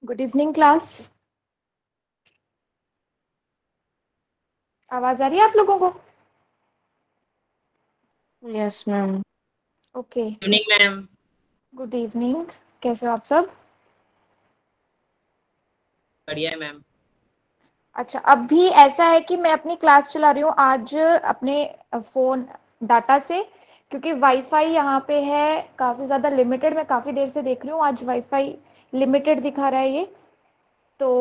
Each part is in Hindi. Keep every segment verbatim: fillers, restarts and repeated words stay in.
Good evening class. आवाज आ रही है आप लोगों को? Yes ma'am. Okay, evening ma'am. Good evening. कैसे हो आप सब? बढ़िया है मैम। अच्छा, अब भी ऐसा है कि मैं अपनी क्लास चला रही हूँ आज अपने फोन डाटा से, क्योंकि वाईफाई यहाँ पे है काफ़ी ज़्यादा लिमिटेड। मैं काफ़ी देर से देख रही हूँ, आज वाईफाई लिमिटेड दिखा रहा है ये। तो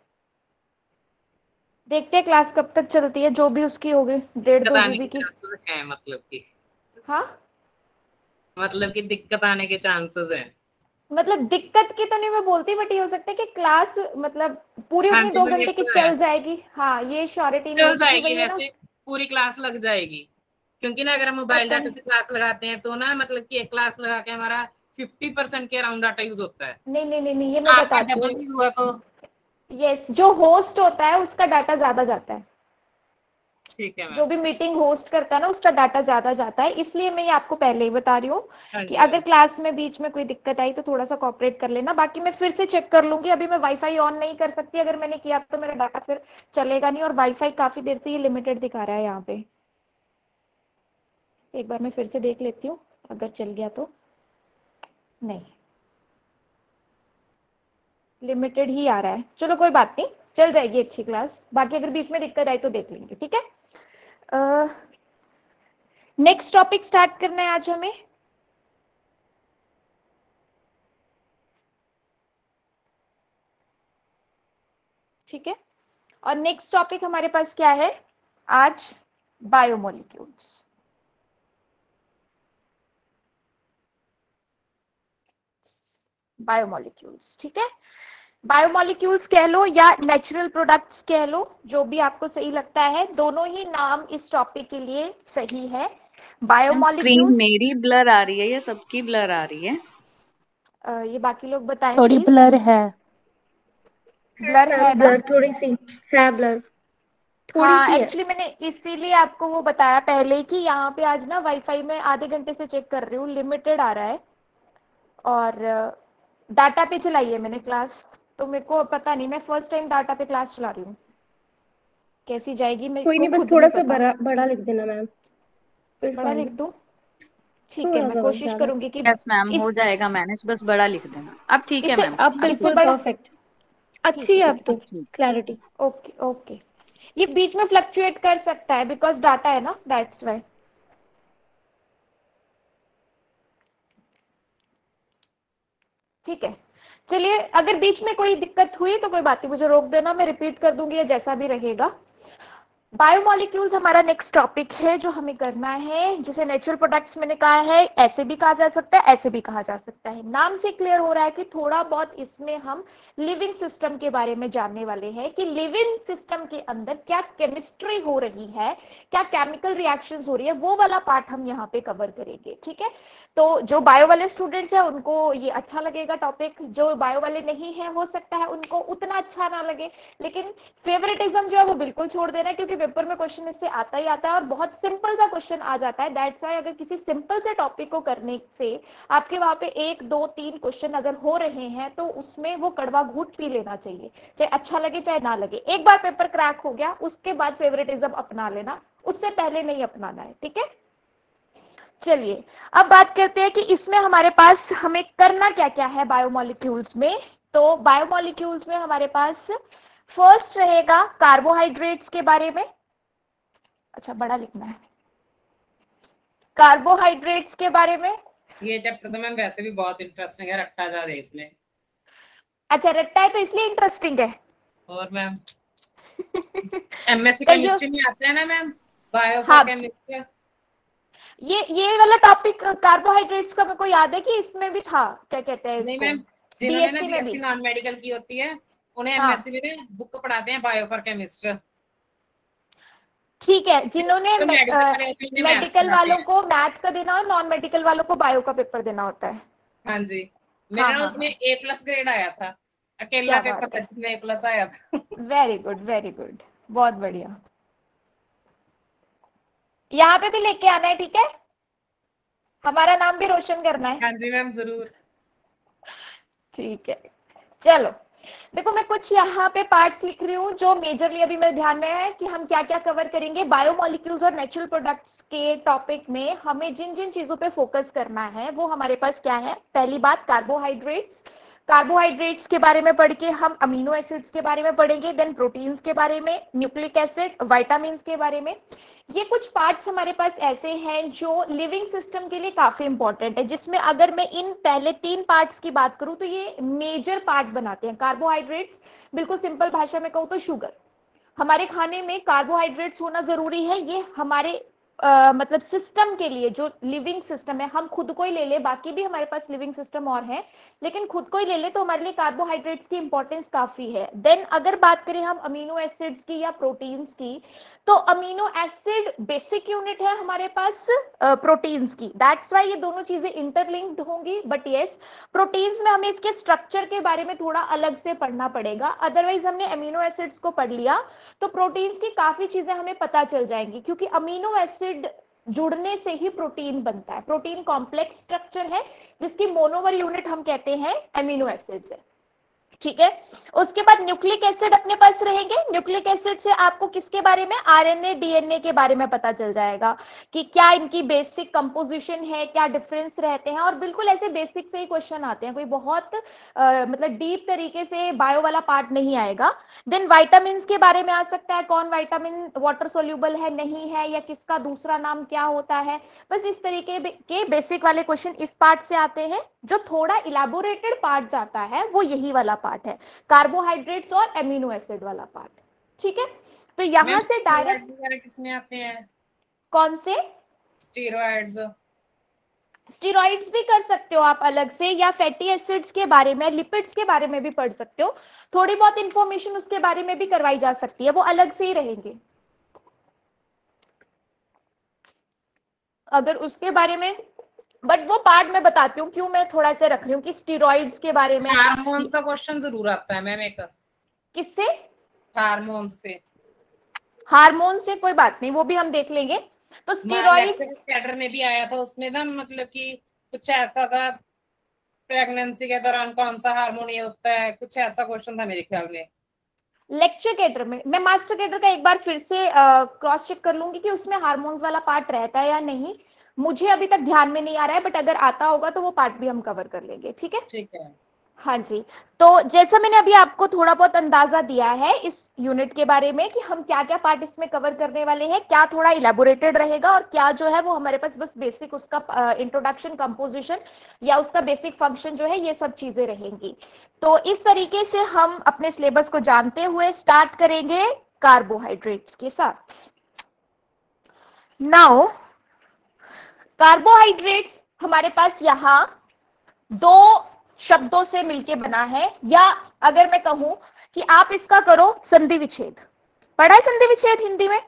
देखते हैं क्लास कब तक चलती है, जो भी उसकी होगी डेढ़ दिक्कत दो आने जीबी के की। चांसेस हैं, मतलब कि हाँ, मतलब कि दिक्कत आने के चांसेस हैं। मतलब दिक्कत की तो नहीं मैं बोलती, बट ये हो सकता है कि क्लास मतलब पूरी हाँ उतनी जी दो मैम, ये घंटे की तो है। चल जाएगी। हाँ, ये श्योरिटी नहीं है, चल क्योंकि जाएगी वही है ना। वैसे, पूरी क्लास लग जाएगी। क्योंकि ना अगर हम मोबाइल पता डाटा नहीं, से क्लास लगाते हैं तो ना मतलब कि एक क्लास लगा के हमारा फिफ्टी परसेंट के अराउंड डाटा यूज होता है। नहीं नहीं नहीं नहीं, ये मैं आपका बताती डबल हूँ। भी हुआ तो यस, जो होस्ट होता है उसका डाटा ज्यादा जाता है। ठीक है जो मैम। भी मीटिंग होस्ट करता है ना, उसका डाटा ज्यादा जाता है, इसलिए मैं ये आपको पहले ही बता रही हूँ हाँ कि जी अगर मैम। क्लास में बीच में कोई दिक्कत आई तो थोड़ा सा कॉपरेट कर लेना। बाकी मैं फिर से चेक कर लूंगी, अभी मैं वाईफाई ऑन नहीं कर सकती। अगर मैंने किया तो मेरा डाटा फिर चलेगा नहीं, और वाईफाई काफी देर से ये लिमिटेड दिखा रहा है यहाँ पे। एक बार मैं फिर से देख लेती हूँ, अगर चल गया तो। नहीं, लिमिटेड ही आ रहा है। चलो कोई बात नहीं, चल जाएगी अच्छी क्लास। बाकी अगर बीच में दिक्कत आई तो देख लेंगे, ठीक है। नेक्स्ट टॉपिक स्टार्ट करना है आज हमें। ठीक है, और नेक्स्ट टॉपिक हमारे पास क्या है आज? बायोमोलिक्यूल्स। बायोमोलिक्यूल्स, ठीक है। बायोमोलिक्यूल्स कह लो या नेचुरल प्रोडक्ट्स कह लो, जो भी आपको सही लगता है, दोनों ही नाम इस टॉपिक के लिए सही है। Screen biomolecules. मेरी ब्लर आ रही है या सबकी ब्लर आ रही है? ये बाकी लोग बताएं थोड़ी प्लीज। ब्लर है। ब्लर मैम है ना? ब्लर थोड़ी सी है, ब्लर थोड़ी हाँ, सी है। एक्चुअली मैंने इसीलिए आपको वो बताया पहले कि यहाँ पे आज ना वाईफाई में आधे घंटे से चेक कर रही हूँ, लिमिटेड आ रहा है। और डाटा पे चलाई है मैंने क्लास, तो मेरे को पता नहीं, मैं फर्स्ट टाइम डाटा पे क्लास चला रही हूँ। कैसी जाएगी मेरे कोई को नहीं, बस खुद थोड़ा नहीं सा पता। बड़ा बड़ा लिख देना मैम, फिर बड़ा फाइन लिख है। दूँ? ठीक है, थोड़ा मैं सा बस, कोशिश ज्यादा करूंगी कि यस मैम, इस हो जाएगा मैनेज, बस बड़ा लिख देना। अब ठीक है इससे मैम, अब अब इससे बिल्कुल ठीक बड़ा। परफेक्ट। ठीक अच्छी है है ठीक अब है, तो, अब ठीक। क्लैरिटी। Okay okay. ये बीच में फ्लक्चुएट कर सकता है बिकॉज डाटा है ना, दैट्स वाई। ठीक है, चलिए, अगर बीच में कोई दिक्कत हुई तो कोई बात नहीं, मुझे रोक देना, मैं रिपीट कर दूंगी या जैसा भी रहेगा। बायोमोलिक्यूल्स हमारा नेक्स्ट टॉपिक है जो हमें करना है, जिसे नेचुरल प्रोडक्ट्स मैंने कहा है, ऐसे भी कहा जा सकता है, ऐसे भी कहा जा सकता है। नाम से क्लियर हो रहा है कि थोड़ा बहुत इसमें हम लिविंग सिस्टम के बारे में जानने वाले हैं कि लिविंग सिस्टम के अंदर क्या केमिस्ट्री हो रही है, क्या केमिकल रिएक्शंस हो रही है, वो वाला पार्ट हम यहाँ पे कवर करेंगे। ठीक है, तो जो बायो वाले स्टूडेंट्स हैं उनको ये अच्छा लगेगा टॉपिक, जो बायो वाले नहीं है हो सकता है उनको उतना अच्छा ना लगे। लेकिन फेवरेटिज्म जो है वो बिल्कुल छोड़ देना है, क्योंकि पेपर में क्वेश्चन इससे आता ही आता है और बहुत सिंपल सा क्वेश्चन आ जाता है। दैट्स व्हाई अगर किसी सिंपल से टॉपिक को करने से आपके वहां पे एक दो तीन क्वेश्चन अगर हो रहे हैं तो उसमें वो कड़वा घूट पी लेना चाहिए, चाहे अच्छा लगे चाहे ना लगे। एक बार पेपर क्रैक हो गया उसके बाद फेवरेटिज्म अपना लेना, उससे पहले नहीं अपनाना है। ठीक है, चलिए अब बात करते हैं कि इसमें हमारे पास हमें करना क्या क्या है बायोमोलिक्यूल्स में। तो बायोमोलिक्यूल्स में हमारे पास फर्स्ट रहेगा कार्बोहाइड्रेट्स के बारे में। अच्छा, बड़ा लिखना है, कार्बोहाइड्रेट्स के बारे में। ये चैप्टर तो मैम वैसे भी बहुत इंटरेस्टिंग है, रट्टा जा रहे इसमें। अच्छा, रट्टा है तो इसलिए इंटरेस्टिंग है। और मैम एमएससी कहियो। केमिस्ट्री में आता है ना मैम, बायो फॉर हाँ, केमिस्ट्री। ये ये वाला टॉपिक कार्बोहाइड्रेट्स का मेरे को याद है कि इसमें भी था, क्या कहते हैं नहीं इसको, मैम, जिन्होंने ना बीएससी में बीएससी भी। नॉन मेडिकल की होती है उन्हें हाँ, एमएससी में बुक पढ़ाते हैं बायो फॉर केमिस्ट्री। ठीक है, जिन्होंने जो मेडिकल वाले होते हैं उन्हें मैथ्स मेडिकल पढ़ाते वालों हैं। को मैथ का देना और नॉन मेडिकल वालों को बायो का पेपर देना होता है। हाँ जी, हाँ मेरा हाँ उसमें हाँ, ए प्लस ग्रेड आया था, अकेला क्या पेपर बात था है, जिसमें ए प्लस आया था। वेरी गुड वेरी गुड, बहुत बढ़िया। यहाँ पे भी लेके आना है, ठीक है, हमारा नाम भी रोशन करना है। हाँ जी मैम, जरूर। ठीक है, चलो देखो मैं कुछ यहाँ पे पार्ट्स लिख रही हूँ जो मेजरली अभी मेरे ध्यान में है कि हम क्या क्या कवर करेंगे। बायोमोलिक्यूल्स और नेचुरल प्रोडक्ट्स के टॉपिक में हमें जिन जिन चीजों पे फोकस करना है वो हमारे पास क्या है। पहली बात कार्बोहाइड्रेट्स, कार्बोहाइड्रेट्स के बारे में पढ़ के हम अमीनो एसिड्स के बारे में पढ़ेंगे, देन प्रोटीन्स के बारे में, न्यूक्लिक एसिड, विटामिन्स के बारे में। ये कुछ पार्ट्स हमारे पास ऐसे हैं जो लिविंग सिस्टम के लिए काफी इंपॉर्टेंट है, जिसमें अगर मैं इन पहले तीन पार्ट्स की बात करूं तो ये मेजर पार्ट बनाते हैं। कार्बोहाइड्रेट्स, बिल्कुल सिंपल भाषा में कहूं तो शुगर। हमारे खाने में कार्बोहाइड्रेट्स होना जरूरी है। ये हमारे Uh, मतलब सिस्टम के लिए, जो लिविंग सिस्टम है, हम खुद को ही ले ले, बाकी भी हमारे पास लिविंग सिस्टम और है, लेकिन खुद को ही ले ले तो हमारे लिए कार्बोहाइड्रेट्स की इंपॉर्टेंस काफी है। देन अगर बात करें हम अमीनो एसिड्स की या प्रोटीन्स की, तो अमीनो एसिड बेसिक यूनिट है हमारे पास प्रोटीन्स uh, की। दैट्स वाई ये दोनों चीजें इंटरलिंक्ड होंगी। बट यस, प्रोटीन्स में हमें इसके स्ट्रक्चर के बारे में थोड़ा अलग से पढ़ना पड़ेगा। अदरवाइज हमने अमीनो एसिड्स को पढ़ लिया तो प्रोटीन्स की काफी चीजें हमें पता चल जाएंगी, क्योंकि अमीनो एसिड जुड़ने से ही प्रोटीन बनता है। प्रोटीन कॉम्प्लेक्स स्ट्रक्चर है जिसकी मोनोमर यूनिट हम कहते हैं अमीनो एसिड्स है। ठीक है, उसके बाद न्यूक्लिक एसिड अपने पास रहेंगे। न्यूक्लिक एसिड से आपको किसके बारे में, आरएनए डीएनए के बारे में पता चल जाएगा कि क्या इनकी बेसिक कंपोजिशन है, क्या डिफरेंस रहते हैं। और बिल्कुल ऐसे बेसिक से ही क्वेश्चन आते हैं, कोई बहुत आ, मतलब डीप तरीके से बायो वाला पार्ट नहीं आएगा। देन विटामिन के बारे में आ सकता है, कौन विटामिन वाटर सोल्यूबल है नहीं है, या किसका दूसरा नाम क्या होता है। बस इस तरीके के बेसिक वाले क्वेश्चन इस पार्ट से आते हैं। जो थोड़ा इलेबोरेटेड पार्ट जाता है वो यही वाला पार्ट है, कार्बोहाइड्रेट्स और एमिनो एसिड वाला पार्ट। ठीक है, तो यहां से डायरेक्ट किसमें आते हैं, कौन से स्टेरॉइड्स? स्टेरॉइड्स भी कर सकते हो आप अलग से, या फैटी एसिड्स के बारे में, लिपिड्स के बारे में भी पढ़ सकते हो। थोड़ी बहुत इंफॉर्मेशन उसके बारे में भी करवाई जा सकती है, वो अलग से ही रहेंगे। अगर उसके बारे में, बट वो पार्ट मैं बताती हूँ क्यों मैं थोड़ा सा रख रही हूँ कि स्टेरॉइड्स के बारे में। हार्मोन्स का क्वेश्चन जरूर आता है मैम एक। किससे? हार्मोन्स से। हार्मोन से कोई बात नहीं, वो भी हम देख लेंगे। तो स्टेरॉइड्स कैडर में भी आया था, उसमें ना मतलब कि कुछ ऐसा था, प्रेगनेंसी के दौरान कौन सा हार्मोन ये होता है, कुछ ऐसा क्वेश्चन था मेरे ख्याल में। लेक्चर कैडर में, मैं मास्टर कैडर का एक बार फिर से क्रॉस चेक कर लूंगी कि उसमें हार्मोन्स वाला पार्ट रहता है या नहीं। मुझे अभी तक ध्यान में नहीं आ रहा है, बट अगर आता होगा तो वो पार्ट भी हम कवर कर लेंगे। ठीक है, ठीक है। हाँ जी, तो जैसा मैंने अभी आपको थोड़ा बहुत अंदाजा दिया है इस यूनिट के बारे में कि हम क्या क्या पार्ट इसमें कवर करने वाले हैं, क्या थोड़ा इलेबोरेटेड रहेगा और क्या जो है वो हमारे पास बस बेसिक उसका इंट्रोडक्शन, कंपोजिशन या उसका बेसिक फंक्शन जो है, ये सब चीजें रहेंगी। तो इस तरीके से हम अपने सिलेबस को जानते हुए स्टार्ट करेंगे कार्बोहाइड्रेट्स के साथ। नाउ कार्बोहाइड्रेट्स हमारे पास यहाँ दो शब्दों से मिलके बना है, या अगर मैं कहूं कि आप इसका करो संधि विच्छेद। पढ़ा है संधि विच्छेद हिंदी में?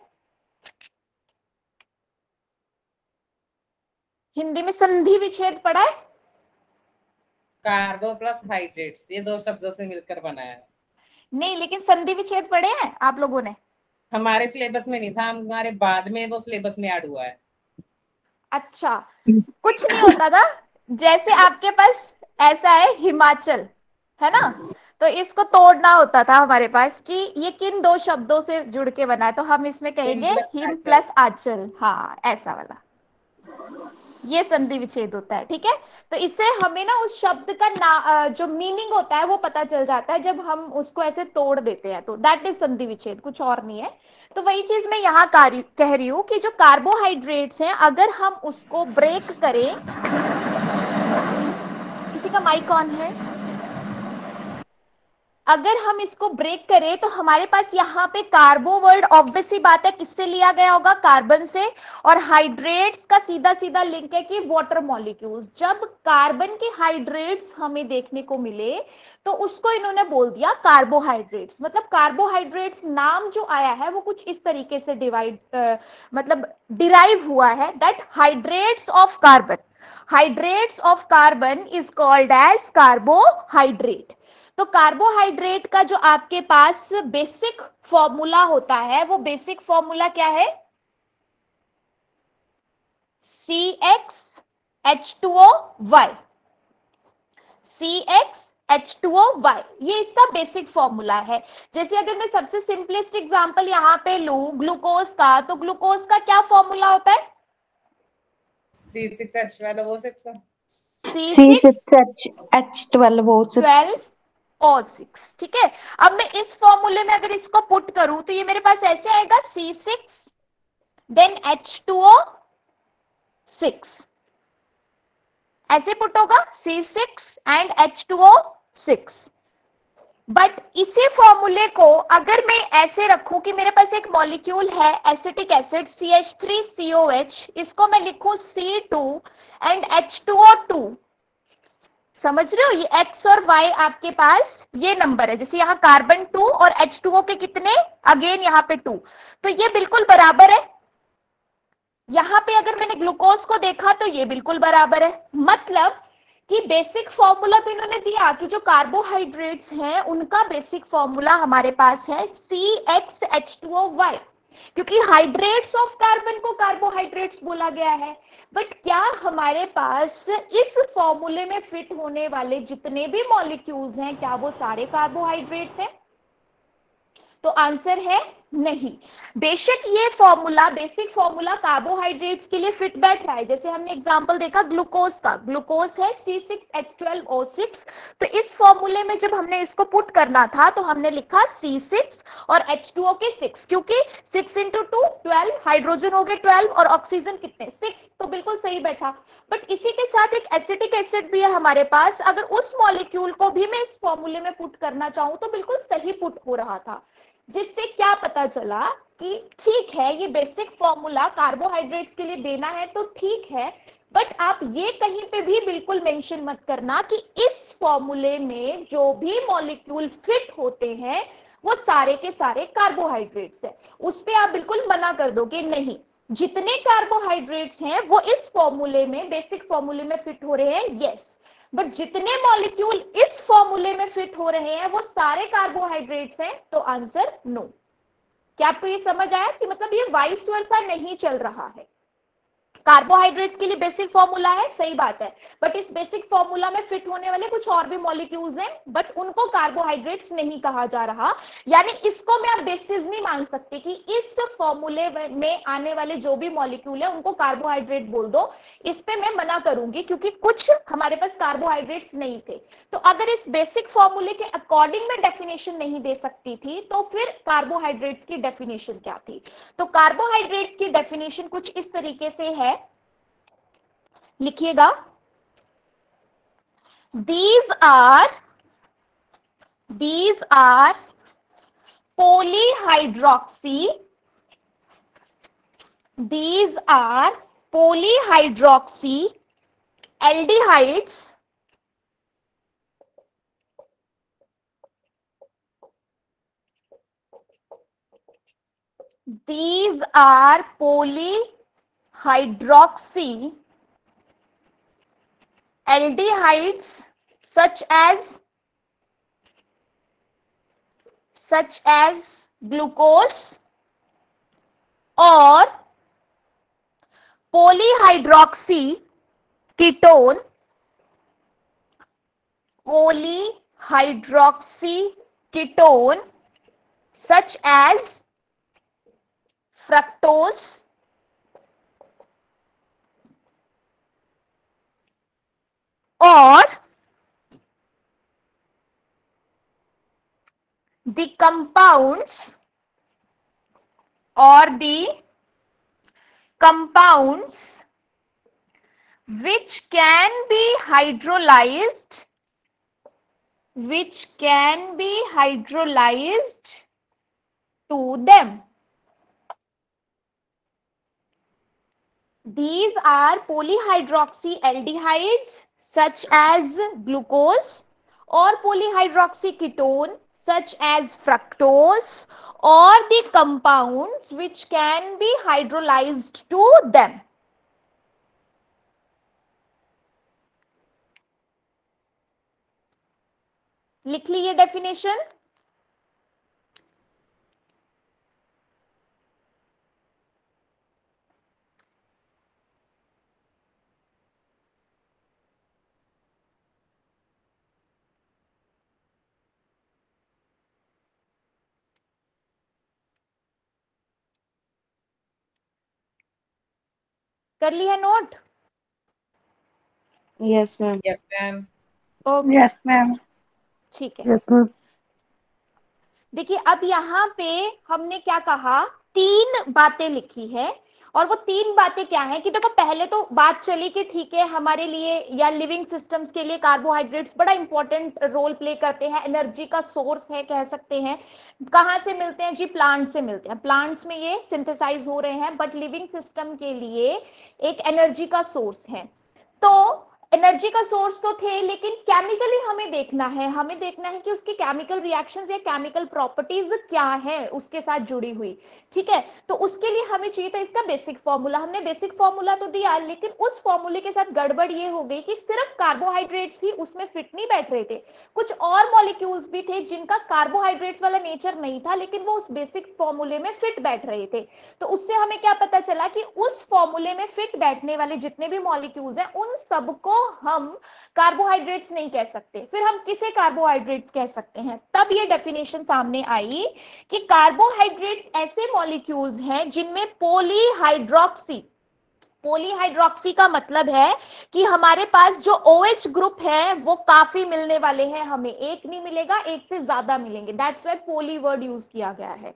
हिंदी में संधि विच्छेद पढ़ा है? कार्बो प्लस हाइड्रेट्स, ये दो शब्दों से मिलकर बना है। नहीं, लेकिन संधि विच्छेद पढ़े हैं आप लोगों ने? हमारे सिलेबस में नहीं था, हमारे बाद में वो सिलेबस में ऐड हुआ है। अच्छा, कुछ नहीं होता था, जैसे आपके पास ऐसा है हिमाचल, है ना, तो इसको तोड़ना होता था हमारे पास कि ये किन दो शब्दों से जुड़ के बना है, तो हम इसमें कहेंगे हिम प्लस आंचल। हाँ, ऐसा वाला, ये संधि विच्छेद होता है। ठीक है, तो इससे हमें ना उस शब्द का ना जो मीनिंग होता है वो पता चल जाता है जब हम उसको ऐसे तोड़ देते हैं, तो दैट इज संधि विच्छेद, कुछ और नहीं है। तो वही चीज मैं यहाँ कह रही हूँ कि जो कार्बोहाइड्रेट्स हैं, अगर हम उसको ब्रेक करें, किसी का माइक ऑन है, अगर हम इसको ब्रेक करें तो हमारे पास यहाँ पे कार्बो वर्ड ऑब्वियस सी बात है किससे लिया गया होगा, कार्बन से, और हाइड्रेट्स का सीधा सीधा लिंक है कि वाटर मॉलिक्यूल्स। जब कार्बन के हाइड्रेट्स हमें देखने को मिले तो उसको इन्होंने बोल दिया कार्बोहाइड्रेट्स। मतलब कार्बोहाइड्रेट्स नाम जो आया है वो कुछ इस तरीके से डिवाइड uh, मतलब डिराइव हुआ है, that hydrates of carbon, hydrates of carbon is called as carbohydrate. तो कार्बोहाइड्रेट का जो आपके पास बेसिक फॉर्मूला होता है, वो बेसिक फॉर्मूला क्या है? C x H two O Y, C x H two O Y, ये इसका बेसिक फॉर्मूला है। जैसे अगर मैं सबसे सिंपलेस्ट एग्जांपल यहाँ पे लूं ग्लूकोज का, तो ग्लूकोज का क्या फॉर्मूला होता है? C six H twelve O six C C six six H twelve O six. Twelve O six, ठीक है। अब मैं इस फॉर्मूले में अगर इसको पुट करूं तो ये मेरे पास ऐसे आएगा C six then H two O six, ऐसे पुट होगा C six and H two O six. But इसी फॉर्मूले को अगर मैं ऐसे रखूं कि मेरे पास एक मॉलिक्यूल है acetic acid C H three C O H, इसको मैं लिखूं C two and H two O two, समझ रहे हो? ये x और y आपके पास ये नंबर है, जैसे यहाँ कार्बन टू और एच टू ओ के कितने, अगेन यहाँ पे टू, तो ये बिल्कुल बराबर है। यहाँ पे अगर मैंने ग्लूकोज को देखा तो ये बिल्कुल बराबर है, मतलब कि बेसिक फॉर्मूला तो इन्होंने दिया कि जो कार्बोहाइड्रेट्स हैं उनका बेसिक फॉर्मूला हमारे पास है C x H two O y, क्योंकि हाइड्रेट्स ऑफ कार्बन को कार्बोहाइड्रेट्स बोला गया है। बट क्या हमारे पास इस फॉर्मूले में फिट होने वाले जितने भी मॉलिक्यूल्स हैं क्या वो सारे कार्बोहाइड्रेट्स हैं? तो आंसर है नहीं। बेशक ये फॉर्मूला बेसिक फॉर्मूला कार्बोहाइड्रेट्स के लिए फिट बैठ रहा है, जैसे हमने एग्जांपल देखा ग्लूकोज का, ग्लूकोज है C six H twelve O six, तो इस फॉर्मूले में जब हमने इसको पुट करना था तो हमने लिखा सी सिक्स और एच टू ओ के सिक्स, क्योंकि six into two twelve, hydrogen हो गए ट्वेल्व और ऑक्सीजन कितने सिक्स, तो बिल्कुल सही बैठा। बट इसी के साथ एक एसिटिक एसिड भी है हमारे पास, अगर उस मॉलिक्यूल को भी मैं इस फॉर्मूले में पुट करना चाहूं तो बिल्कुल सही पुट हो रहा था, जिससे क्या पता चला कि ठीक है ये बेसिक फॉर्मूला कार्बोहाइड्रेट्स के लिए देना है तो ठीक है, बट आप ये कहीं पे भी बिल्कुल मेंशन मत करना कि इस फॉर्मूले में जो भी मॉलिक्यूल फिट होते हैं वो सारे के सारे कार्बोहाइड्रेट्स है। उस पे आप बिल्कुल मना कर दो कि नहीं, जितने कार्बोहाइड्रेट्स हैं वो इस फॉर्मूले में बेसिक फॉर्मूले में फिट हो रहे हैं, यस, बट जितने मॉलिक्यूल इस फॉर्मूले में फिट हो रहे हैं वो सारे कार्बोहाइड्रेट्स हैं, तो आंसर नो। क्या आपको ये समझ आया कि मतलब ये वाइस वर्सा नहीं चल रहा है? कार्बोहाइड्रेट्स के लिए बेसिक फॉर्मूला है, सही बात है, बट इस बेसिक फॉर्मूला में फिट होने वाले कुछ और भी मॉलिक्यूल्स हैं बट उनको कार्बोहाइड्रेट्स नहीं कहा जा रहा। यानी इसको मैं आप बेसिस नहीं मान सकते कि इस फॉर्मूले में आने वाले जो भी मॉलिक्यूल है उनको कार्बोहाइड्रेट बोल दो, इस पे मैं मना करूंगी क्योंकि कुछ हमारे पास कार्बोहाइड्रेट्स नहीं थे। तो अगर इस बेसिक फॉर्मूले के अकॉर्डिंग मैं डेफिनेशन नहीं दे सकती थी तो फिर कार्बोहाइड्रेट्स की डेफिनेशन क्या थी? तो कार्बोहाइड्रेट्स की डेफिनेशन कुछ इस तरीके से है, लिखिएगा, these are these are polyhydroxy these are polyhydroxy aldehydes these are polyhydroxy aldehydes such as such as glucose or polyhydroxy ketone polyhydroxy ketone such as fructose or the compounds or the compounds which can be hydrolyzed which can be hydrolyzed to them. These are polyhydroxy aldehydes such as glucose or polyhydroxy ketone such as fructose or the compounds which can be hydrolyzed to them. लिख ली ये डेफिनेशन। कर ली है note? Yes ma'am. Yes ma'am. Okay yes ma'am. ठीक है। Yes ma'am. देखिए अब यहाँ पे हमने क्या कहा, तीन बातें लिखी है, और वो तीन बातें क्या है कि देखो पहले तो बात चली कि ठीक है हमारे लिए या लिविंग सिस्टम्स के लिए कार्बोहाइड्रेट्स बड़ा इंपॉर्टेंट रोल प्ले करते हैं, एनर्जी का सोर्स है कह सकते हैं। कहाँ से मिलते हैं जी? प्लांट से मिलते हैं, प्लांट्स में ये सिंथेसाइज हो रहे हैं, बट लिविंग सिस्टम के लिए एक एनर्जी का सोर्स है। तो एनर्जी का सोर्स तो थे, लेकिन केमिकली हमें देखना है, हमें देखना है कि उसके केमिकल रिएक्शंस या केमिकल प्रॉपर्टीज क्या है उसके साथ जुड़ी हुई। ठीक है, तो उसके लिए हमें चाहिए था इसका बेसिक फॉर्मूला। हमने बेसिक फॉर्मूला तो दिया, लेकिन उस फॉर्मूले के साथ गड़बड़ ये हो गई कि सिर्फ कार्बोहाइड्रेट्स ही उसमें फिट नहीं बैठ रहे थे, कुछ और मॉलिक्यूल्स भी थे जिनका कार्बोहाइड्रेट्स वाला नेचर नहीं था, लेकिन वो उस बेसिक फॉर्मूले में फिट बैठ रहे थे। तो उससे हमें क्या पता चला कि उस फॉर्मूले में फिट बैठने वाले जितने भी मॉलिक्यूल्स हैं उन सबको हम कार्बोहाइड्रेट्स नहीं कह सकते, फिर हम किसे कार्बोहाइड्रेट्स कह सकते हैं? तब ये डेफिनेशन सामने आई कि कार्बोहाइड्रेट्स ऐसे मॉलिक्यूल्स हैं जिनमें पॉलीहाइड्रोक्सी, पॉलीहाइड्रोक्सी का मतलब है कि हमारे पास जो OH ग्रुप है वो काफी मिलने वाले हैं, हमें एक नहीं मिलेगा, एक से ज्यादा मिलेंगे, that's why poly word use किया गया है।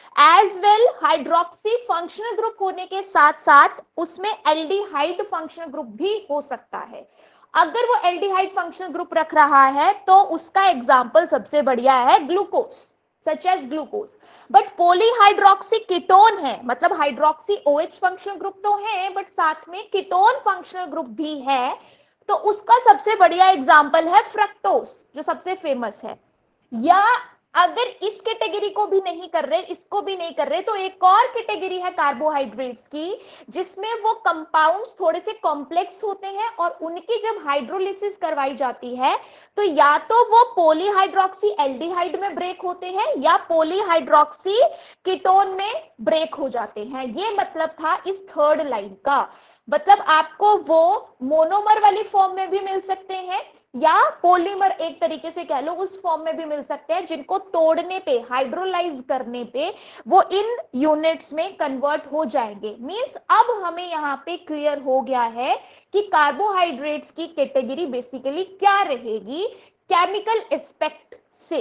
As well hydroxy functional group होने के साथ साथ उसमें एल्डिहाइड फंक्शनल ग्रुप भी हो सकता है। अगर वो एल्डिहाइड फंक्शनल ग्रुप रख रहा है तो उसका एग्जाम्पल सबसे बढ़िया है glucose, such as glucose. But polyhydroxy ketone है, मतलब हाइड्रोक्सी OH फंक्शनल ग्रुप तो है बट साथ में कीटोन फंक्शनल ग्रुप भी है, तो उसका सबसे बढ़िया एग्जाम्पल है फ्रक्टोज जो सबसे फेमस है। या अगर इस कैटेगरी को भी नहीं कर रहे, इसको भी नहीं कर रहे, तो एक और कैटेगरी है कार्बोहाइड्रेट्स की जिसमें वो कंपाउंड्स थोड़े से कॉम्प्लेक्स होते हैं और उनकी जब हाइड्रोलिसिस करवाई जाती है तो या तो वो पॉलीहाइड्रोक्सी एल्डिहाइड में ब्रेक होते हैं या पॉलीहाइड्रोक्सी कीटोन में ब्रेक हो जाते हैं। ये मतलब था इस थर्ड लाइन का, मतलब आपको वो मोनोमर वाली फॉर्म में भी मिल सकते हैं या पॉलीमर एक तरीके से कह लो उस फॉर्म में भी मिल सकते हैं, जिनको तोड़ने पे, हाइड्रोलाइज करने पे वो इन यूनिट्स में कन्वर्ट हो जाएंगे। मींस अब हमें यहाँ पे क्लियर हो गया है कि कार्बोहाइड्रेट्स की कैटेगरी बेसिकली क्या रहेगी केमिकल एस्पेक्ट से।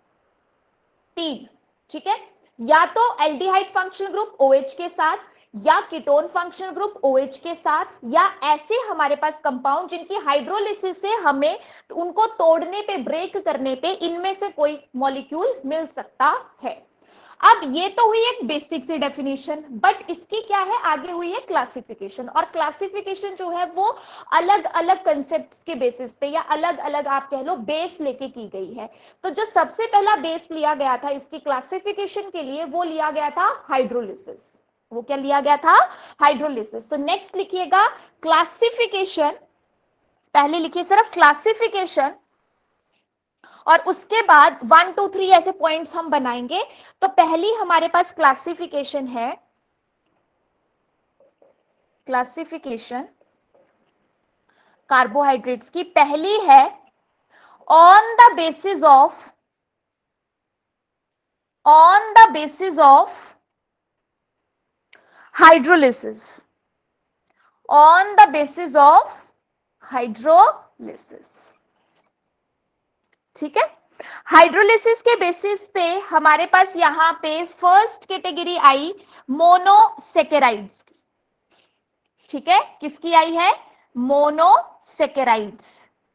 तीन, ठीक है, या तो एल्डिहाइड फंक्शनल ग्रुप OH के साथ, या कीटोन फंक्शनल ग्रुप OH के साथ, या ऐसे हमारे पास कंपाउंड जिनकी हाइड्रोलिसिस से हमें उनको तोड़ने पे, ब्रेक करने पे इनमें से कोई मॉलिक्यूल मिल सकता है। अब ये तो हुई एक बेसिक सी डेफिनेशन, बट इसकी क्या है, आगे हुई है क्लासिफिकेशन, और क्लासिफिकेशन जो है वो अलग अलग कंसेप्ट के बेसिस पे या अलग अलग आप कह लो बेस लेके की गई है। तो जो सबसे पहला बेस लिया गया था इसकी क्लासिफिकेशन के लिए वो लिया गया था हाइड्रोलिसिस। वो क्या लिया गया था? हाइड्रोलिसिस। तो नेक्स्ट लिखिएगा क्लासिफिकेशन, पहले लिखिए सिर्फ क्लासिफिकेशन और उसके बाद वन टू थ्री ऐसे पॉइंट्स हम बनाएंगे। तो पहली हमारे पास क्लासिफिकेशन है, क्लासिफिकेशन कार्बोहाइड्रेट्स की पहली है on the basis of, on the basis of hydrolysis, on the basis of hydrolysis. ठीक है, हाइड्रोलिसिस के बेसिस पे हमारे पास यहां पे फर्स्ट कैटेगरी आई मोनोसेकेराइड्स की। ठीक है, किसकी आई है? मोनोसेकेराइड्स।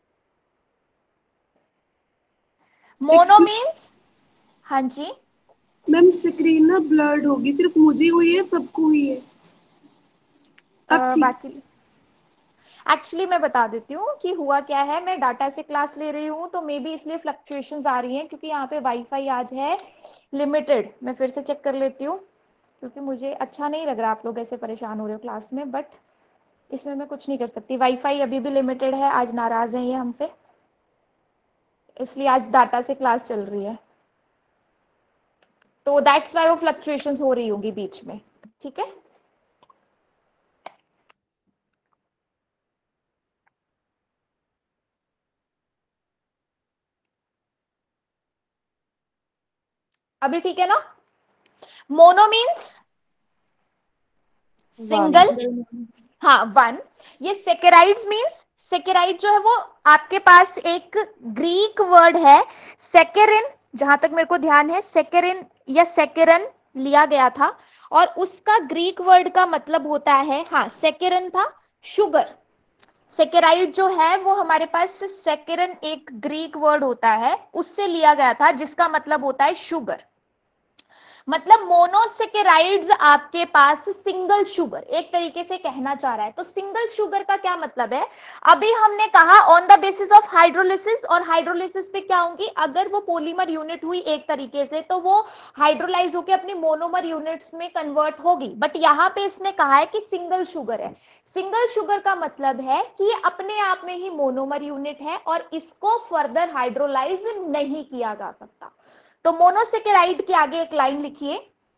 मोनो मीन्स, हाँ जी मैम स्क्रीन ना ब्लर्ड होगी, सिर्फ मुझे हुई है, सबको हुई है। अब आ, ठीक। बाकी एक्चुअली मैं बता देती हूँ कि हुआ क्या है, मैं डाटा से क्लास ले रही हूँ तो मे बी इसलिए फ्लक्चुएशंस आ रही हैं, क्योंकि यहाँ पे वाईफाई आज है लिमिटेड। मैं फिर से चेक कर लेती हूँ, क्योंकि मुझे अच्छा नहीं लग रहा आप लोग ऐसे परेशान हो रहे हो क्लास में, बट इसमें मैं कुछ नहीं कर सकती, वाईफाई अभी भी लिमिटेड है, आज नाराज है ये हमसे, इसलिए आज डाटा से क्लास चल रही है, तो दैट्स व्हाई वो फ्लक्चुएशंस हो रही होंगी बीच में। ठीक है, अभी ठीक है ना? मोनो मीन्स सिंगल, हाँ वन। ये सेकेराइड्स मीन्स, सेकेराइड जो है वो आपके पास एक ग्रीक वर्ड है सेकेरिन, जहां तक मेरे को ध्यान है सेकेरिन या सेकेरन लिया गया था, और उसका ग्रीक वर्ड का मतलब होता है, हाँ सेकेरन था, शुगर। सेकेराइड जो है वो हमारे पास सेकेरन एक ग्रीक वर्ड होता है, उससे लिया गया था, जिसका मतलब होता है शुगर। मतलब मोनोसेकेराइड्स आपके पास सिंगल शुगर, एक तरीके से कहना चाह रहा है। तो सिंगल शुगर का क्या मतलब है, अभी हमने कहा on the basis of hydrolysis, और हाइड्रोलिसिस पे क्या होंगी, अगर वो पॉलीमर यूनिट हुई एक तरीके से तो वो हाइड्रोलाइज होकर अपनी मोनोमर यूनिट्स में कन्वर्ट होगी। बट यहाँ पे इसने कहा है कि सिंगल शुगर है। सिंगल शुगर का मतलब है कि ये अपने आप में ही मोनोमर यूनिट है और इसको फर्दर हाइड्रोलाइज नहीं किया जा सकता। तो मोनोसेकेराइड के आगे एक लाइन लिखिए,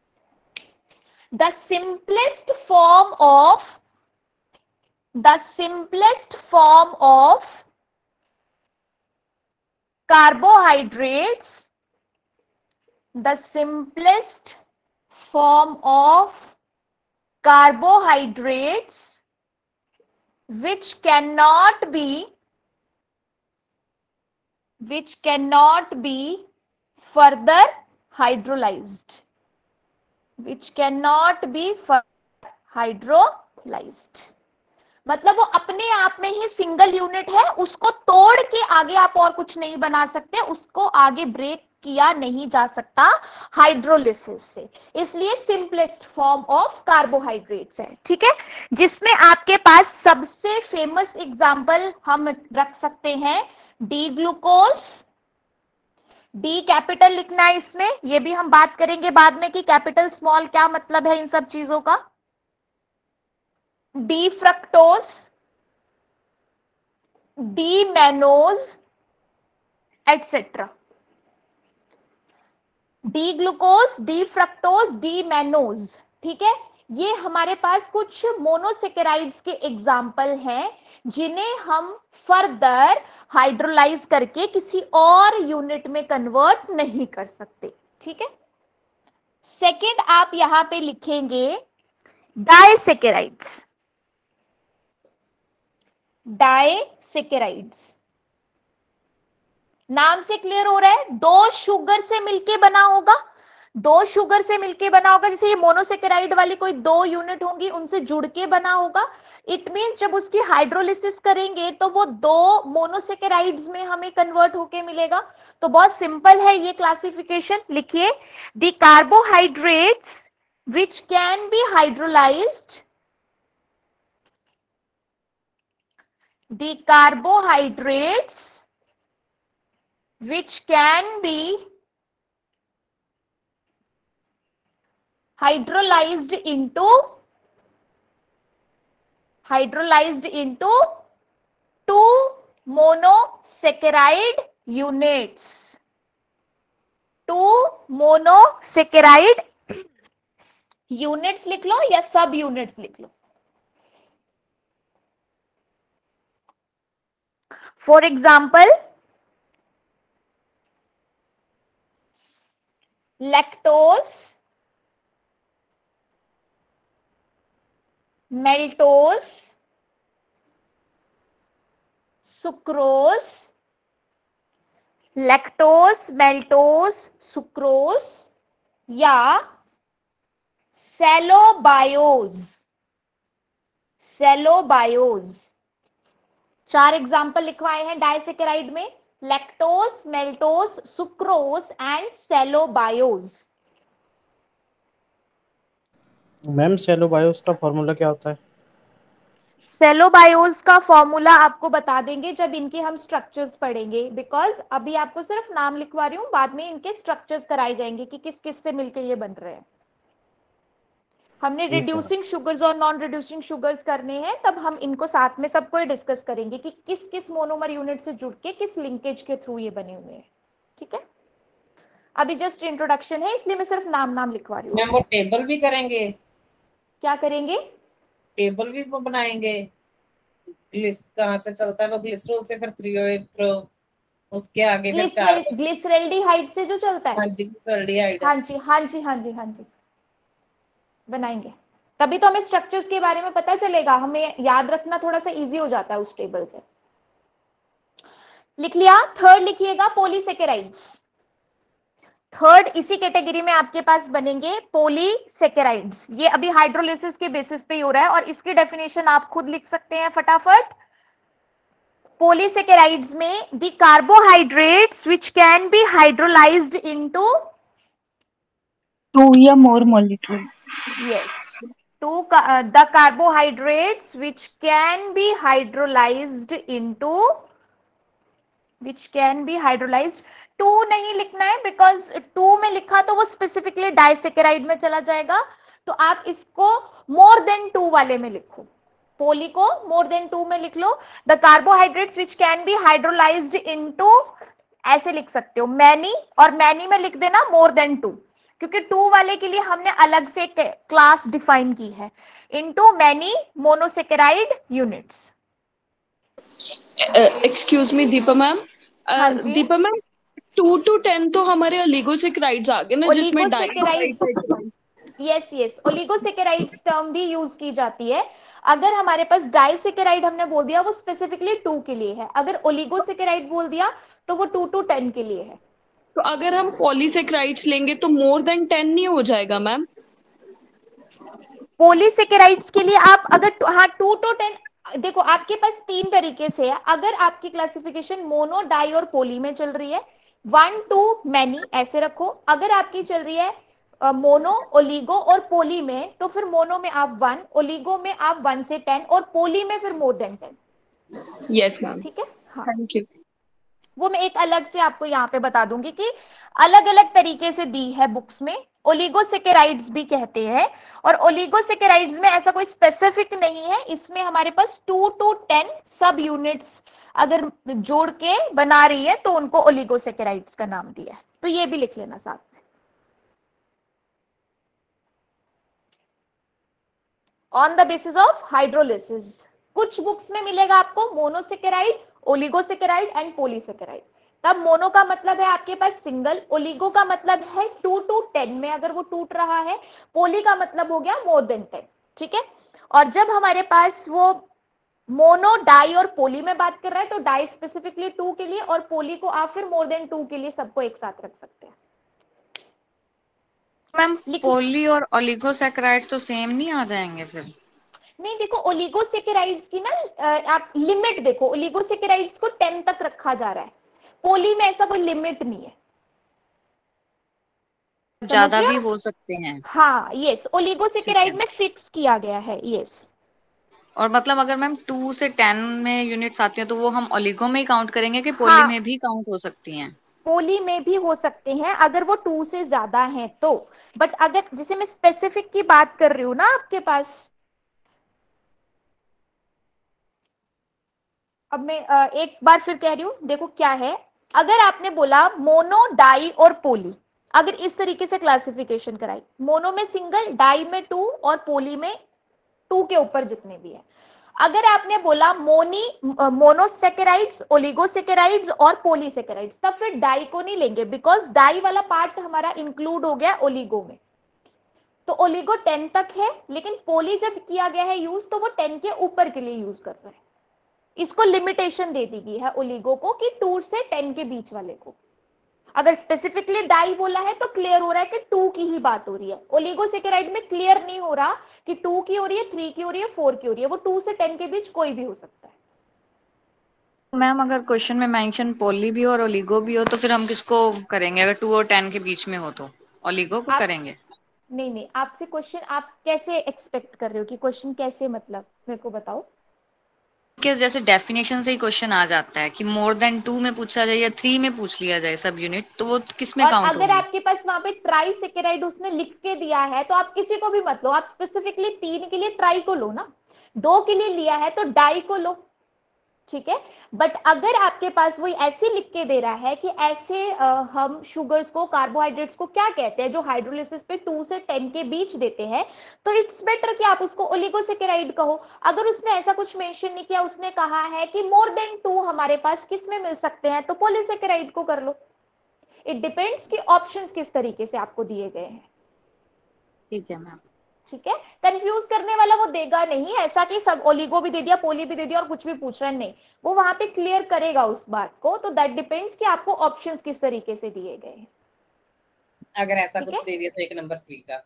the simplest form of the simplest form of carbohydrates the simplest form of carbohydrates which cannot be which cannot be further hydrolyzed which cannot be further hydrolyzed। मतलब वो अपने आप में ही सिंगल यूनिट है, उसको तोड़ के आगे आप और कुछ नहीं बना सकते, उसको आगे ब्रेक किया नहीं जा सकता हाइड्रोलिसिस से, इसलिए सिंपलेस्ट फॉर्म ऑफ कार्बोहाइड्रेट्स है। ठीक है, जिसमें आपके पास सबसे फेमस एग्जांपल हम रख सकते हैं डी ग्लूकोज। डी कैपिटल लिखना है इसमें, ये भी हम बात करेंगे बाद में कि कैपिटल स्मॉल क्या मतलब है इन सब चीजों का। D fructose, D mannose etcetera. D glucose, D fructose, D mannose. ठीक है, ये हमारे पास कुछ मोनोसेकेराइड्स के एग्जाम्पल हैं जिन्हें हम फर्दर हाइड्रोलाइज करके किसी और यूनिट में कन्वर्ट नहीं कर सकते। ठीक है, सेकेंड आप यहां पे लिखेंगे डाइसेकेराइड्स। डाइसेकेराइड्स नाम से क्लियर हो रहा है, दो शुगर से मिलके बना होगा, दो शुगर से मिलके बना होगा। जैसे ये मोनोसेकेराइड वाली कोई दो यूनिट होंगी उनसे जुड़ के बना होगा। इट मींस जब उसकी हाइड्रोलिसिस करेंगे तो वो दो मोनोसेकेराइड्स में हमें कन्वर्ट होके मिलेगा। तो बहुत सिंपल है ये क्लासिफिकेशन, लिखिए the carbohydrates which can be hydrolysed the carbohydrates which can be hydrolyzed into hydrolyzed into two monosaccharide units two monosaccharide units लिख लो या सब यूनिट्स लिख लो। For example lactose, maltose, sucrose, lactose, maltose, sucrose या सेलोबायोज। सेलोबायोज चार एग्जाम्पल लिखवाए हैं डाइसेकेराइड में, lactose, maltose, sucrose and cellobiose. Ma'am cellobiose का फॉर्मूला क्या होता है? सेलोबायोज का फॉर्मूला आपको बता देंगे जब इनके हम स्ट्रक्चर्स पढ़ेंगे, बिकॉज अभी आपको सिर्फ नाम लिखवा रही हूँ, बाद में इनके स्ट्रक्चर्स कराए जाएंगे कि किस किस से मिलके ये बन रहे हैं। हमने रिड्यूसिंग शुगर्स और नॉन रिड्यूसिंग शुगर्स करने हैं, तब हम इनको साथ में सबको डिस्कस करेंगे कि किस किस मोनोमर यूनिट से जुड़ के किस लिंकेज के थ्रू ये बने हुए हैं। ठीक है, अभी जस्ट इंट्रोडक्शन है इसलिए मैं सिर्फ नाम नाम लिखवा रही हूँ। मैम वो टेबल भी करेंगे? क्या करेंगे? टेबल भी वो बनाएंगे, ग्लिस कहाँ से चलता है वो, ग्लिसरॉल से फिर थ्रियोएथ्रो, उसके आगे फिर चार ग्लिसरल्डिहाइड से जो चलता है। हाँ जी, ग्लिसरल्डिहाइड। हाँ जी हाँ जी हाँ जी हाँ जी बनाएंगे। तभी तो हमें स्ट्रक्चर्स के बारे में पता चलेगा, हमें याद रखना थोड़ा सा इजी हो जाता है उस टेबल से। लिख लिया। थर्ड लिखिएगा पॉलीसेकेराइड्स। थर्ड इसी कैटेगरी में आपके पास बनेंगे पॉलीसेकेराइड्स। ये अभी हाइड्रोलिसिस के बेसिस पे ही हो रहा है और इसकी डेफिनेशन आप खुद लिख सकते हैं फटाफट। पॉलीसेकेराइड्स में the carbohydrates which can be hydrolysed into two या more molecule. yes to uh, the carbohydrates which can be hydrolyzed into which can be hydrolyzed। Two नहीं लिखना है बिकॉज टू में लिखा तो वो स्पेसिफिकली डाइसेकेराइड में चला जाएगा, तो आप इसको मोर देन टू वाले में लिखो। पोली को मोर देन टू में लिख लो। The carbohydrates which can be hydrolysed into, ऐसे लिख सकते हो मैनी, और मैनी में लिख देना मोर देन टू, क्योंकि टू वाले के लिए हमने अलग से क्लास डिफाइन की है, into many monosaccharide units. Excuse me Deepa ma'am. हाँ जी। Deepa ma'am, two to ten तो हमारे ओलिगोसेकेराइड्स आ गए ना, जिसमें oligosaccharides, yes yes, oligosaccharides term भी यूज की जाती है। अगर हमारे पास डाइसेकेराइड हमने बोल दिया वो स्पेसिफिकली टू के लिए है, अगर ओलिगोसेकेराइड बोल दिया तो वो टू टू टेन के लिए है। तो अगर हम पॉलीसेकेराइड्स लेंगे तो मोर देन टेन नहीं हो जाएगा मैम? पॉलीसेकेराइड्स के लिए आप अगर हाँ टू टू टेन, देखो आपके पास तीन तरीके से है। अगर आपकी क्लासिफिकेशन मोनो, डाई और पोली में चल रही है, वन टू मैनी ऐसे रखो। अगर आपकी चल रही है मोनो, ओलिगो और पोली में, तो फिर मोनो में आप वन, ओलिगो में आप वन से टेन और पोली में फिर more than ten. Yes ma'am, ठीक है, हाँ थैंक यू। वो मैं एक अलग से आपको यहाँ पे बता दूंगी कि अलग अलग तरीके से दी है बुक्स में। ओलिगोसेकेराइड्स भी कहते हैं, और ओलिगोसेकेराइड्स में ऐसा कोई स्पेसिफिक नहीं है, इसमें हमारे पास टू टू टेन सब यूनिट्स अगर जोड़ के बना रही है तो उनको ओलिगोसेकेराइड्स का नाम दिया है। तो ये भी लिख लेना साथ में। On the basis of hydrolysis कुछ बुक्स में मिलेगा आपको मोनोसेकेराइड, ओलिगोसेकेराइड एंड पॉलीसेकेराइड। तब मोनो का मतलब है आपके पास सिंगल, ओलिगो का मतलब है टू टू टेन में अगर वो टूट रहा है, पोली का मतलब हो गया मोर देन टेन। ठीक है, और जब हमारे पास वो मोनो, डाई और पोली में बात कर रहा है तो डाई स्पेसिफिकली टू के लिए और पोली को आप फिर मोर देन टू के लिए सबको एक साथ रख सकते हैं। मैम पोली और ओलिगोसैकेराइड्स तो सेम नहीं आ जाएंगे फिर? नहीं देखो, ओलिगोसेकेराइड्स की ना आप लिमिट देखो, ओलिगोसेकेराइड्स को टेन तक रखा जा रहा है, पोली में ऐसा कोई लिमिट नहीं है, ज्यादा भी हो सकते हैं। हाँ यस, ओलिगोसेकेराइड में फिक्स किया गया है। यस, और मतलब अगर मैम टू से टेन में यूनिट्स आती हैं तो वो हम ओलिगो में ही काउंट करेंगे कि पोली हाँ, में भी काउंट हो सकती हैं? पोली में भी हो सकते हैं अगर वो टू से ज्यादा है तो, बट अगर जैसे मैं स्पेसिफिक की बात कर रही हूँ ना आपके पास, अब मैं एक बार फिर कह रही हूँ, देखो क्या है, अगर आपने बोला मोनो, डाई और पोली, अगर इस तरीके से क्लासिफिकेशन कराई, मोनो में सिंगल, डाई में टू और पोली में टू के ऊपर जितने भी है, अगर आपने बोला मोनी, मोनोसेकेराइड्स, ओलिगोसेकेराइड्स और पॉलीसेकेराइड्स, तब फिर डाई को नहीं लेंगे बिकॉज डाई वाला पार्ट हमारा इंक्लूड हो गया ओलिगो में। तो ओलिगो टेन तक है, लेकिन पोली जब किया गया है यूज तो वो टेन के ऊपर के लिए यूज कर रहे हैं। इसको लिमिटेशन दे दी गई है ओलिगो को कि टू से टेन के बीच वाले को। अगर स्पेसिफिकली डाई बोला है तो क्लियर हो रहा है कि टू की ही बात हो रही है। ओलिगोसेकेराइड में क्लियर नहीं हो रहा कि टू की हो रही है, थ्री की हो रही है, फोर की हो रही है, वो टू से टेन के बीच कोई भी हो सकता है। मैम अगर क्वेश्चन में मेंशन पोली भी हो और ओलिगो भी हो तो फिर हम किसको करेंगे? अगर टू और टेन के बीच में हो तो ओलिगो को आप, करेंगे? नहीं नहीं, आपसे क्वेश्चन आप कैसे एक्सपेक्ट कर रहे हो कि क्वेश्चन कैसे, मतलब मेरे को बताओ। कि जैसे डेफिनेशन से ही क्वेश्चन आ जाता है कि मोर देन टू में पूछा जाए या थ्री में पूछ लिया जाए सब यूनिट, तो वो किस में और काउंट अगर होंगे? आपके पास वहां पे ट्राई सेकेराइड उसने लिख के दिया है तो आप किसी को भी मत लो, आप स्पेसिफिकली तीन के लिए ट्राई को लो ना, दो के लिए लिया है तो डाई को लो। ठीक है, बट अगर आपके पास वही ऐसे लिख के दे रहा है कि ऐसे आ, हम शुगर्स को, कार्बोहाइड्रेट्स को क्या कहते हैं जो हाइड्रोलिसिस पे टू से टेन के बीच देते हैं, तो इट्स बेटर कि आप उसको ओलिगोसेकेराइड कहो। अगर उसने ऐसा कुछ मेंशन नहीं किया, उसने कहा है कि मोर देन टू हमारे पास किस में मिल सकते हैं, तो पॉलीसेकेराइड को कर लो। इट डिपेंड्स कि ऑप्शंस किस तरीके से आपको दिए गए हैं। ठीक है मैम। ठीक है, कंफ्यूज करने वाला वो देगा नहीं, ऐसा कि सब ओलिगो भी दे दिया, पोली भी दे दिया और कुछ भी पूछ रहा है, नहीं, वो वहां पे क्लियर करेगा उस बात को। तो दैट डिपेंड्स कि आपको ऑप्शंस किस तरीके से दिए गए हैं। अगर ऐसा ठीक कुछ है? दे दिया तो एक नंबर फ्री का।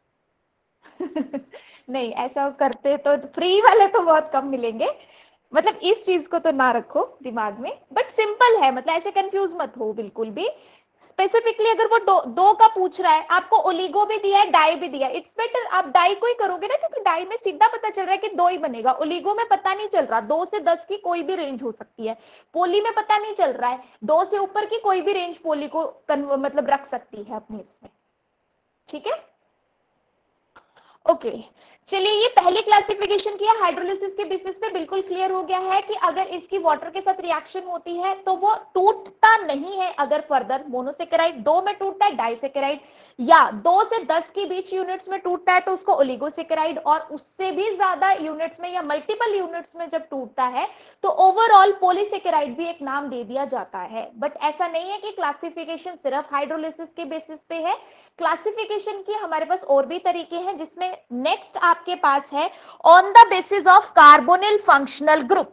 नहीं, ऐसा करते तो फ्री वाले तो बहुत कम मिलेंगे, मतलब इस चीज को तो ना रखो दिमाग में, बट सिंपल है, मतलब ऐसे कंफ्यूज मत हो बिल्कुल भी। स्पेसिफिकली अगर वो दो, दो का पूछ रहा है, आपको ओलिगो भी दिया है, डाई भी दिया है, इट्स बेटर आप डाई को ही करोगे ना, क्योंकि डाई में सीधा पता चल रहा है कि दो ही बनेगा, ओलिगो में पता नहीं चल रहा, दो से दस की कोई भी रेंज हो सकती है, पोली में पता नहीं चल रहा है, दो से ऊपर की कोई भी रेंज पोली को मतलब रख सकती है अपने इसमें। ठीक है, ओके okay. चलिए, ये पहली क्लासिफिकेशन किया हाइड्रोलिसिस के बेसिस पे, बिल्कुल क्लियर हो गया है कि अगर इसकी वाटर के साथ रिएक्शन होती है तो वो टूटता नहीं है, अगर फर्दर मोनोसेकेराइड दो में टूटता है, डाइसेकेराइड या दो से दस के बीच यूनिट्स में टूटता है तो उसको ओलिगोसेकेराइड, और उससे भी ज्यादा यूनिट्स में या मल्टीपल यूनिट्स में जब टूटता है तो ओवरऑल पॉलीसेकेराइड भी एक नाम दे दिया जाता है। बट ऐसा नहीं है कि क्लासिफिकेशन सिर्फ हाइड्रोलिसिस के बेसिस पे है, क्लासिफिकेशन की हमारे पास और भी तरीके हैं, जिसमें नेक्स्ट आपके पास है on the basis of carbonyl functional group.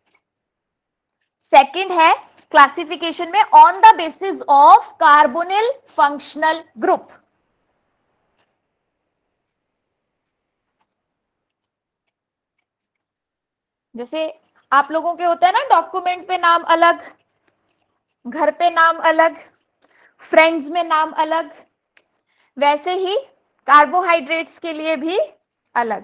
Second है क्लासिफिकेशन में on the basis of carbonyl functional group. जैसे आप लोगों के होता है ना, डॉक्यूमेंट पे नाम अलग, घर पे नाम अलग, फ्रेंड्स में नाम अलग, वैसे ही कार्बोहाइड्रेट्स के लिए भी अलग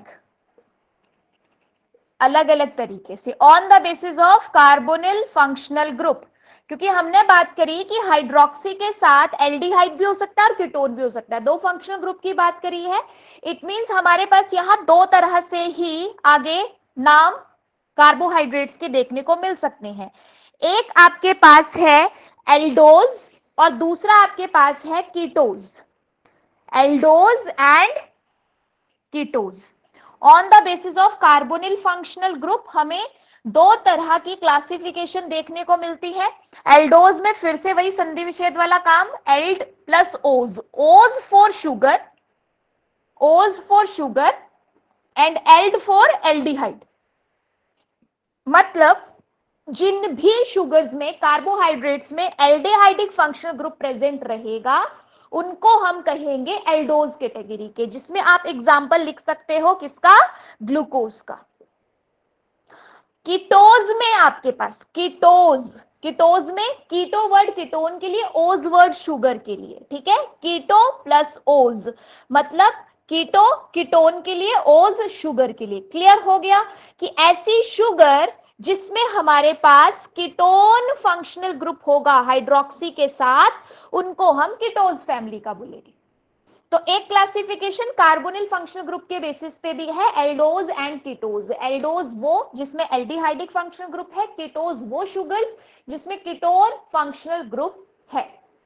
अलग अलग तरीके से on the basis of carbonyl functional group. क्योंकि हमने बात करी कि हाइड्रोक्सी के साथ एल्डिहाइड भी हो सकता है और कीटोन भी हो सकता है, दो फंक्शनल ग्रुप की बात करी है। इट मींस हमारे पास यहां दो तरह से ही आगे नाम कार्बोहाइड्रेट्स के देखने को मिल सकते हैं, एक आपके पास है एल्डोज और दूसरा आपके पास है ketose, aldose and ketose. On the basis of carbonyl functional group हमें दो तरह की क्लासिफिकेशन देखने को मिलती है। एल्डोज में फिर से वही संधि विच्छेद वाला काम, yield plus ose, ose for sugar, ose for sugar and ald for aldehyde. मतलब जिन भी शुगर्स में कार्बोहाइड्रेट्स में एल्डिहाइडिक फंक्शनल ग्रुप प्रेजेंट रहेगा उनको हम कहेंगे एल्डोज कैटेगरी के, जिसमें आप एग्जांपल लिख सकते हो किसका, ग्लूकोज का। कीटोज में आपके पास कीटोज, कीटोज में कीटो वर्ड कीटोन के लिए, ओज वर्ड शुगर के लिए, ठीक है, कीटो प्लस ओज मतलब कीटो कीटोन के लिए, ओज शुगर के लिए। क्लियर हो गया कि ऐसी शुगर जिसमें हमारे पास कीटोन फंक्शनल ग्रुप होगा हाइड्रोक्सी के साथ, उनको हम कीटोज फैमिली का बोलेंगे। तो एक क्लासिफिकेशन कार्बोनिल फंक्शनल ग्रुप के बेसिस पे भी है, एल्डोज एंड कीटोज। एल्डोज वो जिसमें एल्डिहाइडिक फंक्शनल ग्रुप है, कीटोज वो शुगर्स जिसमें कीटोन फंक्शनल ग्रुप है।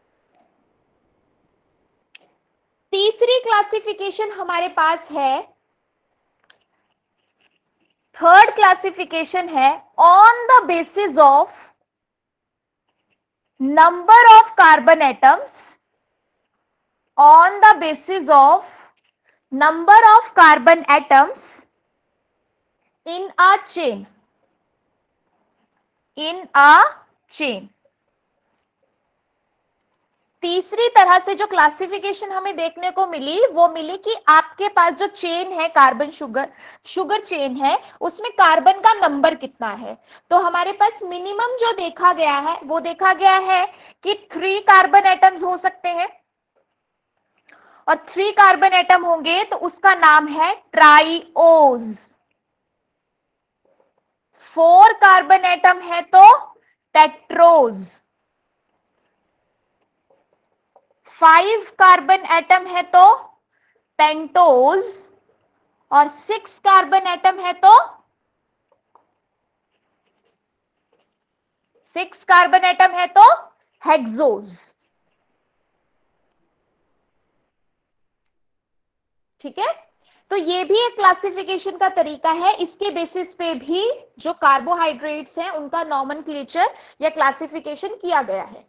तीसरी क्लासिफिकेशन हमारे पास है, थर्ड क्लासिफिकेशन है on the basis of number of carbon atoms, on the basis of number of carbon atoms in a chain, in a chain। तीसरी तरह से जो क्लासिफिकेशन हमें देखने को मिली वो मिली कि आपके पास जो चेन है कार्बन शुगर शुगर चेन है, उसमें कार्बन का नंबर कितना है। तो हमारे पास मिनिमम जो देखा गया है वो देखा गया है कि थ्री कार्बन एटम्स हो सकते हैं, और थ्री कार्बन एटम होंगे तो उसका नाम है ट्राइओज। फोर कार्बन एटम है तो टेट्रोज, फाइव कार्बन एटम है तो पेंटोज, और सिक्स कार्बन एटम है तो सिक्स कार्बन एटम है तो हेक्सोज। ठीक है, तो ये भी एक क्लासिफिकेशन का तरीका है, इसके बेसिस पे भी जो कार्बोहाइड्रेट्स हैं उनका नॉमेनक्लेचर या क्लासिफिकेशन किया गया है।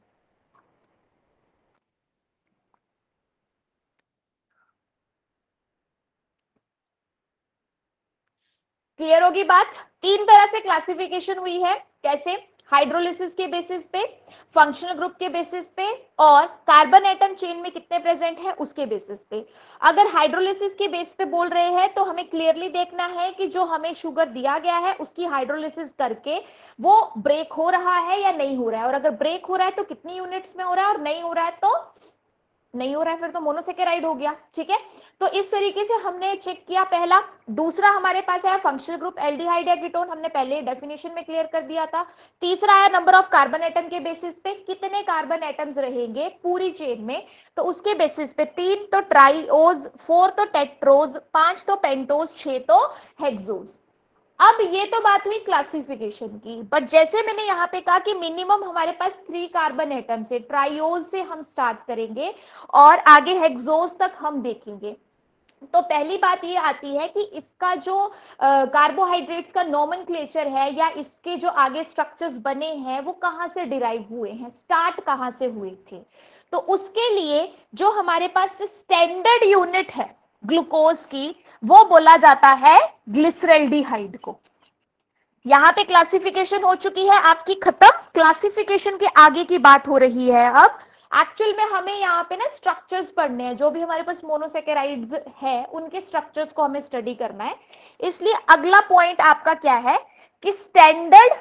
क्लियर होगी बात। तीन तरह से क्लासिफिकेशन हुई है, कैसे? हाइड्रोलिसिस के बेसिस पे, फंक्शनल ग्रुप के बेसिस पे, और कार्बन एटम चेन में कितने प्रेजेंट है उसके बेसिस पे। अगर हाइड्रोलिसिस के बेस पे बोल रहे हैं तो हमें क्लियरली देखना है कि जो हमें शुगर दिया गया है उसकी हाइड्रोलिसिस करके वो ब्रेक हो रहा है या नहीं हो रहा है, और अगर ब्रेक हो रहा है तो कितनी यूनिट्स में हो रहा है, और नहीं हो रहा है तो नहीं हो रहा है, फिर तो मोनोसेकेराइड हो गया। ठीक है, तो इस तरीके से हमने चेक किया पहला। दूसरा हमारे पास है फंक्शनल ग्रुप एल्डिहाइड या कीटोन, हमने पहले डेफिनेशन में क्लियर कर दिया था। तीसरा आया नंबर ऑफ कार्बन एटम के बेसिस पे, कितने कार्बन एटम्स रहेंगे पूरी चेन में, तो उसके बेसिस पे तीन तो ट्राइओज, फोर तो टेट्रोज, पांच तो पेंटोज, छह तो हेक्सोज। अब ये तो बात हुई क्लासिफिकेशन की, बट जैसे मैंने यहाँ पे कहा कि मिनिमम हमारे पास थ्री कार्बन एटम से, ट्राइओज से हम स्टार्ट करेंगे और आगे हेक्सोज तक हम देखेंगे। तो पहली बात ये आती है कि इसका जो कार्बोहाइड्रेट्स का नोमेनक्लेचर है या इसके जो आगे स्ट्रक्चर्स बने हैं वो कहाँ से डिराइव हुए हैं, स्टार्ट कहाँ से हुए थे। तो उसके लिए जो हमारे पास स्टैंडर्ड यूनिट है ग्लूकोज की, वो बोला जाता है ग्लिसरल्डिहाइड को। यहां पे क्लासिफिकेशन हो चुकी है आपकी खत्म, क्लासिफिकेशन के आगे की बात हो रही है। अब एक्चुअल में हमें यहाँ पे ना स्ट्रक्चर्स पढ़ने हैं, जो भी हमारे पास मोनोसेकेराइड्स है उनके स्ट्रक्चर्स को हमें स्टडी करना है। इसलिए अगला पॉइंट आपका क्या है कि standard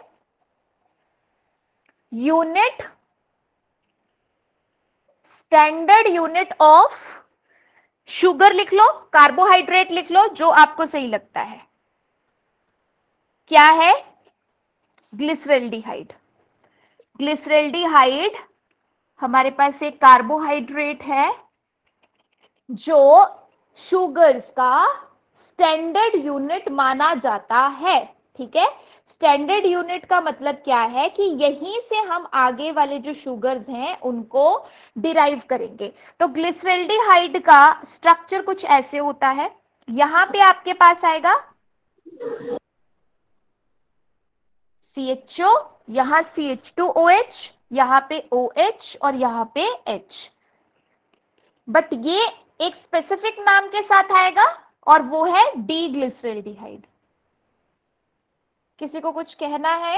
unit, standard unit of sugar लिख लो, कार्बोहाइड्रेट लिख लो, जो आपको सही लगता है। क्या है? ग्लिसरल्डिहाइड। ग्लिसरल्डिहाइड हमारे पास एक कार्बोहाइड्रेट है जो शुगर्स का स्टैंडर्ड यूनिट माना जाता है। ठीक है, स्टैंडर्ड यूनिट का मतलब क्या है कि यहीं से हम आगे वाले जो शुगर्स हैं उनको डिराइव करेंगे। तो ग्लिसरल्डिहाइड का स्ट्रक्चर कुछ ऐसे होता है, यहां पे आपके पास आएगा सी एच ओ, यहां C H two O H, यहां पे ओ एच और यहां पे H। बट ये एक स्पेसिफिक नाम के साथ आएगा और वो है डी ग्लिसरल्डिहाइड। किसी को कुछ कहना है?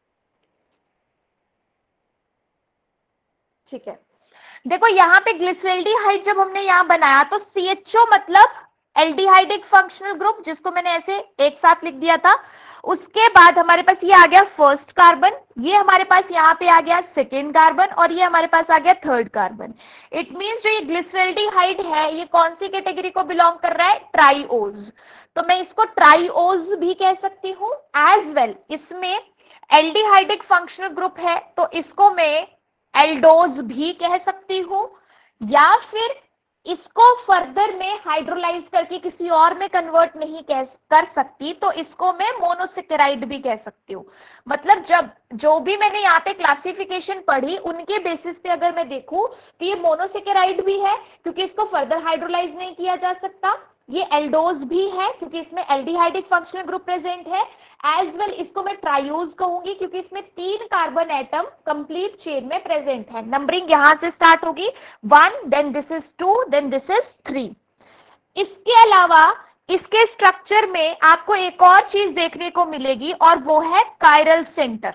ठीक है, देखो यहां पे ग्लिसरल्डिहाइड जब हमने यहां बनाया तो सी एच ओ मतलब एल्डिहाइडिक फंक्शनल ग्रुप, जिसको मैंने ऐसे एक साथ लिख दिया था। उसके बाद हमारे पास ये आ गया फर्स्ट कार्बन, ये हमारे पास यहाँ पे आ गया सेकेंड कार्बन, और ये हमारे पास आ गया थर्ड कार्बन। इट मींस जो ये ग्लिसरल्डिहाइड है ये कौन सी कैटेगरी को बिलोंग कर रहा है? ट्राइओज। तो मैं इसको ट्राइओज भी कह सकती हूँ। एज वेल इसमें एल्डिहाइडिक फंक्शनल ग्रुप है तो इसको मैं एल्डोज भी कह सकती हूँ, या फिर इसको फर्दर में हाइड्रोलाइज करके किसी और में कन्वर्ट नहीं कह कर सकती तो इसको मैं मोनोसेकेराइड भी कह सकती हूँ। मतलब जब जो भी मैंने यहाँ पे क्लासिफिकेशन पढ़ी उनके बेसिस पे अगर मैं देखूं तो ये मोनोसेकेराइड भी है क्योंकि इसको फर्दर हाइड्रोलाइज नहीं किया जा सकता, ये एल्डोज भी है क्योंकि इसमें एल्डिहाइडिक फंक्शनल ग्रुप प्रेजेंट है। एज वेल इसको मैं ट्राइयूज कहूंगी क्योंकि इसमें तीन कार्बन एटम कंप्लीट चेन में प्रेजेंट है। नंबरिंग यहां से स्टार्ट होगी, one, then this is two, then this is three. इसके अलावा इसके स्ट्रक्चर में आपको एक और चीज देखने को मिलेगी और वो है chiral centre.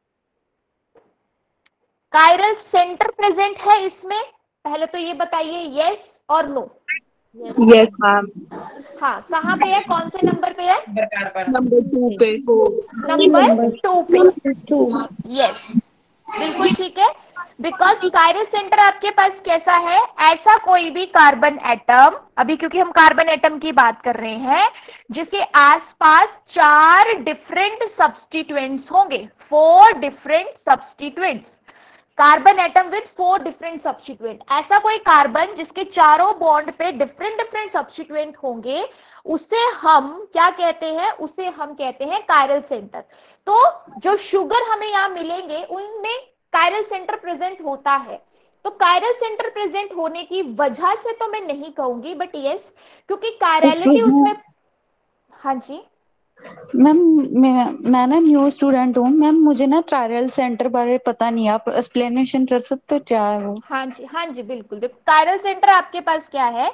Chiral centre present है इसमें, पहले तो ये बताइए यस और नो। Yes ma'am. हाँ, कहाँ पे है, कौन से नंबर पे है? नंबर टू पे। नंबर टू पे, यस बिल्कुल ठीक है। बिकॉज कायरल सेंटर आपके पास कैसा है, ऐसा कोई भी कार्बन एटम, अभी क्योंकि हम कार्बन एटम की बात कर रहे हैं, जिसके आसपास चार डिफरेंट सब्स्टिट्यूएंट्स होंगे, four different substituents, carbon atom with four different substituent. ऐसा कोई कार्बन जिसके चारों बॉन्ड पे डिफरेंट डिफरेंट सब्स्टिट्यूएंट होंगे उसे हम क्या कहते हैं, उसे हम कहते हैं कायरल सेंटर। तो जो शुगर हमें यहाँ मिलेंगे उनमें कायरल सेंटर प्रेजेंट होता है। तो कायरल सेंटर प्रेजेंट होने की वजह से तो मैं नहीं कहूंगी, बट यस क्योंकि कायरलिटी उसमें। हाँ जी मैम, मैं मैं ना न्यू स्टूडेंट हूँ मैम, मुझे ना ट्रायल सेंटर बारे पता नहीं, आप एक्सप्लेनेशन कर सकते हो क्या है वो? हाँ जी हाँ जी बिल्कुल। देखो कायरल सेंटर आपके पास क्या है,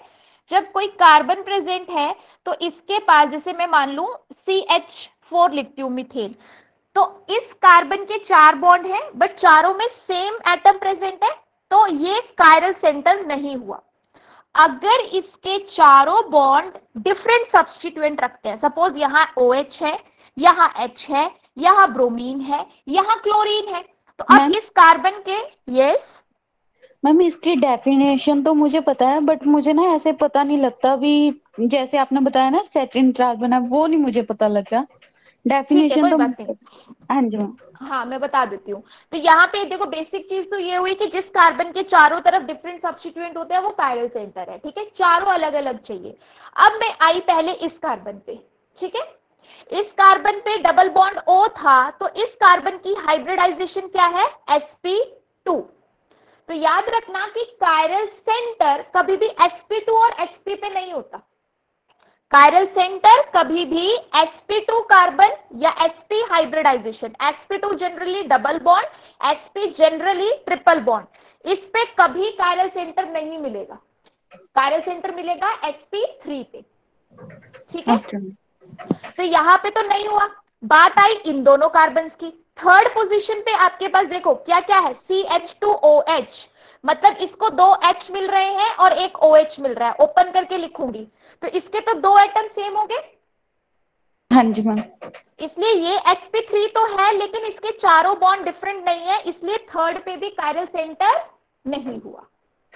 जब कोई कार्बन प्रेजेंट है तो इसके पास, जैसे मैं मान लूं सी एच फोर लिखती हूँ मीथेन, तो इस कार्बन के चार बॉन्ड हैं बट चारों में सेम एटम प्रेजेंट है, तो ये कायरल सेंटर नहीं हुआ। अगर इसके चारों बॉन्ड डिफरेंट सब्स्टिट्यूएंट रखते हैं, सपोज यहाँ OH है, यहाँ H है, यहाँ ब्रोमीन है, यहाँ क्लोरीन है, तो अब मैम इस कार्बन के, यस मैम इसकी डेफिनेशन तो मुझे पता है, बट मुझे ना ऐसे पता नहीं लगता भी, जैसे आपने बताया ना सेकंड कार्बन है, वो नहीं मुझे पता लग रहा ठीक है, डेफिनेशन कोई तो। बात नहीं। हाँ जी मैम। हाँ मैं बता देती हूँ। तो यहाँ पे देखो बेसिक चीज तो ये हुई कि जिस कार्बन के चारों तरफ डिफरेंट सब्स्टिट्यूएंट होते हैं वो कायरल सेंटर है, ठीक है, चारों अलग अलग चाहिए। अब मैं आई पहले इस कार्बन पे, ठीक है, इस कार्बन पे डबल बॉन्ड O था, तो इस कार्बन की हाइब्रिडाइजेशन क्या है, एस पी टू। तो याद रखना कि कायरल सेंटर कभी भी एस पी टू और एस पी पे नहीं होता। कायरल सेंटर कभी भी एस पी टू कार्बन या S P hybridisation, S P two generally double bond, S P generally triple bond, इस पे कभी कायरल सेंटर नहीं मिलेगा। कायरल सेंटर मिलेगा एस पी थ्री पे, ठीक है। तो यहां पे तो नहीं हुआ। बात आई इन दोनों कार्बन्स की। थर्ड पोजीशन पे आपके पास देखो क्या क्या है, C H two O H, मतलब इसको दो H मिल रहे हैं और एक OH मिल रहा है, ओपन करके लिखूंगी, तो इसके तो दो एटम सेम हो गए। हाँ जी मैम। इसलिए ये एस पी थ्री तो है लेकिन इसके चारों बॉन्ड डिफरेंट नहीं है, इसलिए थर्ड पे भी कायरल सेंटर नहीं हुआ।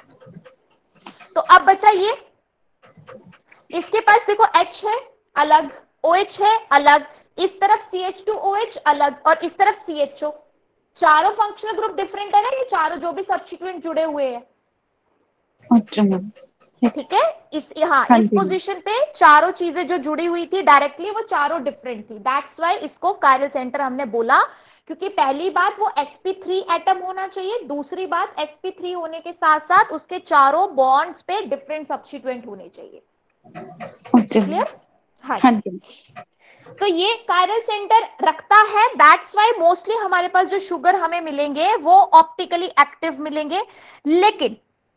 तो अब बचा ये, इसके पास देखो H है अलग, OH है अलग, इस तरफ C H two O H अलग और इस तरफ सी एच ओ, चारों फंक्शनल ग्रुप डिफरेंट है ना, ये चारों जो भी सब्स्टिट्यूएंट जुड़े हुए हैं, अच्छा मैम। ठीक है। इस हाँ हाँ इस जी। पोजीशन पे चारों चीजें जो जुड़ी हुई थी डायरेक्टली वो चारों डिफरेंट थी, दैट्स वाई इसको कायरल सेंटर हमने बोला। क्योंकि पहली बात वो एस पी थ्री एटम होना चाहिए, दूसरी बात एस पी थ्री होने के साथ साथ उसके चारों बॉन्ड्स पे डिफरेंट सब्स्टिट्यूएंट होने चाहिए। ओके। क्लियर? हाँ हाँ जी। जी। तो ये कायरल सेंटर रखता है, दैट्स वाई मोस्टली हमारे पास जो शुगर हमें मिलेंगे वो ऑप्टिकली एक्टिव मिलेंगे। लेकिन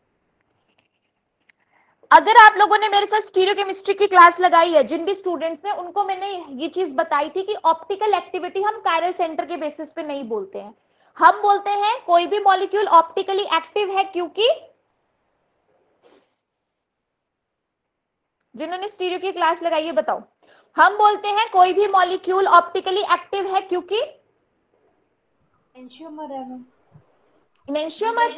अगर आप लोगों ने मेरे साथ स्टीरियोकेमिस्ट्री की क्लास लगाई है, जिन भी स्टूडेंट्स ने, उनको मैंने ये चीज बताई थी कि ऑप्टिकल एक्टिविटी हम कायरल सेंटर के बेसिस पे नहीं बोलते हैं, हम बोलते हैं कोई भी मॉलिक्यूल ऑप्टिकली एक्टिव है क्योंकि, जिन्होंने स्टीरियो की क्लास लगाई है बताओ, हम बोलते हैं कोई भी मॉलिक्यूल ऑप्टिकली एक्टिव है क्योंकि एंशियोमर है ma'am, enantiomer,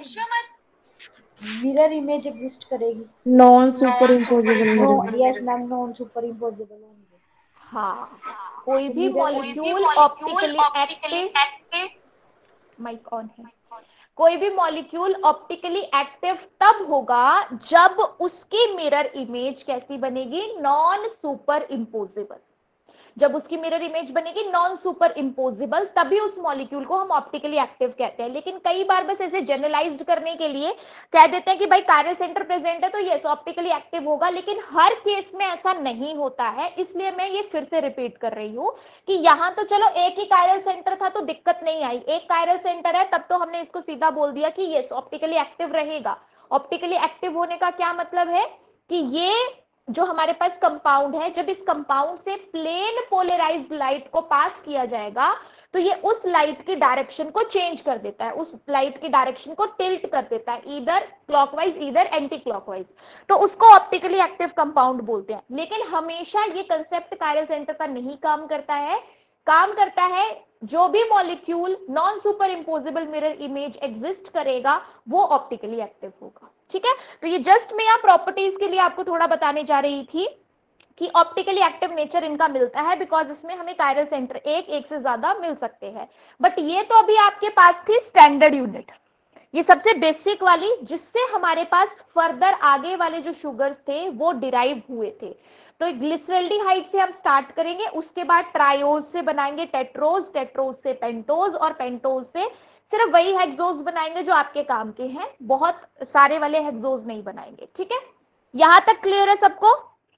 mirror image exist करेगी, non super impossible no mirror. Yes ma'am, non super impossible होंगे। हाँ कोई भी Mirror- molecule optically active, mike on है, कोई भी मॉलिक्यूल ऑप्टिकली एक्टिव तब होगा जब उसकी मिरर इमेज कैसी बनेगी, नॉन सुपर इम्पोजिबल। जब उसकी मिरर इमेज बनेगी नॉन सुपर इम्पोजिबल, तभी उस मॉलिक्यूल को हम ऑप्टिकली एक्टिव कहते हैं। लेकिन कई बार बस ऐसे जनरलाइज्ड करने के लिए कह देते हैं कि भाई कायरल सेंटर प्रेजेंट है तो यस ऑप्टिकली एक्टिव होगा, लेकिन हर केस में ऐसा नहीं होता है। इसलिए मैं ये फिर से रिपीट कर रही हूं कि यहां तो चलो एक ही कायरल सेंटर था तो दिक्कत नहीं आई, एक कायरल सेंटर है तब तो हमने इसको सीधा बोल दिया कि यस ऑप्टिकली एक्टिव रहेगा। ऑप्टिकली एक्टिव होने का क्या मतलब है कि ये जो हमारे पास कंपाउंड है, जब इस कंपाउंड से प्लेन पोलराइज्ड लाइट को पास किया जाएगा तो ये उस लाइट की डायरेक्शन को चेंज कर देता है, उस लाइट की डायरेक्शन को टिल्ट कर देता है, either clockwise either anticlockwise, तो उसको ऑप्टिकली एक्टिव कंपाउंड बोलते हैं। लेकिन हमेशा ये कंसेप्ट कायरल सेंटर का नहीं काम करता है, काम करता है जो भी molecule non super impossible mirror image exist करेगा वो ऑप्टिकली एक्टिव होगा, ठीक है। तो ये जस्ट मैं यहाँ प्रॉपर्टीज के लिए आपको थोड़ा बताने जा रही थी कि ऑप्टिकली एक्टिव नेचर इनका मिलता है, बिकॉज इसमें हमें कायरल सेंटर एक एक से ज्यादा मिल सकते हैं। बट ये तो अभी आपके पास थी स्टैंडर्ड यूनिट, ये सबसे बेसिक वाली, जिससे हमारे पास फर्दर आगे वाले जो शुगर्स थे वो डिराइव हुए थे। तो ग्लिसरल्डिहाइड से हम स्टार्ट करेंगे, उसके बाद ट्रायोज से बनाएंगे टेट्रोज, टेट्रोज से पेंटोज और पेंटोज से सिर्फ वही हेक्सोज बनाएंगे जो आपके काम के हैं, बहुत सारे वाले हेक्सोज नहीं बनाएंगे, ठीक है। यहां तक क्लियर है सबको?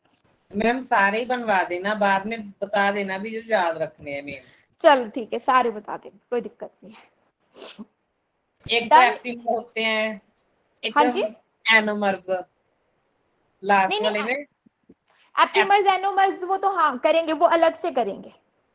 मैम सारे ही बनवा देना, बाद में बता देना भी जो याद रखने हैं मैम। चलो ठीक है, सारे बता देंगे, कोई दिक्कत नहीं है। एक तो एक्टिव होते हैं, एक हाँ जी, एनोमर्स, लास्ट नहीं वाले नहीं में एपिमर्स एनोमर्स वो तो हाँ करेंगे, वो अलग से करेंगे।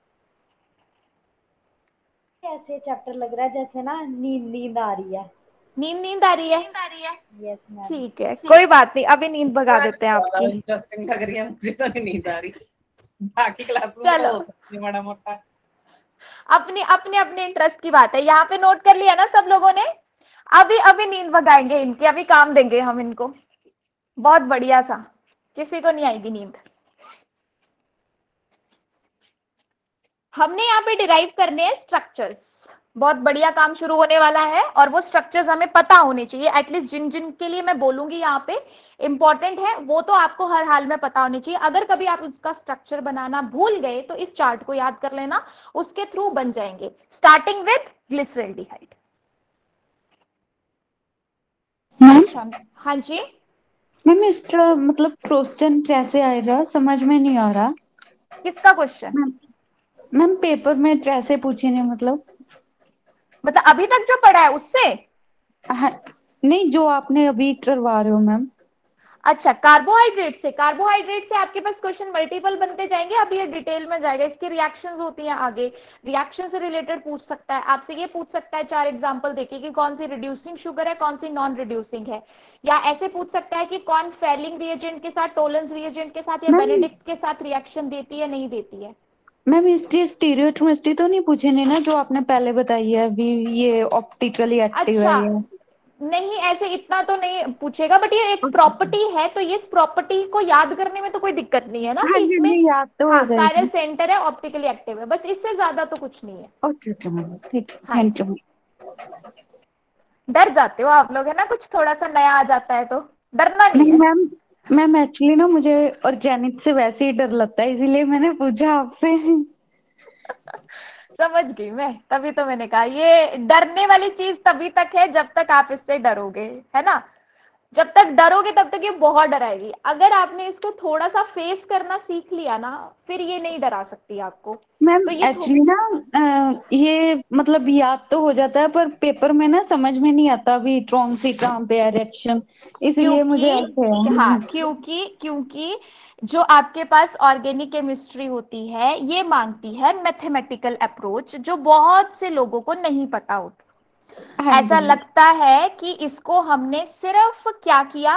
ऐसे चैप्टर लग रहा है जैसे ना नींद नींद आ रही है। नींद नींद आ रही है, यस मैम। ठीक है कोई बात नहीं, अभी नींद भगा देते हैं आपकी। इंटरेस्टिंग लग रही है मुझे, तो नहीं नींद आ रही। बाकी क्लासेस में चलो तो हो सकती है बड़ा मोटा। अपने अपने अपने इंटरेस्ट की बात है, यहाँ पे नोट कर लिया ना सब लोगों ने। अभी अभी नींद भगाएंगे इनकी, अभी काम देंगे हम इनको बहुत बढ़िया सा, किसी को नहीं आएगी नींद। हमने यहाँ पे डिराइव करने हैं स्ट्रक्चर्स, बहुत बढ़िया काम शुरू होने वाला है और वो स्ट्रक्चर्स हमें पता होने चाहिए। एटलीस्ट जिन जिन के लिए मैं बोलूंगी यहाँ पे इंपॉर्टेंट है वो तो आपको हर हाल में पता होनी चाहिए। अगर कभी आप उसका स्ट्रक्चर बनाना भूल गए तो इस चार्ट को याद कर लेना, उसके थ्रू बन जाएंगे। Starting with glyceraldehyde. हाँ जी मैम इसका मतलब क्वेश्चन कैसे आएगा समझ में नहीं आ रहा। किसका क्वेश्चन? मैम पेपर में कैसे पूछे ने मतलब मतलब अभी तक जो पढ़ा है उससे? हाँ, नहीं जो आपने अभी करवा रहे हो मैम। अच्छा कार्बोहाइड्रेट से, कार्बोहाइड्रेट से आपके पास क्वेश्चन मल्टीपल बनते जाएंगे। अभी ये डिटेल में जाएगा, इसकी रिएक्शंस होती हैं आगे, रिएक्शन से रिलेटेड पूछ सकता है आपसे। ये पूछ सकता है चार एग्जांपल देके कि कौन सी रिड्यूसिंग शुगर है, कौन सी नॉन रिड्यूसिंग है। या ऐसे पूछ सकता है कि कौन फेलिंग रिएजेंट के साथ, टोलेंस रिएजेंट के साथ या बेनेडिक्ट के साथ रिएक्शन देती है नहीं देती है। मैम इसकी स्टीरियोकेमिस्ट्री तो नहीं पूछे ने ना जो आपने पहले बताई है अभी, ये ऑप्टिकली एक्टिव अच्छा है ये? नहीं ऐसे इतना तो नहीं पूछेगा, बट ये एक प्रॉपर्टी है तो ये इस प्रॉपर्टी को याद करने में तो कोई दिक्कत नहीं है ना हाँ कि जी, इसमें नहीं याद तो हो हाँ जाएगी। कायरल सेंटर है, ऑप्टिकली एक्टिव है, बस इससे ज्यादा तो कुछ नहीं है। ओके ओके मैम ठीक है, हाँ थैंक जी। यू। डर जाते हो आप लोग है ना, कुछ थोड़ा सा नया आ जाता है तो डरना नहीं नहीं है। मैम, मैम एक्चुअली ना मुझे ऑर्गेनिक से वैसे ही डर लगता है इसीलिए मैंने पूछा आपसे। समझ गई मैं, तभी तो मैंने कहा ये डरने वाली चीज तभी तक है जब तक आप इससे डरोगे, है ना। जब तक डरोगे तब तक ये बहुत डराएगी। अगर आपने इसको थोड़ा सा फेस करना सीख लिया ना फिर ये नहीं डरा सकती आपको। मैम तो ये एक्चुअली ना अ, ये मतलब याद तो हो जाता है पर पेपर में ना समझ में नहीं आता अभी कौन सी कहाँ पे है रिएक्शन, इसलिए मुझे ऐसे क्योंकि है। हाँ क्योंकि क्योंकि जो आपके पास ऑर्गेनिक केमिस्ट्री होती है ये मांगती है मैथमेटिकल अप्रोच, जो बहुत से लोगों को नहीं पता होता। हाँ ऐसा जी लगता है कि इसको हमने सिर्फ क्या किया,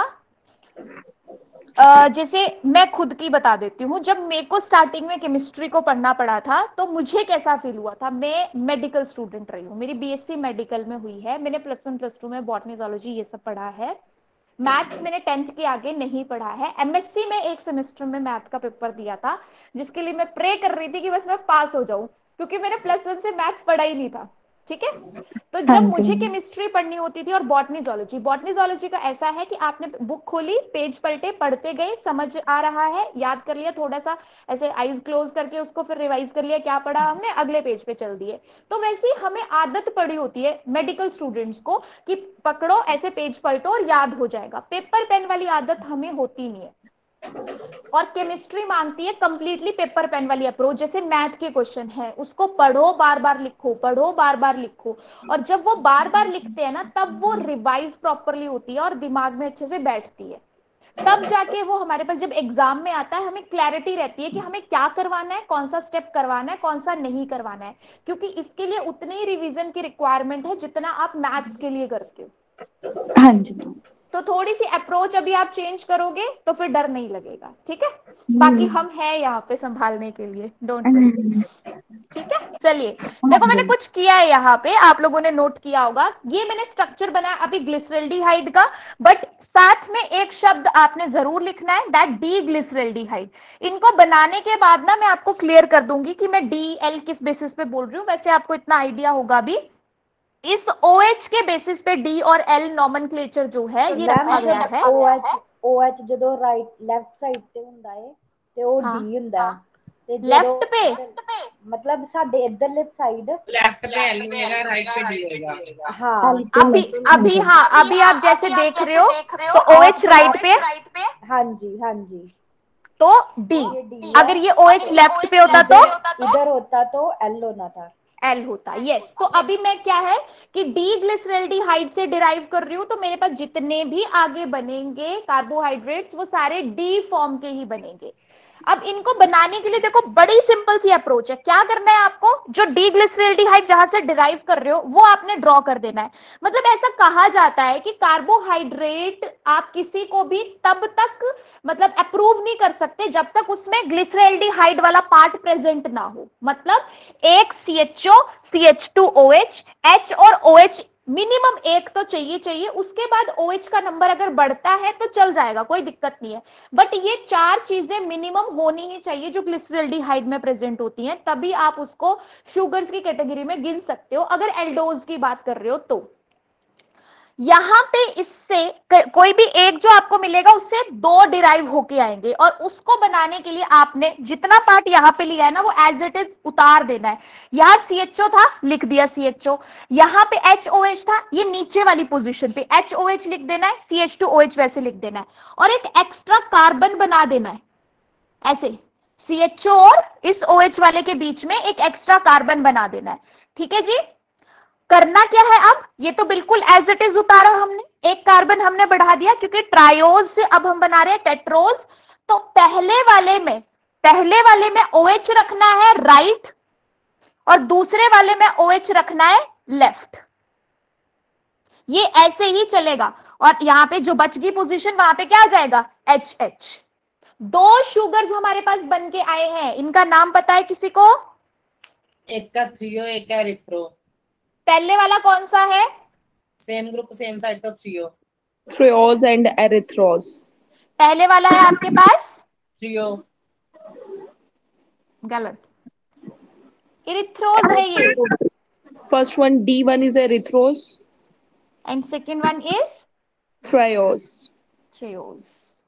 अ, जैसे मैं खुद की बता देती हूँ। जब मेरे को स्टार्टिंग में केमिस्ट्री को पढ़ना पड़ा था तो मुझे कैसा फील हुआ था। मैं मेडिकल स्टूडेंट रही हूँ, मेरी बीएससी मेडिकल में हुई है, मैंने प्लस वन प्लस टू में बॉटनी जूलॉजी ये सब पढ़ा है। मैथ्स मैंने टेंथ के आगे नहीं पढ़ा है। एमएससी में एक सेमेस्टर में मैथ का पेपर दिया था जिसके लिए मैं प्रे कर रही थी कि बस मैं पास हो जाऊं, क्योंकि मैंने प्लस वन से मैथ पढ़ा ही नहीं था। ठीक है, तो हाँ जब मुझे जी केमिस्ट्री पढ़नी होती थी और बॉटनी जूलॉजी, बॉटनी जूलॉजी का ऐसा है कि आपने बुक खोली, पेज पलटे, पढ़ते गए, समझ आ रहा है, याद कर लिया, थोड़ा सा ऐसे आईज क्लोज करके उसको फिर रिवाइज कर लिया क्या पढ़ा हमने, अगले पेज पे चल दिए। तो वैसे ही हमें आदत पड़ी होती है मेडिकल स्टूडेंट्स को कि पकड़ो ऐसे पेज पलटो और याद हो जाएगा। पेपर पेन वाली आदत हमें होती नहीं है। और केमिस्ट्री मांगती है कंप्लीटली पेपर पेन वाली अप्रोच। जैसे मैथ के क्वेश्चन है उसको पढ़ो बार बार लिखो, पढ़ो बार बार लिखो, और जब वो बार बार लिखते हैं ना तब वो रिवाइज प्रॉपरली होती है और दिमाग में अच्छे से बैठती है। तब जाके वो हमारे पास जब एग्जाम में आता है हमें क्लैरिटी रहती है कि हमें क्या करवाना है, कौन सा स्टेप करवाना है, कौन सा नहीं करवाना है, क्योंकि इसके लिए उतनी ही रिवीजन की रिक्वायरमेंट है जितना आप मैथ्स के लिए करते हो। हाँ जी। तो थोड़ी सी अप्रोच अभी आप चेंज करोगे तो फिर डर नहीं लगेगा। ठीक है, बाकी हम हैं यहाँ पे संभालने के लिए, डोंट वरी। ठीक है, चलिए देखो मैंने कुछ किया है यहाँ पे, आप लोगों ने नोट किया होगा। ये मैंने स्ट्रक्चर बनाया अभी ग्लिसरल्डिहाइड का, बट साथ में एक शब्द आपने जरूर लिखना है, दैट डी ग्लिसरल्डिहाइड। इनको बनाने के बाद ना मैं आपको क्लियर कर दूंगी कि मैं डी एल किस बेसिस पे बोल रही हूँ। वैसे आपको इतना आइडिया होगा भी, इस OH के बेसिस पे D और L नॉमेनक्लेचर जो है ये रखा गया है। OH OH ਜਦੋਂ ਰਾਈਟ ਲੈਫਟ ਸਾਈਡ ਤੇ ਹੁੰਦਾ ਹੈ ਤੇ ਉਹ हाँ, D ਹੁੰਦਾ ਹੈ ਤੇ लेफ्ट पे मतलब ਸਾਡੇ ਇਧਰਲੇ ਸਾਈਡ लेफ्ट पे एल होगा, राइट पे डी होगा। हाँ अभी अभी हाँ अभी आप जैसे देख रहे हो तो OH राइट पे, हाँ जी हाँ जी, तो D। अगर ये OH लेफ्ट पे होता तो इधर होता तो L होना था। एल होता है। यस, तो अभी मैं क्या है कि डी ग्लिसरॉल्डिहाइड से डिराइव कर रही हूं, तो मेरे पास जितने भी आगे बनेंगे कार्बोहाइड्रेट्स वो सारे डी फॉर्म के ही बनेंगे। अब इनको बनाने के लिए देखो बड़ी सिंपल सी अप्रोच है। क्या करना है आपको, जो डी ग्लिसरॉल्डिहाइड जहां से डिराइव कर रहे हो वो आपने ड्रॉ कर देना है। मतलब ऐसा कहा जाता है कि कार्बोहाइड्रेट आप किसी को भी तब तक मतलब अप्रूव नहीं कर सकते जब तक उसमें ग्लिसरॉल्डिहाइड वाला पार्ट प्रेजेंट ना हो। मतलब एक C H O, C H two O H, H और OH मिनिमम एक तो चाहिए चाहिए उसके बाद OH का नंबर अगर बढ़ता है तो चल जाएगा, कोई दिक्कत नहीं है। बट ये चार चीजें मिनिमम होनी ही चाहिए जो ग्लिसरॉल्डिहाइड में प्रेजेंट होती हैं, तभी आप उसको शुगर्स की कैटेगरी में गिन सकते हो अगर एल्डोज की बात कर रहे हो तो। यहां पे इससे कोई भी एक जो आपको मिलेगा उससे दो डिराइव होके आएंगे और उसको बनाने के लिए आपने जितना पार्ट यहां पे लिया है ना वो एज इट इज उतार देना है। यहां सी एच ओ था, लिख दिया सी एच ओ, यहां पे एच ओ एच था, ये नीचे वाली पोजीशन पे एच ओ एच लिख देना है, C H two O H वैसे लिख देना है और एक एक्स्ट्रा कार्बन बना देना है ऐसे सी एच ओ और इस ओ एच वाले के बीच में एक एक्स्ट्रा कार्बन बना देना है। ठीक है जी, करना क्या है अब, ये तो बिल्कुल एज इट इज उतारा हमने, एक कार्बन हमने बढ़ा दिया क्योंकि ट्रायोज से अब हम बना रहे हैं टेट्रोज। तो पहले वाले में पहले वाले में OH रखना है राइट और दूसरे वाले में OH रखना है लेफ्ट। ये ऐसे ही चलेगा और यहां पे जो बच गई पोजीशन वहां पे क्या आ जाएगा एच एच। दो शुगर्स हमारे पास बन के आए हैं, इनका नाम पता है किसी को? एक का थ्रियो, एक का एरिथ्रो। पहले वाला कौन सा है? सेम ग्रुप सेम साइड तो थ्रियो। Threose and erythrose. पहले वाला है आपके पास थ्रियो। गलत, एरिथ्रोज है ये। First one D one is erythrose and second one is threose. Threose.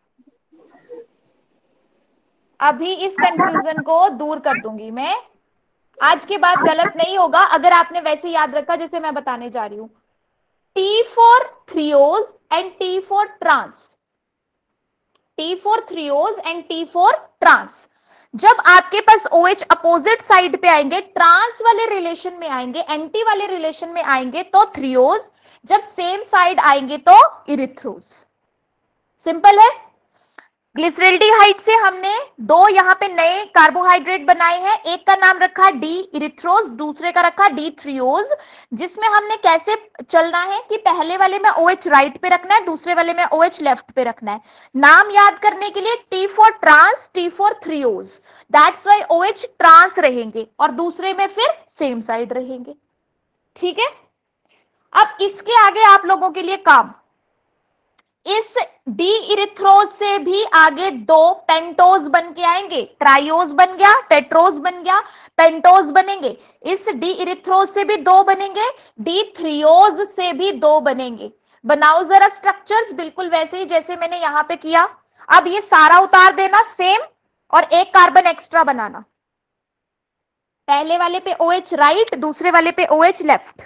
अभी इस कंफ्यूजन को दूर कर दूंगी मैं, आज के बाद गलत नहीं होगा अगर आपने वैसे याद रखा जैसे मैं बताने जा रही हूं। T for threose and T for trans, T for threose and T for trans। जब आपके पास OH अपोजिट साइड पे आएंगे, ट्रांस वाले रिलेशन में आएंगे, एंटी वाले रिलेशन में आएंगे तो थ्रियोज, जब सेम साइड आएंगे तो इरिथ्रोज। सिंपल है। ग्लिसरॉल्डिहाइड से हमने दो यहाँ पे नए कार्बोहाइड्रेट बनाए हैं, एक का नाम रखा डी इरिथ्रोज, दूसरे का रखा डी थ्रियोज, जिसमें हमने कैसे चलना है कि पहले वाले में OH राइट पे रखना है, दूसरे वाले में OH लेफ्ट पे रखना है। नाम याद करने के लिए T for trans, T for threose, that's why OH trans रहेंगे और दूसरे में फिर सेम साइड रहेंगे। ठीक है, अब इसके आगे आप लोगों के लिए काम, इस डी इरिथ्रोज से भी आगे दो पेंटोज बन के आएंगे, ट्रायोज बन गया, टेट्रोज बन गया, पेंटोज बनेंगे। इस डी इरिथ्रोज से भी दो बनेंगे, डी थ्रियोज से भी दो बनेंगे। बनाओ जरा स्ट्रक्चर्स बिल्कुल वैसे ही जैसे मैंने यहां पे किया। अब ये सारा उतार देना सेम और एक कार्बन एक्स्ट्रा बनाना, पहले वाले पे OH राइट, दूसरे वाले पे OH लेफ्ट।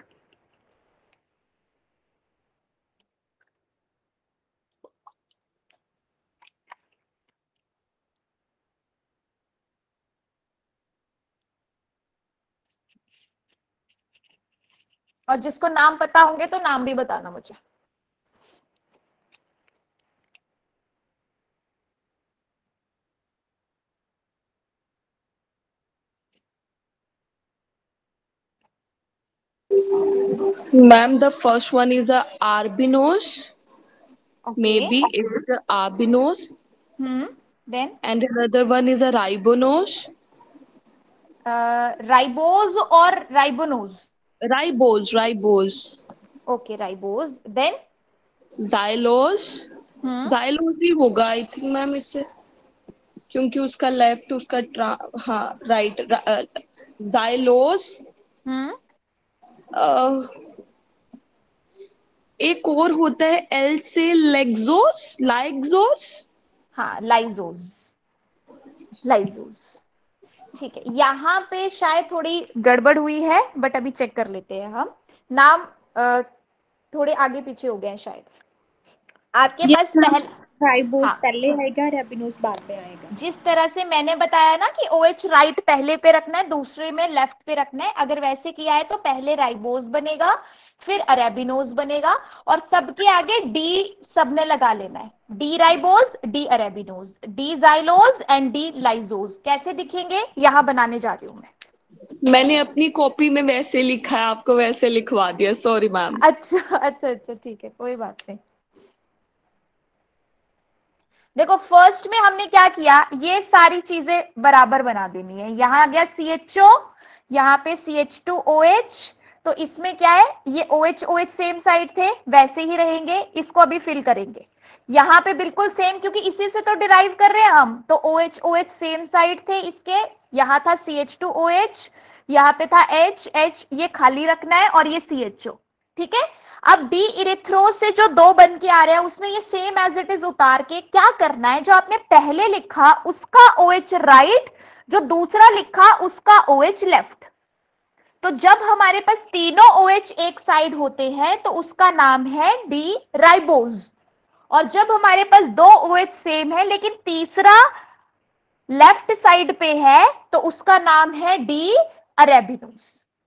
और जिसको नाम पता होंगे तो नाम भी बताना मुझे। Ma'am, the first one is a arbinose. Okay. Maybe it's the arbinose. Hmm. Then And another one is a ribonose. uh, ribose or ribonose? Ribose, ribose. Okay, ribose. Then Xylose. hmm. Xylose ही होगा आई थिंक मैम इससे, क्योंकि उसका लेफ्ट उसका ट्रा हाँ राइट जाइलोस। hmm. एक और होता है एल से लेग्जोस, लाइग्जोस। हाँ, लाइजोस, लाइजोस। ठीक है, यहाँ पे शायद थोड़ी गड़बड़ हुई है बट अभी चेक कर लेते हैं हम। नाम आ, थोड़े आगे पीछे हो गए हैं शायद। आपके पास पहला राइबोज हाँ पहले आएगा, रेबिनोज बाद में आएगा। जिस तरह से मैंने बताया ना कि OH राइट पहले पे रखना है, दूसरे में लेफ्ट पे रखना है, अगर वैसे किया है तो पहले राइबोज बनेगा, फिर अरेबिनोज बनेगा, और सबके आगे डी सबने लगा लेना है, D ribose, D arabinose, D xylose and D lyxose. कैसे दिखेंगे यहां बनाने जा रही हूं मैं। मैंने अपनी कॉपी में वैसे लिखा है, आपको वैसे लिखवा दिया, सॉरी मैम। अच्छा अच्छा अच्छा ठीक है, कोई बात नहीं। देखो फर्स्ट में हमने क्या किया, ये सारी चीजें बराबर बना देनी है। यहां आ गया सी एच ओ, यहाँ पे C H two O H, तो इसमें क्या है, ये OH OH सेम साइड थे वैसे ही रहेंगे, इसको अभी फिल करेंगे। यहाँ पे बिल्कुल सेम, क्योंकि इसी से तो डिराइव कर रहे हैं हम, तो OH OH सेम साइड थे इसके। यहाँ था C H two O H, यहाँ पे था H H, ये खाली रखना है, और ये सी एच ओ। ठीक है, अब डी इरिथ्रोज से जो दो बन के आ रहे हैं उसमें ये सेम एज इट इज उतार के क्या करना है, जो आपने पहले लिखा उसका OH राइट, जो दूसरा लिखा उसका OH लेफ्ट। तो जब हमारे पास तीनों OH एक साइड होते हैं तो उसका नाम है डी राइबोज, और जब हमारे पास दो OH सेम है लेकिन तीसरा लेफ्ट साइड पे है तो उसका नाम है डी अरेबिनोज।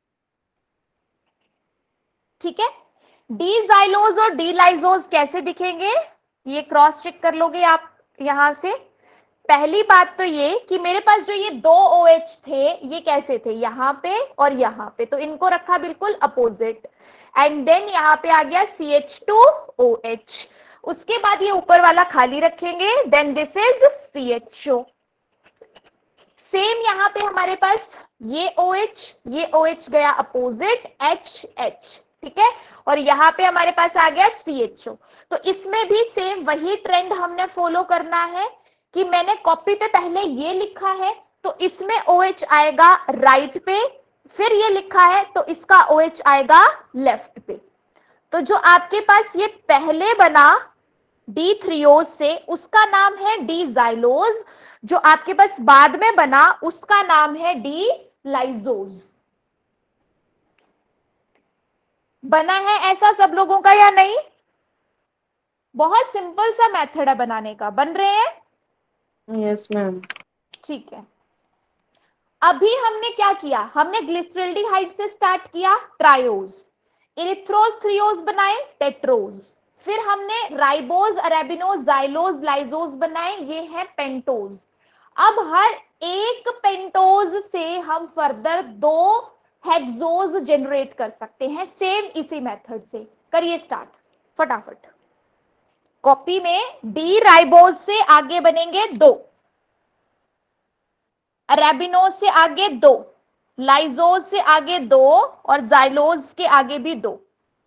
ठीक है, डी जाइलोज और डी लाइजोज कैसे दिखेंगे, ये क्रॉस चेक कर लोगे आप यहां से। पहली बात तो ये कि मेरे पास जो ये दो OH थे ये कैसे थे, यहां पे और यहां पे, तो इनको रखा बिल्कुल अपोजिट, एंड देन यहां पे आ गया C H two O H. उसके बाद ये ऊपर वाला खाली रखेंगे, then this is C H O. Same यहां पे हमारे पास ये OH, ये OH गया अपोजिट H H, ठीक है, और यहां पे हमारे पास आ गया सी एच ओ। तो इसमें भी सेम वही ट्रेंड हमने फॉलो करना है कि मैंने कॉपी पे पहले ये लिखा है तो इसमें OH आएगा राइट पे, फिर ये लिखा है तो इसका OH आएगा लेफ्ट पे। तो जो आपके पास ये पहले बना डी थ्रियोज से उसका नाम है डी जाइलोज, जो आपके पास बाद में बना उसका नाम है डी लाइजोज। बना है ऐसा सब लोगों का या नहीं? बहुत सिंपल सा मेथड है बनाने का, बन रहे हैं? Yes ma'am. ठीक है, अभी हमने क्या किया, हमने ग्लिसरल्डिहाइड से स्टार्ट किया ट्रायोज, इरिथ्रोज थ्रियोज बनाए टेट्रोज, फिर हमने राइबोज अरेबिनोज जाइलोज लाइजोज बनाए, ये है पेंटोज। अब हर एक पेंटोज से हम फर्दर दो हेक्सोज जनरेट कर सकते हैं सेम इसी मेथड से। करिए स्टार्ट फटाफट। कॉपी में डी राइबोज से आगे बनेंगे दो, अरेबिनोज से आगे दो, लाइजोज से आगे दो, और जाइलोज के आगे भी दो।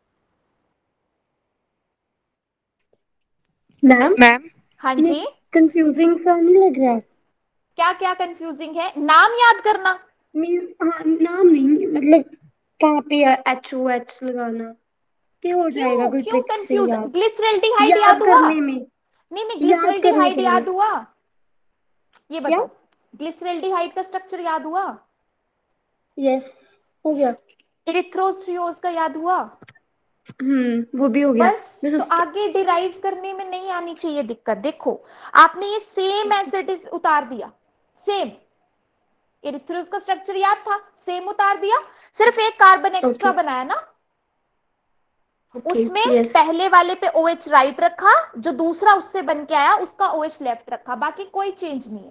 मैम मैम हाँ जी, कंफ्यूजिंग सा नहीं लग रहा है? क्या क्या कंफ्यूजिंग है, नाम याद करना। मीन्स हाँ, नाम नहीं, मतलब कहाँ पे एच ओ एच लगाना, क्या हो जाएगा? क्यों कोई क्यों ट्रिक से कंफ्यूज, याद ग्लिसरल्डिहाइड याद याद हुआ? करने में नहीं नहीं, याद करने ग्लिसरल्डिहाइड के लिए याद हुआ? ये क्या? बताओ, ग्लिसरल्डिहाइड का स्ट्रक्चर याद हुआ? यस, हो गया। इरिथ्रोज थ्रियोज का याद हुआ? हम्म वो भी हो गया। बस, बस तो उसके आगे डिराइव करने में नहीं आनी चाहिए दिक्कत। देखो आपने ये सेम एसिड उतार दिया, सेम इरिथ्रोज का स्ट्रक्चर याद था, सेम उतार दिया, सिर्फ एक कार्बन एक्स्ट्रा ओके बनाया ना, ओके उसमें यस पहले वाले पे OH राइट रखा, जो दूसरा उससे बन के आया उसका OH लेफ्ट रखा, बाकी कोई चेंज नहीं है।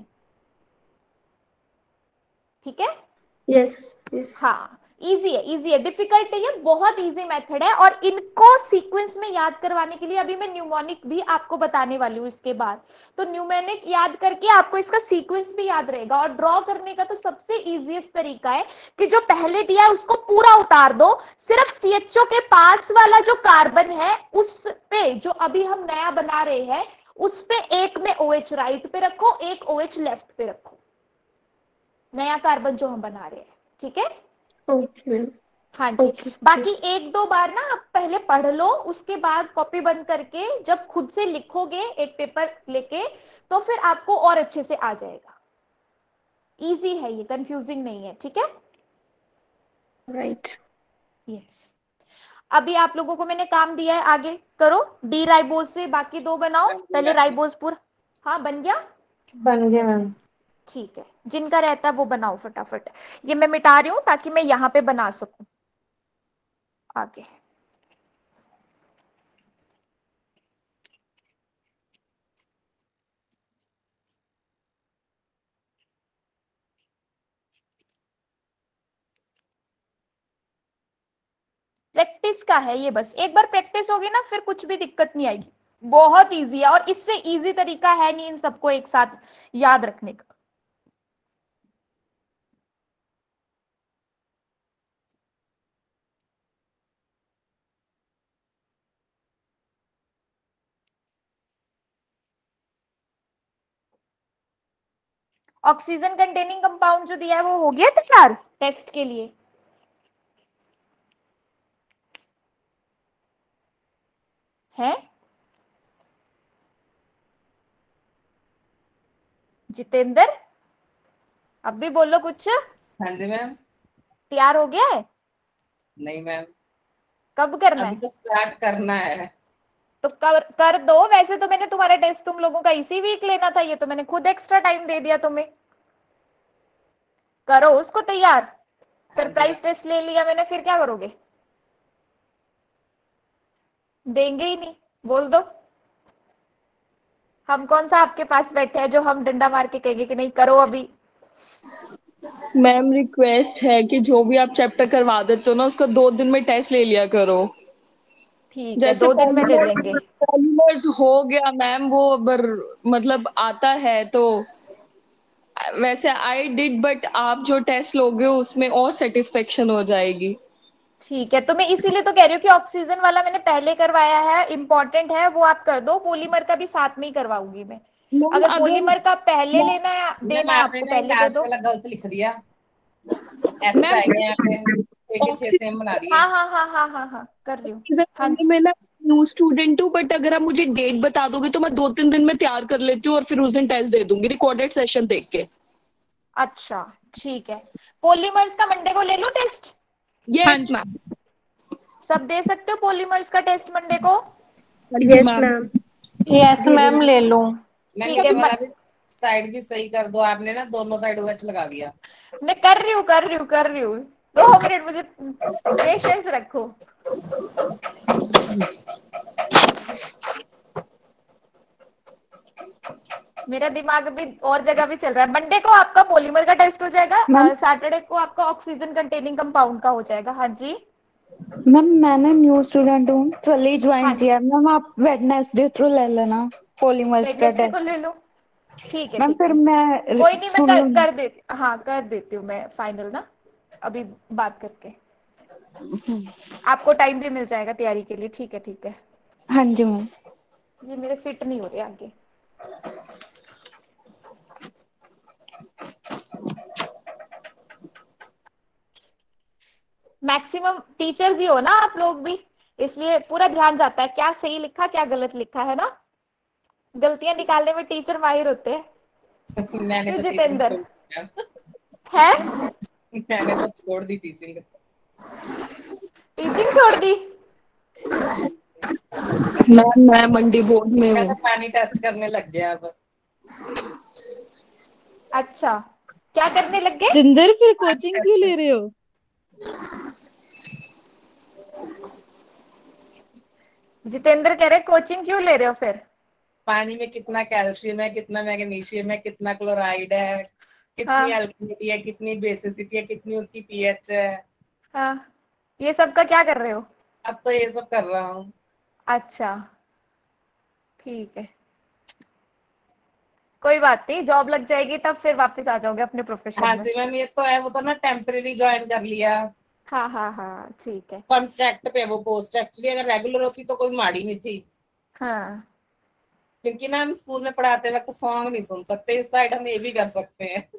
ठीक है, यस यस हाँ इजी है, इजी है, डिफिकल्ट है, ये बहुत इजी मेथड है। और इनको सीक्वेंस में याद करवाने के लिए अभी मैं न्यूमोनिक भी आपको बताने वाली हूँ इसके बाद। तो न्यूमोनिक याद करके आपको इसका सीक्वेंस भी याद रहेगा। और ड्रॉ करने का तो सबसे इजीएस्ट तरीका है कि जो पहले दिया है उसको पूरा उतार दो, सिर्फ सी एच ओ के पास वाला जो कार्बन है उस पे, जो अभी हम नया बना रहे हैं उस पे एक में OH राइट पे रखो, एक OH लेफ्ट पे रखो, नया कार्बन जो हम बना रहे हैं। ठीक है, ओके मैम हाँ जी। ओके बाकी यस एक दो बार ना आप पहले पढ़ लो, उसके बाद कॉपी बंद करके जब खुद से लिखोगे एक पेपर लेके तो फिर आपको और अच्छे से आ जाएगा। इजी है ये, कंफ्यूजिंग नहीं है। ठीक है, राइट यस। अभी आप लोगों को मैंने काम दिया है, आगे करो। डी राइबोज से बाकी दो बनाओ, पहले राइबोज पूरा। हाँ बन गया, बन गया मैम। ठीक है, जिनका रहता है वो बनाओ फटाफट। ये मैं मिटा रही हूँ ताकि मैं यहाँ पे बना सकूं आगे। प्रैक्टिस का है ये, बस एक बार प्रैक्टिस होगी ना फिर कुछ भी दिक्कत नहीं आएगी। बहुत इजी है और इससे इजी तरीका है नहीं इन सबको एक साथ याद रखने का। ऑक्सीजन कंटेनिंग कंपाउंड जो दिया है वो हो गया तैयार टेस्ट के लिए? है जितेंद्र, अब भी बोलो कुछ। हाँ जी मैम। तैयार हो गया है? नहीं मैम, कब करना अभी है? तो स्टार्ट करना है। तो कर कर दो। वैसे तो मैंने तुम्हारा टेस्ट तुम लोगों का इसी वीक लेना था, ये तो मैंने खुद एक्स्ट्रा टाइम दे दिया तुम्हें। करो उसको तैयार। सरप्राइज टेस्ट ले लिया मैंने, फिर क्या करोगे? देंगे ही नहीं, बोल दो। हम कौन सा आपके पास बैठे हैं जो हम डंडा मार के कहेंगे कि नहीं करो अभी। मैम रिक्वेस्ट है कि जो भी आप चैप्टर करवा देते हो ना उसका दो दिन में टेस्ट ले लिया करो। ठीक है, जैसे दो दिन में ले पॉलीमर्स लेंगे। पॉलीमर्स हो गया मैम, वो अगर मतलब आता है तो वैसे आई डिड, बट आप जो टेस्ट लोगे उसमें और सेटिस्फेक्शन हो जाएगी। ठीक है, तो मैं इसीलिए तो कह रही हूँ कि ऑक्सीजन वाला मैंने पहले करवाया है, इंपॉर्टेंट है, वो आप कर दो। पॉलीमर का भी साथ में ही करवाऊंगी मैं। मैम अगर अगर पॉलीमर का पहले मैम लेना है देना है आपने आपको, ना पहले दे लास्ट दो। वाला गलत लिख दिया। एच आएगा यहाँ पे, एक छह से हम बना दिए। हाँ हाँ हाँ हाँ हाँ हाँ कर रही हूँ। हाँ जी। मैं ना न्यू स्टूडेंट हूँ, बट अगर आप मुझे डेट बता दोगे तो मैं दो तीन दिन में तैयार कर लेती हूँ और फिर उस दिन टेस्ट दे दूंगी रिकॉर्डेड सेशन देख के। अच्छा ठीक है, पॉलीमर्स का मंडे को ले लो टेस्ट। Yes ma'am. सब दे सकते हो पॉलीमर्स का टेस्ट मंडे को? Yes ma'am. यस मैम ले लो। मैम ठीक है, इस वाला म- भी साइड भी सही कर दो, आपने ना दोनों साइड ओएच लगा दिया। मैं कर रही हूँ कर रही हूँ कर रही हूँ। दो मिनट मुझे पेशेंस रखो। मेरा दिमाग अभी और जगह भी चल रहा है। मंडे को आपका पॉलीमर का टेस्ट हो जाएगा, मैम सैटरडे को आपका ऑक्सीजन कंटेनिंग कंपाउंड का हो जाएगा। हाँ जी। मैम मैं ना न्यू स्टूडेंट हूँ, कल ही ज्वाइन हाँ जी, किया। मैम आप वेडनेसडे थ्रू ले लेना पॉलीमर्स का वेडनेसडे को टेस्ट। ले लो। ठीक है मैम ठीक फिर है, मैं कोई नहीं, मैं सुन कर लूंगी। कर देती, हाँ कर देती हूँ मैं फाइनल ना, अभी बात करके। आपको टाइम भी मिल जाएगा तैयारी के लिए। ठीक है ठीक है। हाँ जी मैम। ये मेरे फिट नहीं हो रहे आगे। मैक्सिमम टीचर्स ही हो ना आप लोग भी, इसलिए पूरा ध्यान जाता है क्या सही लिखा क्या गलत लिखा है ना। गलतियां निकालने में टीचर माहिर होते हैं। मैंने क्यों तो टीचिंग जितेंद्र? छोड़ दी है मैंने तो छोड़ दी टीचिंग। टीचिंग छोड़ दी? मैम मैं मंडी बोर्ड में मैं हूँ। तो पानी टेस्ट करने लग गया अब। अच्छा, क्या करने लग गए? जिंदर फिर पानी कोचिंग क्यों टेस्ट, ले रहे हो? जितेंद्र कह रहे कोचिंग क्यों ले रहे हो फिर? पानी में कितना कैल्शियम है, कितना मैग्नीशियम है, कितना क्लोराइड है, कितनी हाँ अल्कलिनिटी है, कितनी बेसिसिटी है, कितनी उसकी पीएच है। हाँ, ये सब का क्या कर रहे हो? अब तो ये सब कर रहा हूँ। अच्छा ठीक है, कोई बात नहीं, जॉब लग जाएगी तब फिर वापस आ जाओगे अपने प्रोफेशन हाँ में। जी मैम, ये तो है, वो तो ना टेम्परेरी ज्वाइन कर लिया। हाँ हाँ हाँ ठीक है। कॉन्ट्रैक्ट पे वो पोस्ट, एक्चुअली अगर रेगुलर होती तो कोई माड़ी नहीं थी, हाँ क्योंकि ना हम स्कूल में पढ़ाते वक्त सॉन्ग नहीं सुन सकते, इस साइड हम ये भी कर सकते हैं।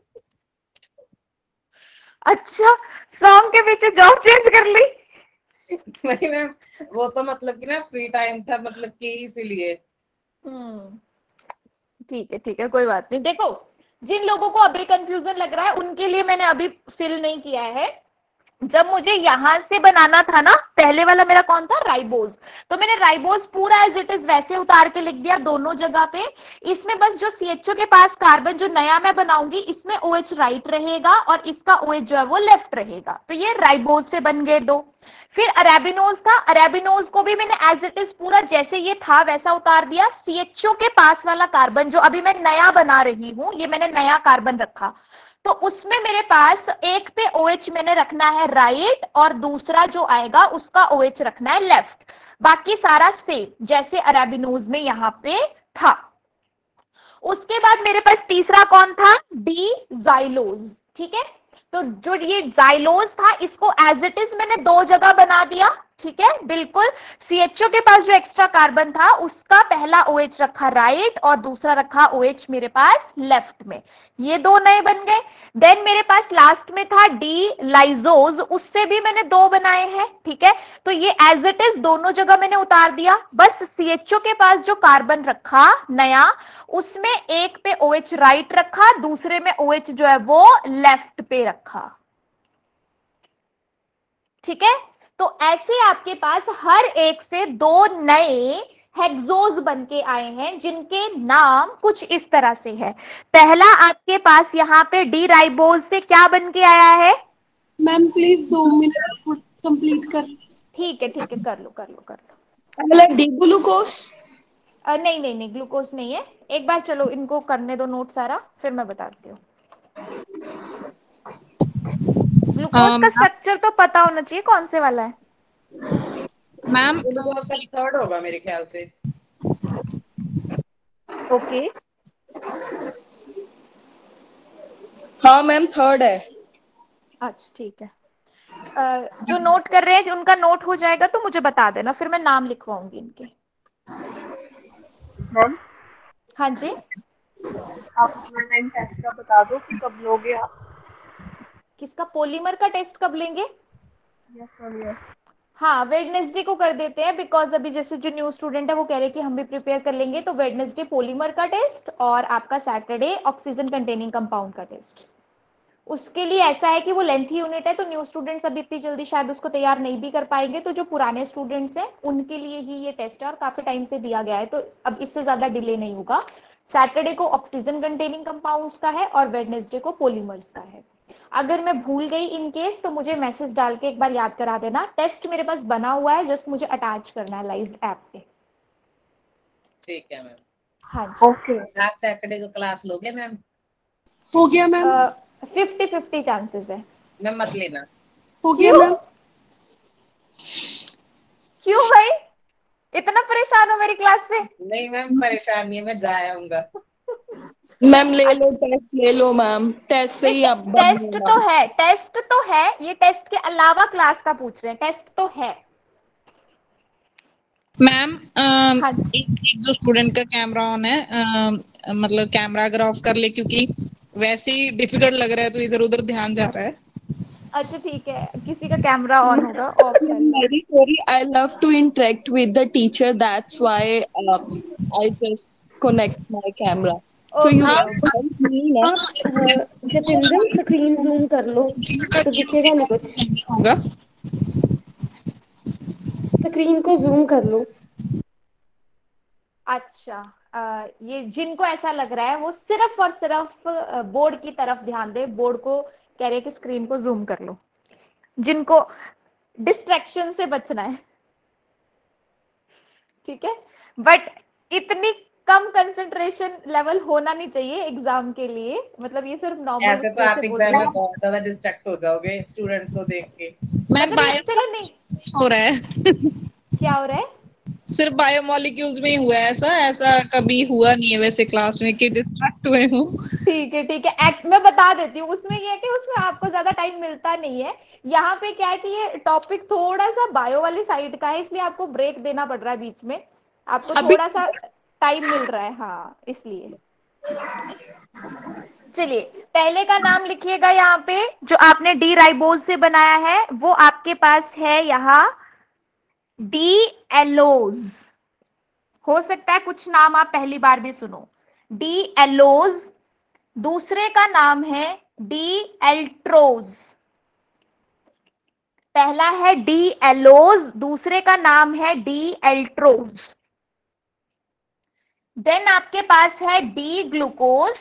अच्छा, सॉन्ग के पीछे जॉब चेंज कर ली? नहीं मैम, वो तो मतलब कि ना फ्री टाइम था, मतलब कि इसीलिए। हम्म ठीक है ठीक है, कोई बात नहीं। देखो, जिन लोगों को अभी कंफ्यूजन लग रहा है उनके लिए मैंने अभी फिल नहीं किया है, जब मुझे यहां से बनाना था ना, पहले वाला मेरा कौन था, राइबोज, तो मैंने राइबोज पूरा एज इट इज वैसे उतार के लिख दिया दोनों जगह पे। इसमें बस जो सीएचओ के पास कार्बन जो नया मैं बनाऊंगी, इसमें ओएच राइट रहेगा और इसका ओएच जो है वो लेफ्ट रहेगा। तो ये राइबोज से बन गए दो। फिर अरेबिनोज था, अरेबिनोज को भी मैंने एज इट इज पूरा जैसे ये था वैसा उतार दिया। सीएचओ के पास वाला कार्बन जो अभी मैं नया बना रही हूं, ये मैंने नया कार्बन रखा, तो उसमें मेरे पास एक पे OH मैंने रखना है राइट और दूसरा जो आएगा उसका OH रखना है लेफ्ट। बाकी सारा सेम जैसे अरेबिनोज में यहां पे था। उसके बाद मेरे पास तीसरा कौन था, डी जाइलोज। ठीक है, तो जो ये जाइलोज था इसको एज इट इज मैंने दो जगह बना दिया। ठीक है, बिल्कुल सीएचओ के पास जो एक्स्ट्रा कार्बन था उसका पहला OH रखा राइट और दूसरा रखा OH मेरे पास लेफ्ट में, ये दो नए बन गए। देन मेरे पास लास्ट में था डी लाइजोज, उससे भी मैंने दो बनाए हैं। ठीक है, तो ये एज इट इज दोनों जगह मैंने उतार दिया। बस सीएचओ के पास जो कार्बन रखा नया, उसमें एक पे OH राइट रखा, दूसरे में OH जो है वो लेफ्ट पे रखा। ठीक है, तो ऐसे आपके पास हर एक से दो नए हेक्सोज बन के आए हैं जिनके नाम कुछ इस तरह से है। पहला आपके पास यहाँ पे डी राइबोज से क्या बन के आया है, मैम प्लीज दो मिनट कंप्लीट कर। ठीक है ठीक है, कर लो कर लो कर लो। पहला डी ग्लूकोज, नहीं नहीं नहीं, ग्लूकोज नहीं है। एक बार चलो इनको करने दो नोट सारा, फिर मैं बताती हूँ। ग्लूकोज का स्ट्रक्चर तो पता होना चाहिए कौन से वाला है। मैम ग्लूकोज का थर्ड होगा मेरे ख्याल से। ओके, हाँ मैम थर्ड है। अच्छा ठीक है। अ, जो नोट कर रहे हैं उनका नोट हो जाएगा तो मुझे बता देना, फिर मैं नाम लिखवाऊंगी इनके। मैम हाँ जी, आप अपना टाइम टेस्ट का बता दो कि कब लोगे आप। किसका, पॉलीमर का टेस्ट कब लेंगे? Yes ma'am yes. हाँ, वेडनेसडे को कर देते हैं, बिकॉज अभी जैसे जो न्यू स्टूडेंट है वो कह रहे हैं कि हम भी प्रिपेयर कर लेंगे, तो वेडनेसडे पॉलीमर का टेस्ट और आपका सैटरडे ऑक्सीजन कंटेनिंग कंपाउंड का टेस्ट। उसके लिए ऐसा है कि वो लेंथी यूनिट है, तो न्यू स्टूडेंट्स अभी इतनी जल्दी शायद उसको तैयार नहीं भी कर पाएंगे, तो जो पुराने स्टूडेंट्स हैं उनके लिए ही ये टेस्ट है और काफी टाइम से दिया गया है, तो अब इससे ज्यादा डिले नहीं होगा। सैटरडे को ऑक्सीजन कंटेनिंग कंपाउंड्स का है और वेडनेसडे को पॉलीमर्स का है। अगर मैं भूल गई इन केस तो मुझे मैसेज डाल के एक बार याद करा देना। टेस्ट मेरे पास बना हुआ है, जस्ट मुझे अटैच करना है लाइव ऐप पे। ठीक है मैम। हाँ जी, ओके। आप सैटरडे को क्लास लोगे मैम? हो गया मैम। फिफ्टी फिफ्टी चांसेस है। मैम मत लेना। हो गया मैम। क्यों भाई, इतना परेशान हो मेरी क्लास से? नहीं मैम परेशान नहीं है, मैं जा आऊंगा। मैम ले लो टेस्ट, ले लो मैम, टेस्ट से ही आप टेस्ट तो है, टेस्ट तो है, ये टेस्ट के अलावा क्लास का पूछ रहे हैं, टेस्ट तो है। मैम एक, एक दो स्टूडेंट का कैमरा ऑन है, आ, मतलब कैमरा अगर ऑफ कर ले, क्योंकि वैसे ही डिफिकल्ट लग रहा है तो इधर उधर ध्यान जा रहा है। अच्छा ठीक है, किसी का कैमरा ऑन होगा, ऑफ कर लो। Very sorry, I love to interact with the teacher, that's why uh, I just connect my camera. So you can help me now. आप जतिंदर स्क्रीन जूम कर लो तो दिखेगा नहीं कुछ होगा। स्क्रीन को जूम कर लो। अच्छा, आ, ये जिनको ऐसा लग रहा है वो सिर्फ और सिर्फ बोर्ड की तरफ ध्यान दे, बोर्ड को कह रहे हैं कि स्क्रीन को जूम कर लो, जिनको डिस्ट्रैक्शन से बचना है। ठीक है, बट इतनी कम कंसंट्रेशन लेवल होना नहीं चाहिए एग्जाम के लिए, मतलब ये सिर्फ नॉर्मल। ऐसे तो आप एग्जाम में बहुत ज्यादा डिस्ट्रैक्ट हो जाओगे स्टूडेंट्स को देख के। मैं बायो नहीं हो रहा है। क्या हो रहा है? सिर्फ बायोमोलिक्यूल्स में ही हुआ है ऐसा, ऐसा कभी हुआ नहीं है वैसे क्लास में कि डिस्ट्रैक्ट हुए हूँ। ठीक है ठीक है, मैं बता देती हूँ। उसमें ये है कि उसमें आपको ज्यादा टाइम मिलता नहीं है। यहाँ पे क्या है कि ये टॉपिक थोड़ा सा बायो वाली साइड का है, इसलिए आपको ब्रेक देना पड़ रहा है बीच में, आपको थोड़ा सा टाइम मिल रहा है, हाँ इसलिए। चलिए पहले का नाम लिखिएगा यहाँ पे, जो आपने डी राइबोज से बनाया है वो आपके पास है यहाँ डी एलोज। हो सकता है कुछ नाम आप पहली बार भी सुनो, डी एलोज। दूसरे का नाम है डी एल्ट्रोज। पहला है डी एलोज, दूसरे का नाम है डी एल्ट्रोज। देन आपके पास है D glucose,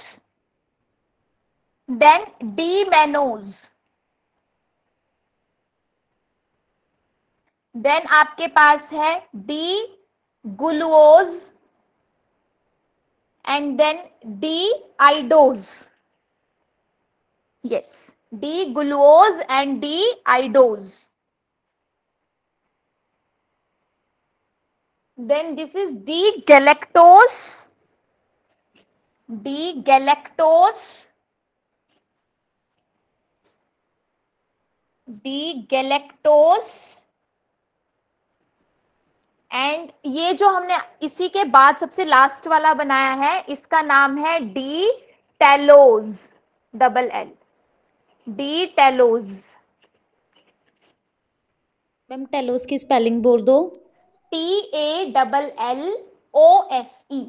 then D mannose, then आपके पास है D glucose and then D idose. Yes, D glucose and D idose. Then this is D-galactose, D-galactose, D-galactose and ये जो हमने इसी के बाद सबसे लास्ट वाला बनाया है, इसका नाम है D talose, double L, D talose. Ma'am talose की स्पेलिंग बोल दो। T A double L O S E,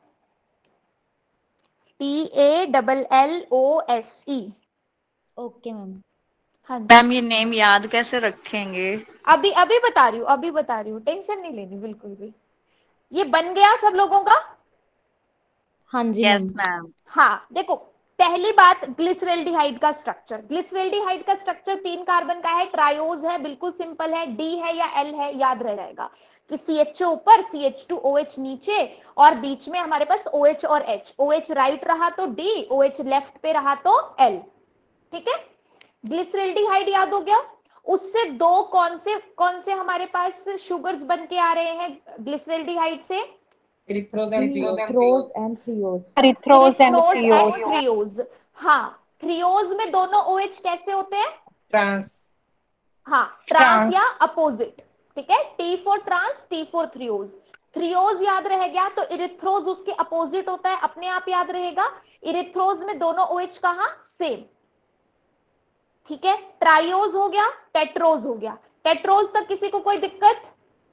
T A double L O S E. Okay ma'am. हाँ जी मैम ये नेम याद कैसे रखेंगे? अभी अभी बता रही हूँ, अभी बता रही हूँ, टेंशन नहीं लेनी बिल्कुल भी। ये बन गया सब लोगों का? हाँ जी यस मैम। मैम। हाँ देखो, पहली बात ग्लिसरेल्डिहाइड का स्ट्रक्चर। ग्लिसरेल्डिहाइड का स्ट्रक्चर तीन कार्बन का है, ट्रायोज है, बिल्कुल सिंपल है, डी है या एल है, याद रह जाएगा कि सी एच ओ ऊपर, C H two O H नीचे और बीच में हमारे पास ओ एच और H। ओ एच राइट रहा तो D, ओ एच लेफ्ट पे रहा तो L। ठीक है, ग्लिसरेल्डिहाइड याद हो गया। उससे दो कौन से कौन से हमारे पास शुगर्स बन के आ रहे हैं ग्लिसरेल्डिहाइड से? Erythrose and threose. Erythrose and threose. Erythrose and erythrose threose. And threose. हाँ, थ्रियोज में दोनों OH कैसे होते हैं? ट्रांस। हाँ, ट्रांस ट्रांस। या अपोजिट। ठीक है, T for trans, T for threose. Threose याद रह गया तो इरिथ्रोज उसके अपोजिट होता है, अपने आप याद रहेगा। इरिथ्रोज में दोनों OH कहां? सेम। ठीक है, ट्रायोज हो गया, टेट्रोज हो गया। टेट्रोज तक किसी को कोई दिक्कत?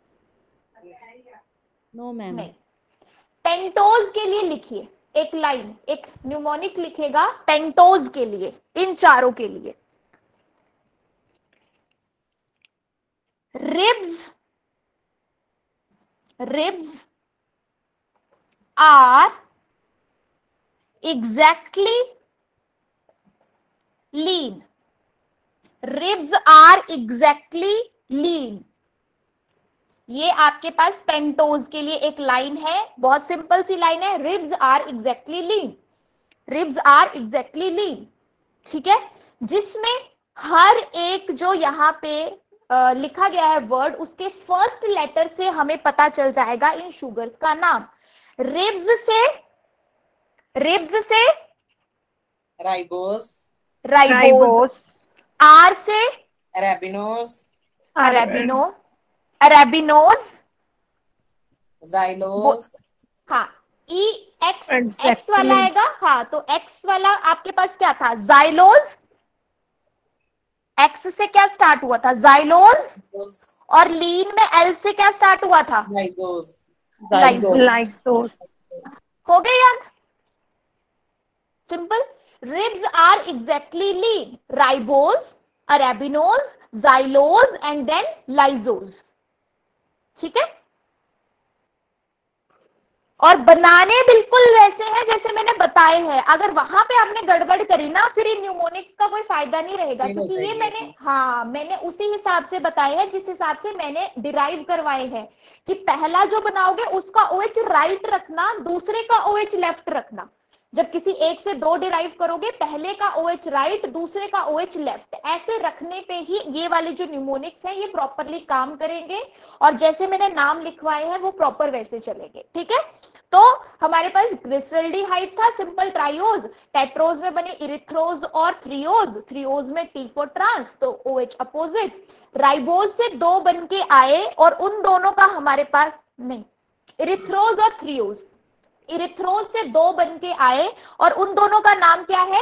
No ma'am. नहीं। पेंटोज के लिए लिखिए एक लाइन, एक न्यूमोनिक लिखेगा पेंटोज के लिए, इन चारों के लिए। Ribs, ribs are exactly lean. Ribs are exactly lean. ये आपके पास पेंटोज के लिए एक लाइन है, बहुत सिंपल सी लाइन है, ribs are exactly lean, ribs are exactly lean. ठीक है, जिसमें हर एक जो यहाँ पे Uh, लिखा गया है वर्ड, उसके फर्स्ट लेटर से हमें पता चल जाएगा इन शुगर्स का नाम। रिब्स से, रिब्स से राइबोस, राइबोज। आर से अरेबिनोस, अरेबिनो, अरेबिनोज, जाइलोस। हाँ, ई एक्स, एक्स वाला आएगा। हाँ, तो एक्स वाला आपके पास क्या था? जाइलोज। एक्स से क्या स्टार्ट हुआ था? जाइलोज। और लीन में एल से क्या स्टार्ट हुआ था? लाइजोस। लाइजोस। हो गए याद? Simple. Ribs are exactly lean, ribose, arabinose, xylose and then lyxose. ठीक है, और बनाने बिल्कुल वैसे हैं जैसे मैंने बताए हैं। अगर वहां पे आपने गड़बड़ करी ना, फिर इन न्यूमोनिक्स का कोई फायदा नहीं रहेगा, क्योंकि ये मैंने हाँ मैंने उसी हिसाब से बताए हैं जिस हिसाब से मैंने डिराइव करवाए हैं कि पहला जो बनाओगे उसका OH राइट रखना, दूसरे का OH लेफ्ट रखना। जब किसी एक से दो डिराइव करोगे, पहले का OH राइट, दूसरे का OH लेफ्ट, ऐसे रखने पे ही ये वाले जो न्यूमोनिक्स हैं ये प्रॉपरली काम करेंगे और जैसे मैंने नाम लिखवाए हैं वो प्रॉपर वैसे चलेंगे। ठीक है, तो हमारे पास ग्लिसरल्डिहाइड था, सिंपल ट्रायोज, टेट्रोज में बने इरिथ्रोज और थ्रियोज, थ्रियोज में T फॉर ट्रांस तो OH अपोजिट, राइबोज से दो बन के आए और उन दोनों का हमारे पास नहीं, इरिथ्रोज और थ्रियोज, इरिथ्रोज से दो बन के आए और उन दोनों का नाम क्या है?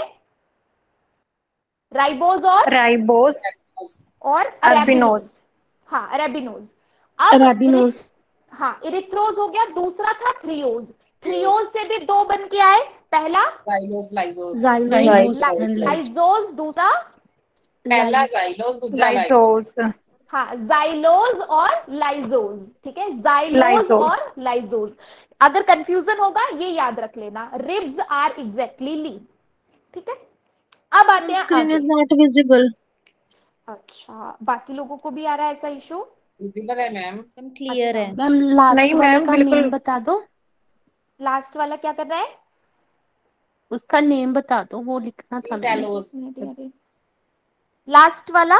राइबोज और राइबोज और अरेबिनोज। हाँ, अरेबिनोज। अब अरेबिनोज। हाँ, इरिथ्रोज हो गया, दूसरा था थ्रियोज, थ्रियोज से भी दो बन के आए, पहला जाइलोस, लाइजोस। जाइलोस, लाइजोस, दूसरा पहला जाइलोस, दूसरा लाइजोस। हाँ, जाइलोज और लाइजोज, ठीक है, जाइलोज Lysose. और लाइजोज। अगर कंफ्यूजन होगा ये याद रख लेना, रिब्स आर एग्जैक्टली लीन, ठीक है। अब आते हैं Screen आगे। is not visible. अच्छा, बाकी लोगों को भी आ रहा है ऐसा इशू? विजिबल है मैम। मैम क्लियर है। मैम लास्ट नहीं वाले मैम का बिल्कुल। नेम बता दो, लास्ट वाला क्या कर रहा है? उसका नेम बता दो, वो लिखना था मैंने। टैलोस। लास्ट वाला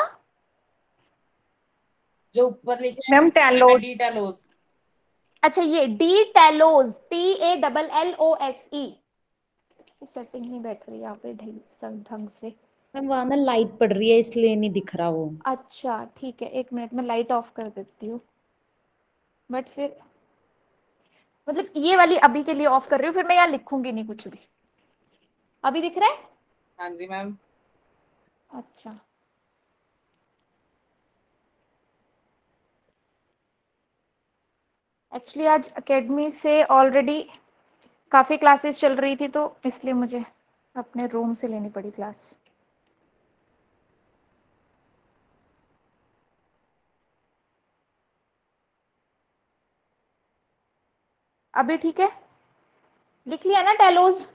जो ऊपर लिखे मैम टैलोस। D talose. अच्छा, ये D talose, T A double L O S E. Setting नहीं बैठ रही यहाँ पे ढंग सब ढंग से। मैम वहां ना लाइट पड़ रही है इसलिए नहीं दिख रहा वो। अच्छा ठीक है, एक मिनट में लाइट ऑफ कर देती हूँ, बट फिर मतलब ये वाली अभी के लिए ऑफ कर रही हूँ, फिर मैं यहाँ लिखूंगी नहीं कुछ भी। अभी दिख रहा है? हाँ जी मैम। अच्छा, एक्चुअली आज एकेडमी से ऑलरेडी काफी क्लासेस चल रही थी, तो इसलिए मुझे अपने रूम से लेनी पड़ी क्लास। अभी ठीक है? लिख लिया ना टैलोस?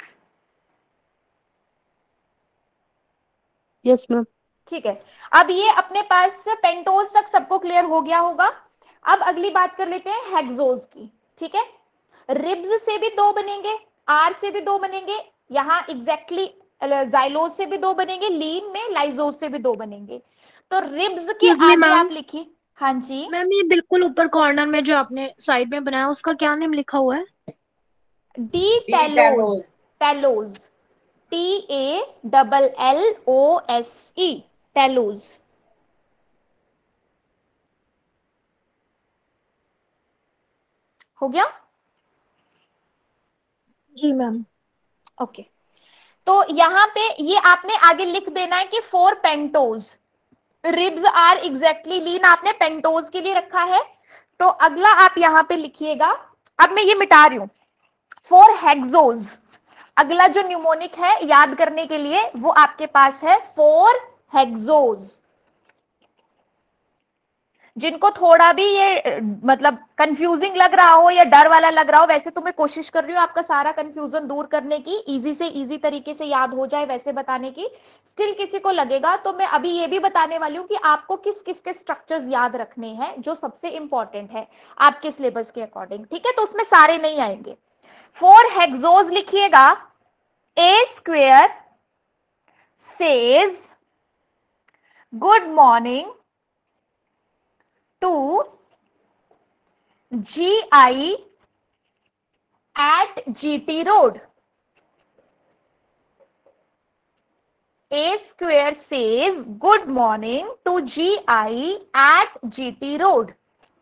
Yes ma'am. ठीक है, अब ये अपने पास पेंटोज तक सबको क्लियर हो गया होगा। अब अगली बात कर लेते हैं हेक्सोज की, ठीक है। रिब्स से भी दो बनेंगे, आर से भी दो बनेंगे, यहाँ एग्जैक्टली जाइलोज से भी दो बनेंगे, लीन में लाइजोज से भी दो बनेंगे। तो रिब्स के Excuse me, आगे ma'am. आप लिखिए। हाँ जी मैम ये बिल्कुल ऊपर कॉर्नर में जो आपने साइड में बनाया उसका क्या नेम लिखा हुआ है? D talose, talose, T A double L O S E, talose. हो गया? जी मैम। ओके, तो यहाँ पे ये आपने आगे लिख देना है कि four pentose, ribs are exactly lean आपने पेंटोज के लिए रखा है। तो अगला आप यहाँ पे लिखिएगा, अब मैं ये मिटा रही हूं, फोर हेक्सोज। अगला जो न्यूमोनिक है याद करने के लिए वो आपके पास है फोर हेक्सोज। जिनको थोड़ा भी ये मतलब कंफ्यूजिंग लग रहा हो या डर वाला लग रहा हो, वैसे तो मैं कोशिश कर रही हूँ आपका सारा कंफ्यूजन दूर करने की, इजी से इजी तरीके से याद हो जाए वैसे बताने की। स्टिल किसी को लगेगा तो मैं अभी ये भी बताने वाली हूँ कि आपको किस किस के स्ट्रक्चर्स याद रखने हैं जो सबसे इंपॉर्टेंट है आपके सिलेबस के अकॉर्डिंग, ठीक है। तो उसमें सारे नहीं आएंगे। फोर हेक्सोज लिखिएगा। A square says good morning to G I at G T Road. A square says good morning to G I at G T Road.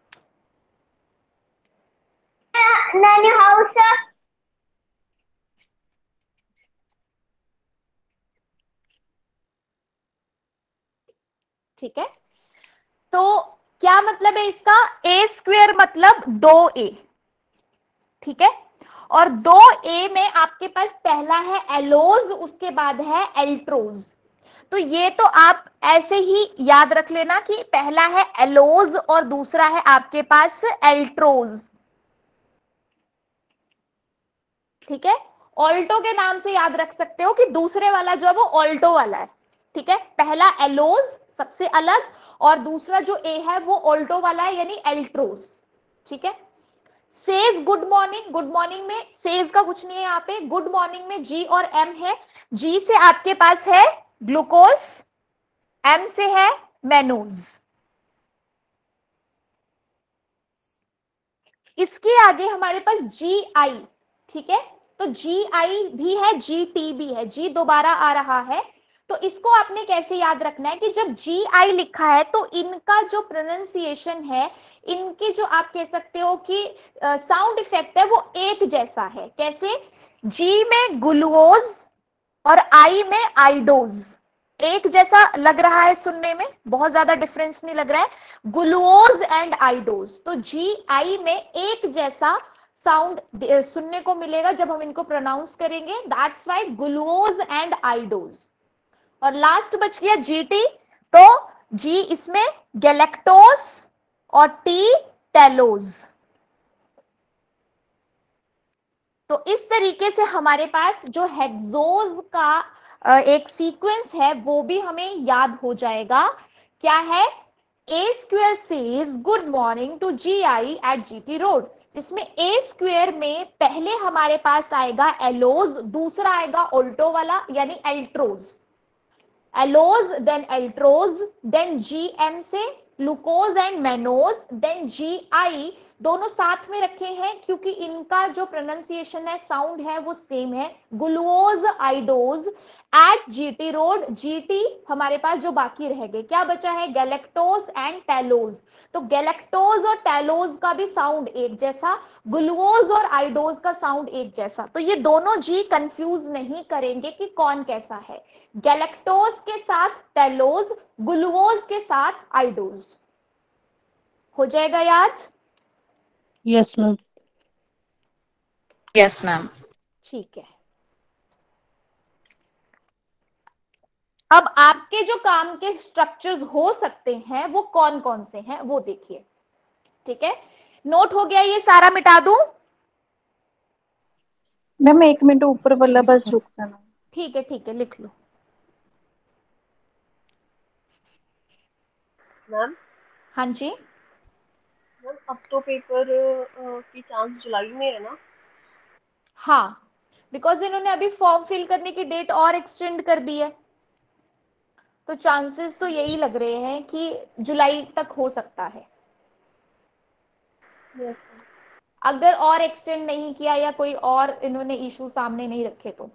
Nanny house. ठीक है, तो क्या मतलब है इसका? ए स्क्वेयर मतलब दो ए, ठीक है। और दो ए में आपके पास पहला है एलोज, उसके बाद है एल्ट्रोज। तो ये तो आप ऐसे ही याद रख लेना कि पहला है एलोज और दूसरा है आपके पास एल्ट्रोज, ठीक है। ऑल्टो के नाम से याद रख सकते हो कि दूसरे वाला जो है वो ऑल्टो वाला है, ठीक है। पहला एलोज सबसे अलग और दूसरा जो ए है वो ऑल्टो वाला है, यानी एल्ट्रोज, ठीक है। Says good morning, good morning में सेज का कुछ नहीं है यहाँ पे, गुड मॉर्निंग में जी और एम है। जी से आपके पास है ग्लूकोज, एम से है मैनोज। इसके आगे हमारे पास जी आई, ठीक है। तो जी आई भी है, जी टी भी है, जी दोबारा आ रहा है। तो इसको आपने कैसे याद रखना है कि जब जी आई लिखा है तो इनका जो प्रोनाउंसिएशन है, इनके जो आप कह सकते हो कि साउंड इफेक्ट है वो एक जैसा है। कैसे? जी में ग्लूकोज और आई में आइडोज, एक जैसा लग रहा है सुनने में, बहुत ज्यादा डिफरेंस नहीं लग रहा है, ग्लूकोज एंड आइडोज। तो जी आई में एक जैसा साउंड सुनने को मिलेगा जब हम इनको प्रोनाउंस करेंगे, that's why glucose and idose. और लास्ट बच गया जीटी, तो जी इसमें गैलेक्टोस और टी टेलोज। तो इस तरीके से हमारे पास जो हेक्सोज का एक सीक्वेंस है वो भी हमें याद हो जाएगा। क्या है? A square says good morning to G I at GT road, जिसमें ए स्क्वेयर में पहले हमारे पास आएगा एलोज, दूसरा आएगा ऑल्टो वाला यानी altrose, allose then altrose then GM से glucose and mannose then GI, दोनों साथ में रखे हैं क्योंकि इनका जो प्रोनाउंसिएशन है, साउंड है, वो सेम है। Glucose idose at GT road, GT हमारे पास जो बाकी रह गए, क्या बचा है? Galactose and talose. तो गैलेक्टोज और टेलोज का भी साउंड एक जैसा, ग्लूकोज और आइडोज का साउंड एक जैसा। तो ये दोनों जी कंफ्यूज नहीं करेंगे कि कौन कैसा है। गैलेक्टोज के साथ टेलोज, ग्लूकोज के साथ आइडोज। हो जाएगा याद? Yes ma'am. Yes ma'am. ठीक है। अब आपके जो काम के स्ट्रक्चर्स हो सकते हैं वो कौन कौन से हैं वो देखिए। ठीक है, नोट हो गया? ये सारा मिटा दूं? मैम एक मिनट ऊपर वाला बस रुक जाना। ठीक है ठीक है, लिख लो। मैम हाँ जी मैम अब तो पेपर की चांस जुलाई में है ना? हाँ, बिकॉज इन्होंने अभी फॉर्म फिल करने की डेट और एक्सटेंड कर दी है, तो चांसेस तो यही लग रहे हैं कि जुलाई तक हो सकता है। यस अगर और एक्सटेंड नहीं किया या कोई और इन्होंने इशू सामने नहीं रखे तो।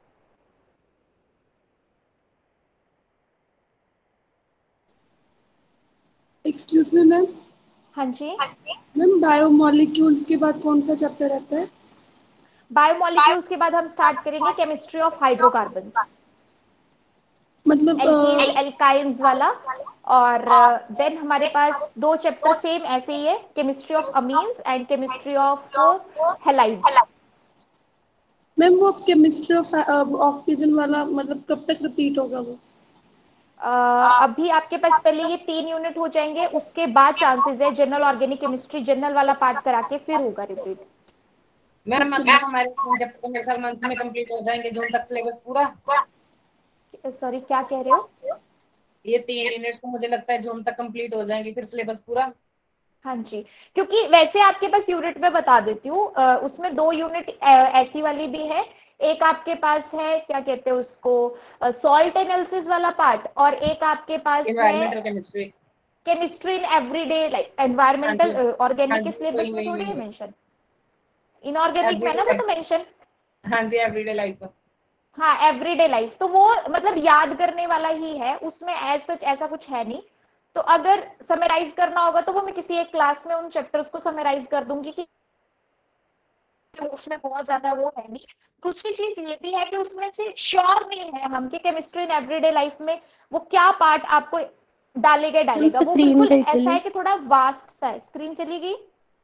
Excuse me ma'am. हाँ जी मैम बायोमोलिक्यूल्स के बाद कौन सा चैप्टर रहता है? बायोमोलिक्यूल्स के बाद हम स्टार्ट करेंगे केमिस्ट्री ऑफ हाइड्रोकार्बन्स, मतलब एल्केन्स एल्काइंस वाला। और देन uh, हमारे पास दो चैप्टर सेम ऐसे ही है, chemistry of amines and chemistry of halides. Ma'am वो केमिस्ट्री ऑफ ऑक्सीजन वाला मतलब कब तक रिपीट होगा वो? Uh, अभी आपके पास पहले ये तीन यूनिट हो जाएंगे, उसके बाद चांसेस है जनरल ऑर्गेनिक केमिस्ट्री जनरल वाला पार्ट करा के फिर होगा रिपीट। मैम मतलब हमारे जब तक मेरे ख्याल मंथ में कंप्लीट हो जाएंगे, जून तक सिलेबस पूरा। सॉरी क्या कह रहे हो? ये तीन यूनिट तो मुझे लगता है जून तक कंप्लीट हो जाएंगे, फिर सिलेबस पूरा। हाँ जी, क्योंकि वैसे आपके पास यूनिट में बता देती हूँ, उसमें दो यूनिट ऐसी वाली भी है। एक आपके पास है क्या कहते हैं उसको, सॉल्ट एनालिसिस वाला पार्ट, और एक आपके पास है chemistry chemistry in everyday like environmental organic के सिलेबस में थोड़ी है मेंशन, इनऑर्गेनिक है ना वो तो मेंशन। हाँ जी, एवरीडे लाइफ। हाँ एवरीडे लाइफ, तो वो मतलब याद करने वाला ही है, उसमें ऐसा ऐसा कुछ है नहीं। तो अगर समराइज करना होगा तो वो मैं किसी एक क्लास में उन चैप्टर्स को समराइज कर दूंगी कि उसमें बहुत ज्यादा वो है नहीं। दूसरी चीज ये भी है कि उसमें से श्योर नहीं है हम कि केमिस्ट्री इन एवरीडे लाइफ में वो क्या पार्ट आपको डालेगा डालेगा वो बिल्कुल ऐसा है कि थोड़ा वास्ट सा है। स्क्रीन चली गई?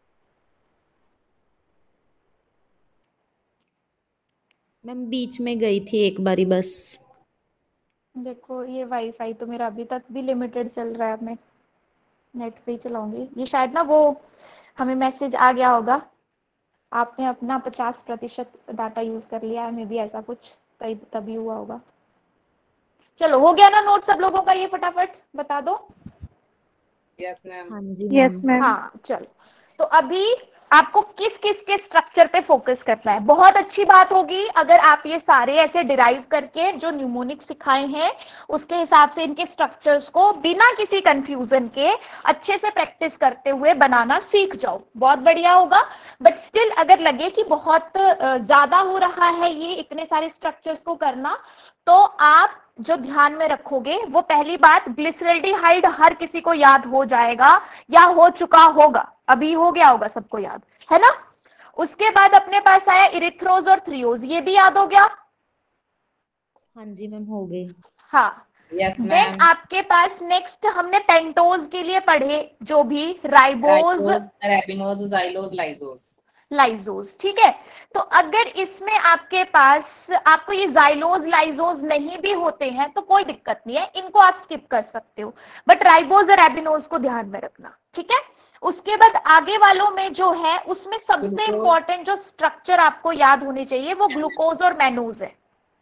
मैम बीच में गई थी एक बारी बस। देखो ये वाईफाई तो मेरा अभी तक भी लिमिटेड चल रहा है, मैं नेट पे ही चलाऊंगी। ये शायद ना वो हमें मैसेज आ गया होगा, आपने अपना पचास प्रतिशत डाटा यूज कर लिया है, मे बी ऐसा कुछ तभी तभी हुआ होगा। चलो हो गया ना नोट सब लोगों का? ये फटाफट बता दो। Yes ma'am. हाँ जी यस मैम। हाँ चलो, तो अभी आपको किस किस के स्ट्रक्चर पे फोकस करना है। बहुत अच्छी बात होगी अगर आप ये सारे ऐसे डिराइव करके जो न्यूमोनिक सिखाए हैं उसके हिसाब से इनके स्ट्रक्चर्स को बिना किसी कंफ्यूजन के अच्छे से प्रैक्टिस करते हुए बनाना सीख जाओ, बहुत बढ़िया होगा। बट स्टिल अगर लगे कि बहुत ज्यादा हो रहा है ये इतने सारे स्ट्रक्चर्स को करना, तो आप जो ध्यान में रखोगे वो पहली बात, ग्लिसरल्डिहाइड हर किसी को याद हो जाएगा या हो चुका होगा, अभी हो गया होगा सबको याद, है ना। उसके बाद अपने पास आया इरिथ्रोज और थ्रियोज, ये भी याद हो गया? हाँ जी मैम हो गई। हाँ यस देन मैम। आपके पास नेक्स्ट हमने पेंटोज के लिए पढ़े जो भी ribose, ribose, arabinose, xylose, lyxose. Lyxose. ठीक है, तो अगर इसमें आपके पास आपको ये जाइलोज लाइजोज नहीं भी होते हैं तो कोई दिक्कत नहीं है, इनको आप स्किप कर सकते हो, बट राइबोज और एबिनोज को ध्यान में रखना। ठीक है, उसके बाद आगे वालों में जो है उसमें सबसे इंपॉर्टेंट जो स्ट्रक्चर आपको याद होने चाहिए वो ग्लूकोज और मैनोज है।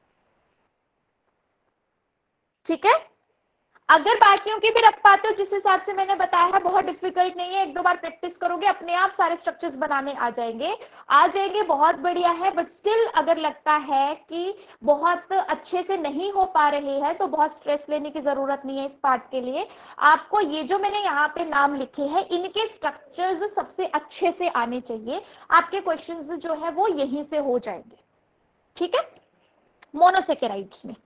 ठीक है, अगर बाकियों की भी रख पाते हो जिस हिसाब से मैंने बताया है, बहुत डिफिकल्ट नहीं है, एक दो बार प्रैक्टिस करोगे अपने आप सारे स्ट्रक्चर्स बनाने आ जाएंगे आ जाएंगे बहुत बढ़िया है। बट स्टिल अगर लगता है कि बहुत अच्छे से नहीं हो पा रहे हैं तो बहुत स्ट्रेस लेने की जरूरत नहीं है इस पार्ट के लिए। आपको ये जो मैंने यहाँ पे नाम लिखे हैं इनके स्ट्रक्चर्स सबसे अच्छे से आने चाहिए, आपके क्वेश्चन जो है वो यहीं से हो जाएंगे। ठीक है, मोनोसेकेराइड्स में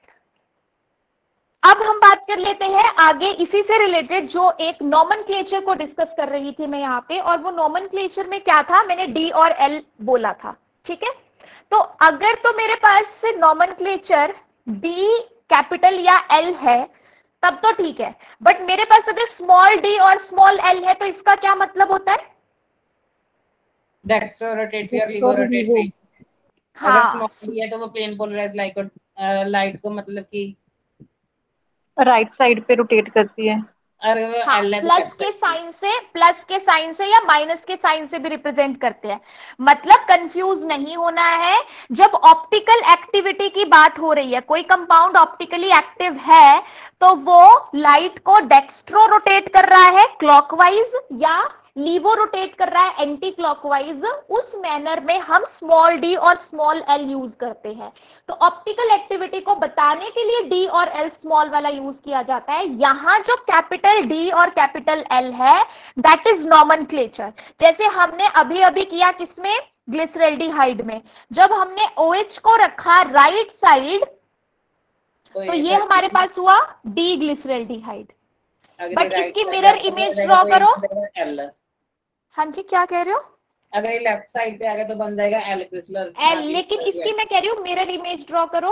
अब हम बात कर लेते हैं आगे इसी से रिलेटेड जो एक नॉमेनक्लेचर को डिस्कस कर रही थी मैं यहाँ पे, और वो नॉमेनक्लेचर में क्या था, मैंने डी और एल बोला था। ठीक है, तो अगर तो मेरे पास नॉमेनक्लेचर डी कैपिटल या एल है तब तो ठीक है, बट मेरे पास अगर स्मॉल डी और स्मॉल एल है तो इसका क्या मतलब होता है? डेक्स्ट्रोरोटेटरी और लिवोरोटेटरी। अगर स्मॉल डी है तो वो प्लेन पोलराइज्ड लाइट लाइट को मतलब कि राइट साइड पे रोटेट करती है। हाँ, प्लस के साइन से प्लस के साइन से या माइनस के साइन से भी रिप्रेजेंट करते हैं। मतलब कंफ्यूज नहीं होना है, जब ऑप्टिकल एक्टिविटी की बात हो रही है, कोई कंपाउंड ऑप्टिकली एक्टिव है तो वो लाइट को डेक्स्ट्रो रोटेट कर रहा है क्लॉकवाइज या लीवो रोटेट कर रहा है एंटी क्लॉकवाइज, उस मैनर में हम स्मॉल डी और स्मॉल एल यूज करते हैं। तो ऑप्टिकल एक्टिविटी को बताने के लिए डी और एल स्मॉल वाला यूज किया जाता है। यहां जो कैपिटल डी और कैपिटल एल है दैट इज नॉमेनक्लेचर। जैसे हमने अभी अभी किया किसमें, ग्लिसरल्डिहाइड में, जब हमने OH को रखा राइट साइड तो ये हमारे पास हुआ डी ग्लिसरल्डिहाइड। बट इसकी मिरर इमेज ड्रॉ करो। हाँ जी, क्या कह रहे हो? अगर ये लेफ्ट साइड पे आ गया तो बन जाएगा एल क्रिस्टल एल, लेकिन इसकी मैं कह रही हूँ मिरर इमेज ड्रॉ करो,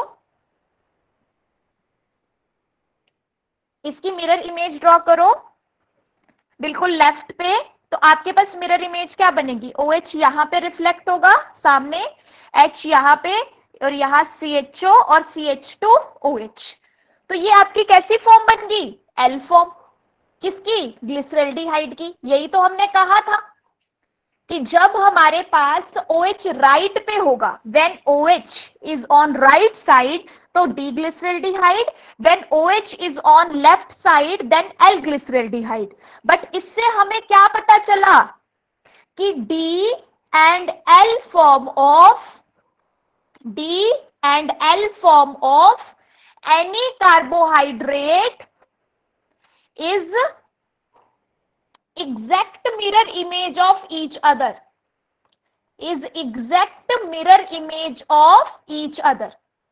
इसकी मिरर इमेज ड्रॉ करो बिल्कुल लेफ्ट पे, तो आपके पास मिरर इमेज क्या बनेगी, OH यहाँ पे रिफ्लेक्ट होगा सामने, H यहाँ पे और यहाँ C H O और C H two O H। तो ये आपकी कैसी फॉर्म बन गई, एल फॉर्म। किसकी, ग्लिसरल्डिहाइड की। यही तो हमने कहा था कि जब हमारे पास OH राइट पे होगा, when OH is on right side तो D glyceraldehyde, when OH is on left side then L glyceraldehyde. But इससे हमें क्या पता चला कि D and L form of D and L form of any carbohydrate is exact mirror image of each other, is exact mirror image of each other।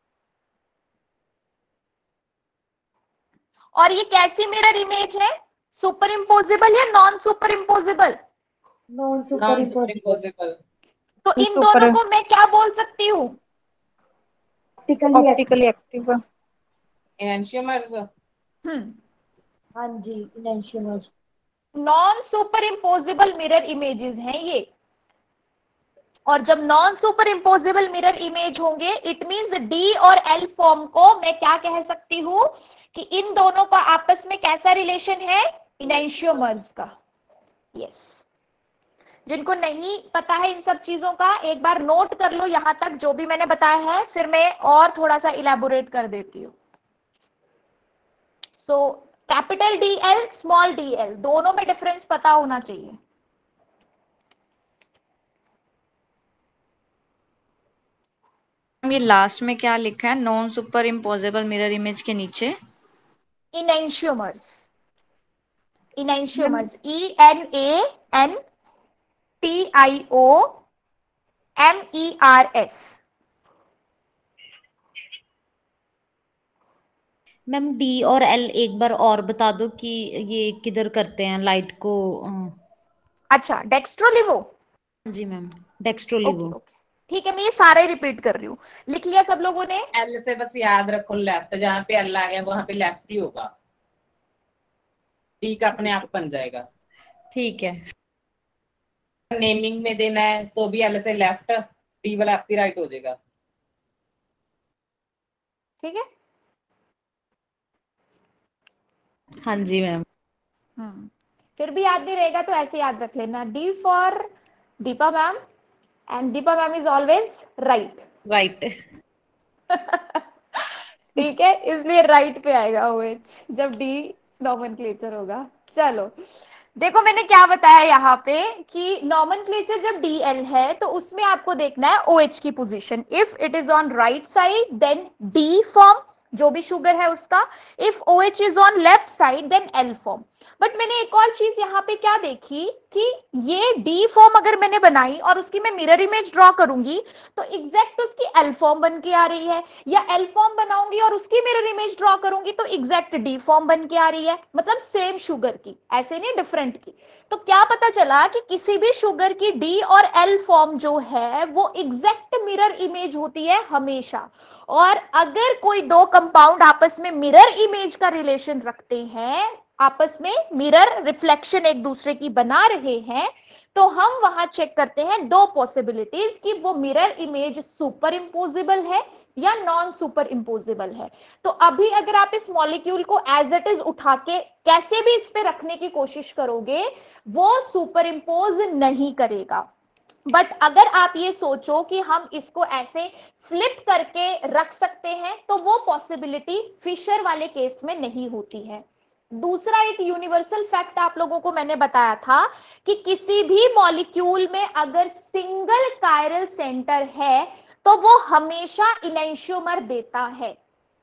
और ये कैसी मिरर इमेज है, सुपर इम्पोजिबल या non super impossible? Non super impossible. तो इन दोनों को मैं क्या बोल सकती हूँ, ऑप्टिकली एक्टिव एनेंशियोमर्स। हम्म हाँ जी, enantiomers. Non super impossible mirror images हैं ये। और जब non super impossible mirror image होंगे इट मींस डी और एल फॉर्म को मैं क्या कह सकती हूं कि इन दोनों का आपस में कैसा रिलेशन है, इनेंशियोमर्स का। यस, जिनको नहीं पता है इन सब चीजों का एक बार नोट कर लो यहां तक जो भी मैंने बताया है, फिर मैं और थोड़ा सा इलेबोरेट कर देती हूँ। So capital D L small D L दोनों में डिफरेंस पता होना चाहिए। ये लास्ट में क्या लिखा है, non super impossible mirror image के नीचे enantiomers, enantiomers, E N A N T I O M E R S. Ma'am D और एल एक बार और बता दो कि ये किधर करते हैं लाइट को। अच्छा, डेक्स्ट्रोलिवो। जी मैम, डेक्स्ट्रोलिवो। ठीक है, मैं ये सारा ही रिपीट कर रही हूँ। लिख लिया सब लोगों ने? एल से बस याद रखो लेफ्ट, जहाँ पे एल आ गया वहां पे लेफ्ट ही होगा, डी का अपने आप बन जाएगा। ठीक है। नेमिंग में देना है तो भी एल से लेफ्ट, डी वाला एफ राइट हो जाएगा। ठीक है। हाँ जी मैम। हाँ, फिर भी याद नहीं रहेगा तो ऐसे याद रख लेना, D for Deepa ma'am and Deepa ma'am is always right. Right. ठीक है, इसलिए राइट पे आएगा ओएच जब डी नॉमेनक्लेचर होगा। चलो देखो मैंने क्या बताया यहाँ पे कि नॉमेनक्लेचर जब डीएल है तो उसमें आपको देखना है ओएच की पोजीशन। If it is on right side then D form, जो भी शुगर है उसका। If OH is on left side then L form. But मैंने एक और चीज यहाँ पे क्या देखी कि ये डी फॉर्म अगर मैंने बनाई और उसकी मैं मिरर इमेज ड्रॉ करूंगी तो एग्जैक्ट उसकी एल फॉर्म बन के आ रही है, या एल फॉर्म बनाऊंगी और उसकी मिरर इमेज ड्रॉ करूंगी तो एग्जैक्ट डी फॉर्म बन के आ रही है, मतलब सेम शुगर की, ऐसे नहीं डिफरेंट की। तो क्या पता चला कि किसी भी शुगर की डी और एल फॉर्म जो है वो एग्जैक्ट मिरर इमेज होती है हमेशा। और अगर कोई दो कंपाउंड आपस में मिरर इमेज का रिलेशन रखते हैं, आपस में मिरर रिफ्लेक्शन एक दूसरे की बना रहे हैं, तो हम वहां चेक करते हैं दो पॉसिबिलिटीज कि वो मिरर इमेज सुपर इम्पोजिबल है या नॉन सुपर इम्पोजिबल है। तो अभी अगर आप इस मॉलिक्यूल को एज इट इज उठा के कैसे भी इस पे रखने की कोशिश करोगे वो सुपर इम्पोज नहीं करेगा। बट अगर आप ये सोचो कि हम इसको ऐसे फ्लिप करके रख सकते हैं तो वो पॉसिबिलिटी फिशर वाले केस में नहीं होती है। दूसरा एक यूनिवर्सल फैक्ट आप लोगों को मैंने बताया था कि किसी भी मॉलिक्यूल में अगर सिंगल कायरल सेंटर है तो वो हमेशा इनैंशियोमर देता है।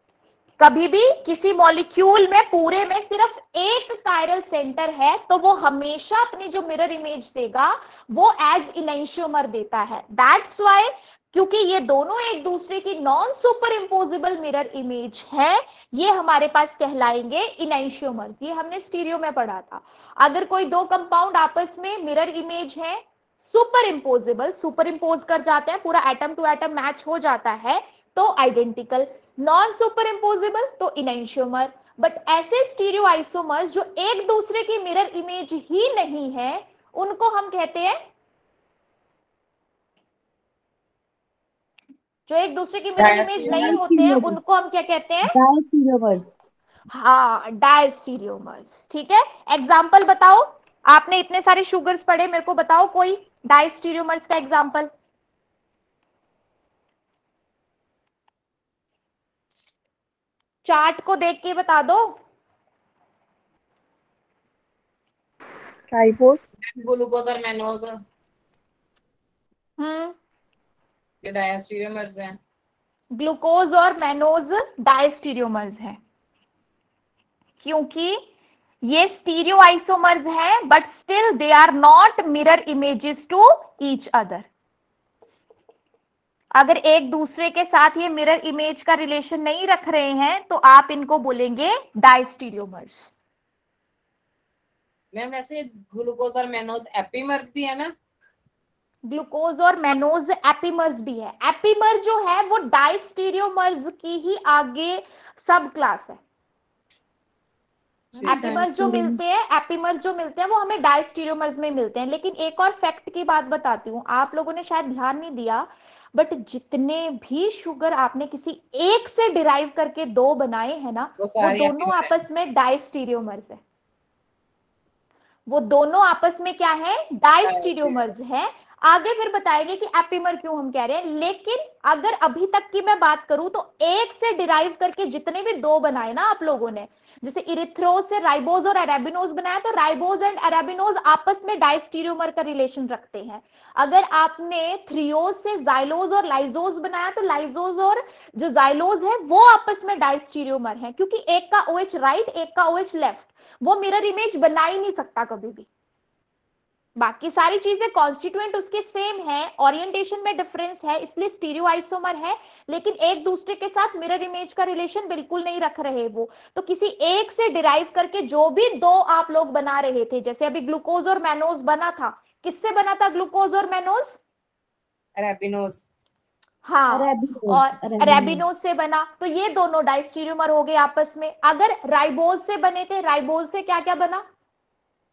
कभी भी किसी मॉलिक्यूल में पूरे में सिर्फ एक कायरल सेंटर है तो वो हमेशा अपनी जो मिरर इमेज देगा वो एज इनैंशियोमर देता है। दैट्स व्हाई, क्योंकि ये दोनों एक दूसरे की non super impossible mirror image है, ये हमारे पास कहलाएंगे इनैंशियोमर्स। ये हमने स्टीरियो में पढ़ा था। अगर कोई दो कंपाउंड आपस में मिरर इमेज है सुपर इम्पोजिबल, सुपर इम्पोज कर जाते हैं, पूरा एटम टू एटम मैच हो जाता है तो आइडेंटिकल, नॉन सुपर इम्पोजिबल तो इनैंशियोमर। बट ऐसे स्टीरियो आइसोमर्स जो एक दूसरे की मिरर इमेज ही नहीं है उनको हम कहते हैं, जो एक दूसरे की मिरर इमेज नहीं होते हैं उनको हम क्या कहते हैं? डायस्टीरियोमर्स। हाँ, डायस्टीरियोमर्स। ठीक है, एग्जाम्पल बताओ। आपने इतने सारे शुगर्स पढ़े, मेरे को बताओ कोई डायस्टीरियोमर्स का एग्जाम्पल। चार्ट को देख के बता दो। ट्राइफोस, ग्लूकोज और मैनोज हम्म ये डायस्टीरियोमर्स हैं। ग्लूकोज और मैनोज डायस्टीरियोमर्स हैं क्योंकि ये स्टीरियो आइसोमर्स हैं but still they are not mirror images to each other. अगर एक दूसरे के साथ ये मिरर इमेज का रिलेशन नहीं रख रहे हैं तो आप इनको बोलेंगे डायस्टीरियोमर्स। मैम वैसे ग्लूकोज और मैनोज एपीमर्स भी है ना? ग्लूकोज और मैनोज एपीमर्स भी है। एपीमर जो है वो डायस्टीरियोमर्स की ही आगे सब क्लास है। एपीमर्स जो मिलते हैं एपीमर्स जो मिलते हैं वो हमें डायस्टीरियोमर्स में मिलते हैं। लेकिन एक और फैक्ट की बात बताती हूँ, आप लोगों ने शायद ध्यान नहीं दिया, बट जितने भी शुगर आपने किसी एक से डिराइव करके दो बनाए हैं ना वो, वो दोनों आपस में डायस्टीरियोमर्स है। वो दोनों आपस में क्या है? डायस्टीरियोमर्स है। आगे फिर बताएंगे कि एपीमर क्यों हम कह रहे हैं। लेकिन अगर अभी तक की मैं बात करूं तो एक से डिराइव करके जितने भी दो बनाए ना आप लोगों ने, जैसे इरिथ्रोज से राइबोज और अरेबिनोज बनाया तो राइबोज एंड अरेबिनोज आपस में डायस्टीरियोमर का रिलेशन रखते हैं। अगर आपने थ्रियोज से जाइलोज और लाइजोज बनाया तो लाइजोज और जो जाइलोज है वो आपस में डायस्टीरियोमर है, क्योंकि एक का ओएच राइट एक का ओएच लेफ्ट, वो मिरर इमेज बना ही नहीं सकता कभी भी। बाकी सारी चीजें कॉन्स्टिट्यूएंट उसके सेम है, ओरिएंटेशन में डिफरेंस है, इसलिए स्टीरियो आइसोमर है, लेकिन एक दूसरे के साथ मिरर इमेज का रिलेशन बिल्कुल नहीं रख रहे वो। तो किसी एक से डिराइव करके जो भी दो आप लोग बना रहे थे, जैसे अभी ग्लूकोज और मैनोज बना था, किससे बना था ग्लूकोज और मैनोज? अरेबिनोज। हाँ, और अरेबिनोज से बना, तो ये दोनों डायस्टीरियोमर हो गए आपस में। अगर राइबोज से बने थे, राइबोज से क्या क्या बना?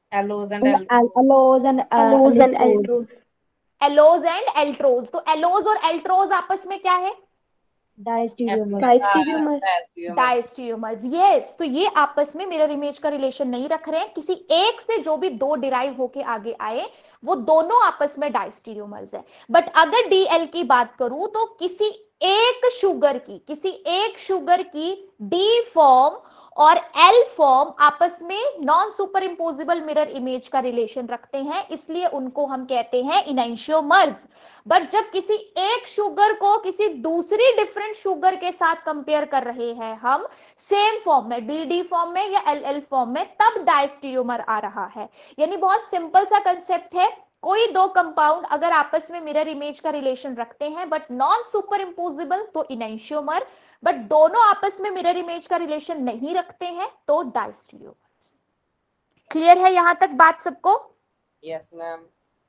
Allose and allose and allose and altrose altrose allose and altrose. तो एलोज और एल्ट्रोज आपस में क्या है? Diastereomers diastereomer diastereomers, yes. तो ये आपस में मिरर इमेज का रिलेशन नहीं रख रहे हैं, किसी एक से जो भी दो डिराइव होके आगे आए वो दोनों आपस में डायस्टीरियोमर्स है। बट अगर डीएल की बात करूं तो किसी एक शुगर की किसी एक शुगर की डी फॉर्म और एल फॉर्म आपस में non super impossible mirror image का रिलेशन रखते हैं, इसलिए उनको हम कहते हैं इनैंशियोमर्स। बट जब किसी एक शुगर को किसी दूसरी डिफरेंट शुगर के साथ कंपेयर कर रहे हैं हम सेम फॉर्म में, डी डी फॉर्म में या एल एल फॉर्म में, तब डायस्टीरियोमर आ रहा है। यानी बहुत सिंपल सा कंसेप्ट है, कोई दो कंपाउंड अगर आपस में मिरर इमेज का रिलेशन रखते हैं बट नॉन सुपर इम्पोजिबल तो इनैंशियोमर, बट दोनों आपस में मिरर इमेज का रिलेशन नहीं रखते हैं तो डायस्टीरियोमर। क्लियर है यहां तक बात सबको? Yes ma'am.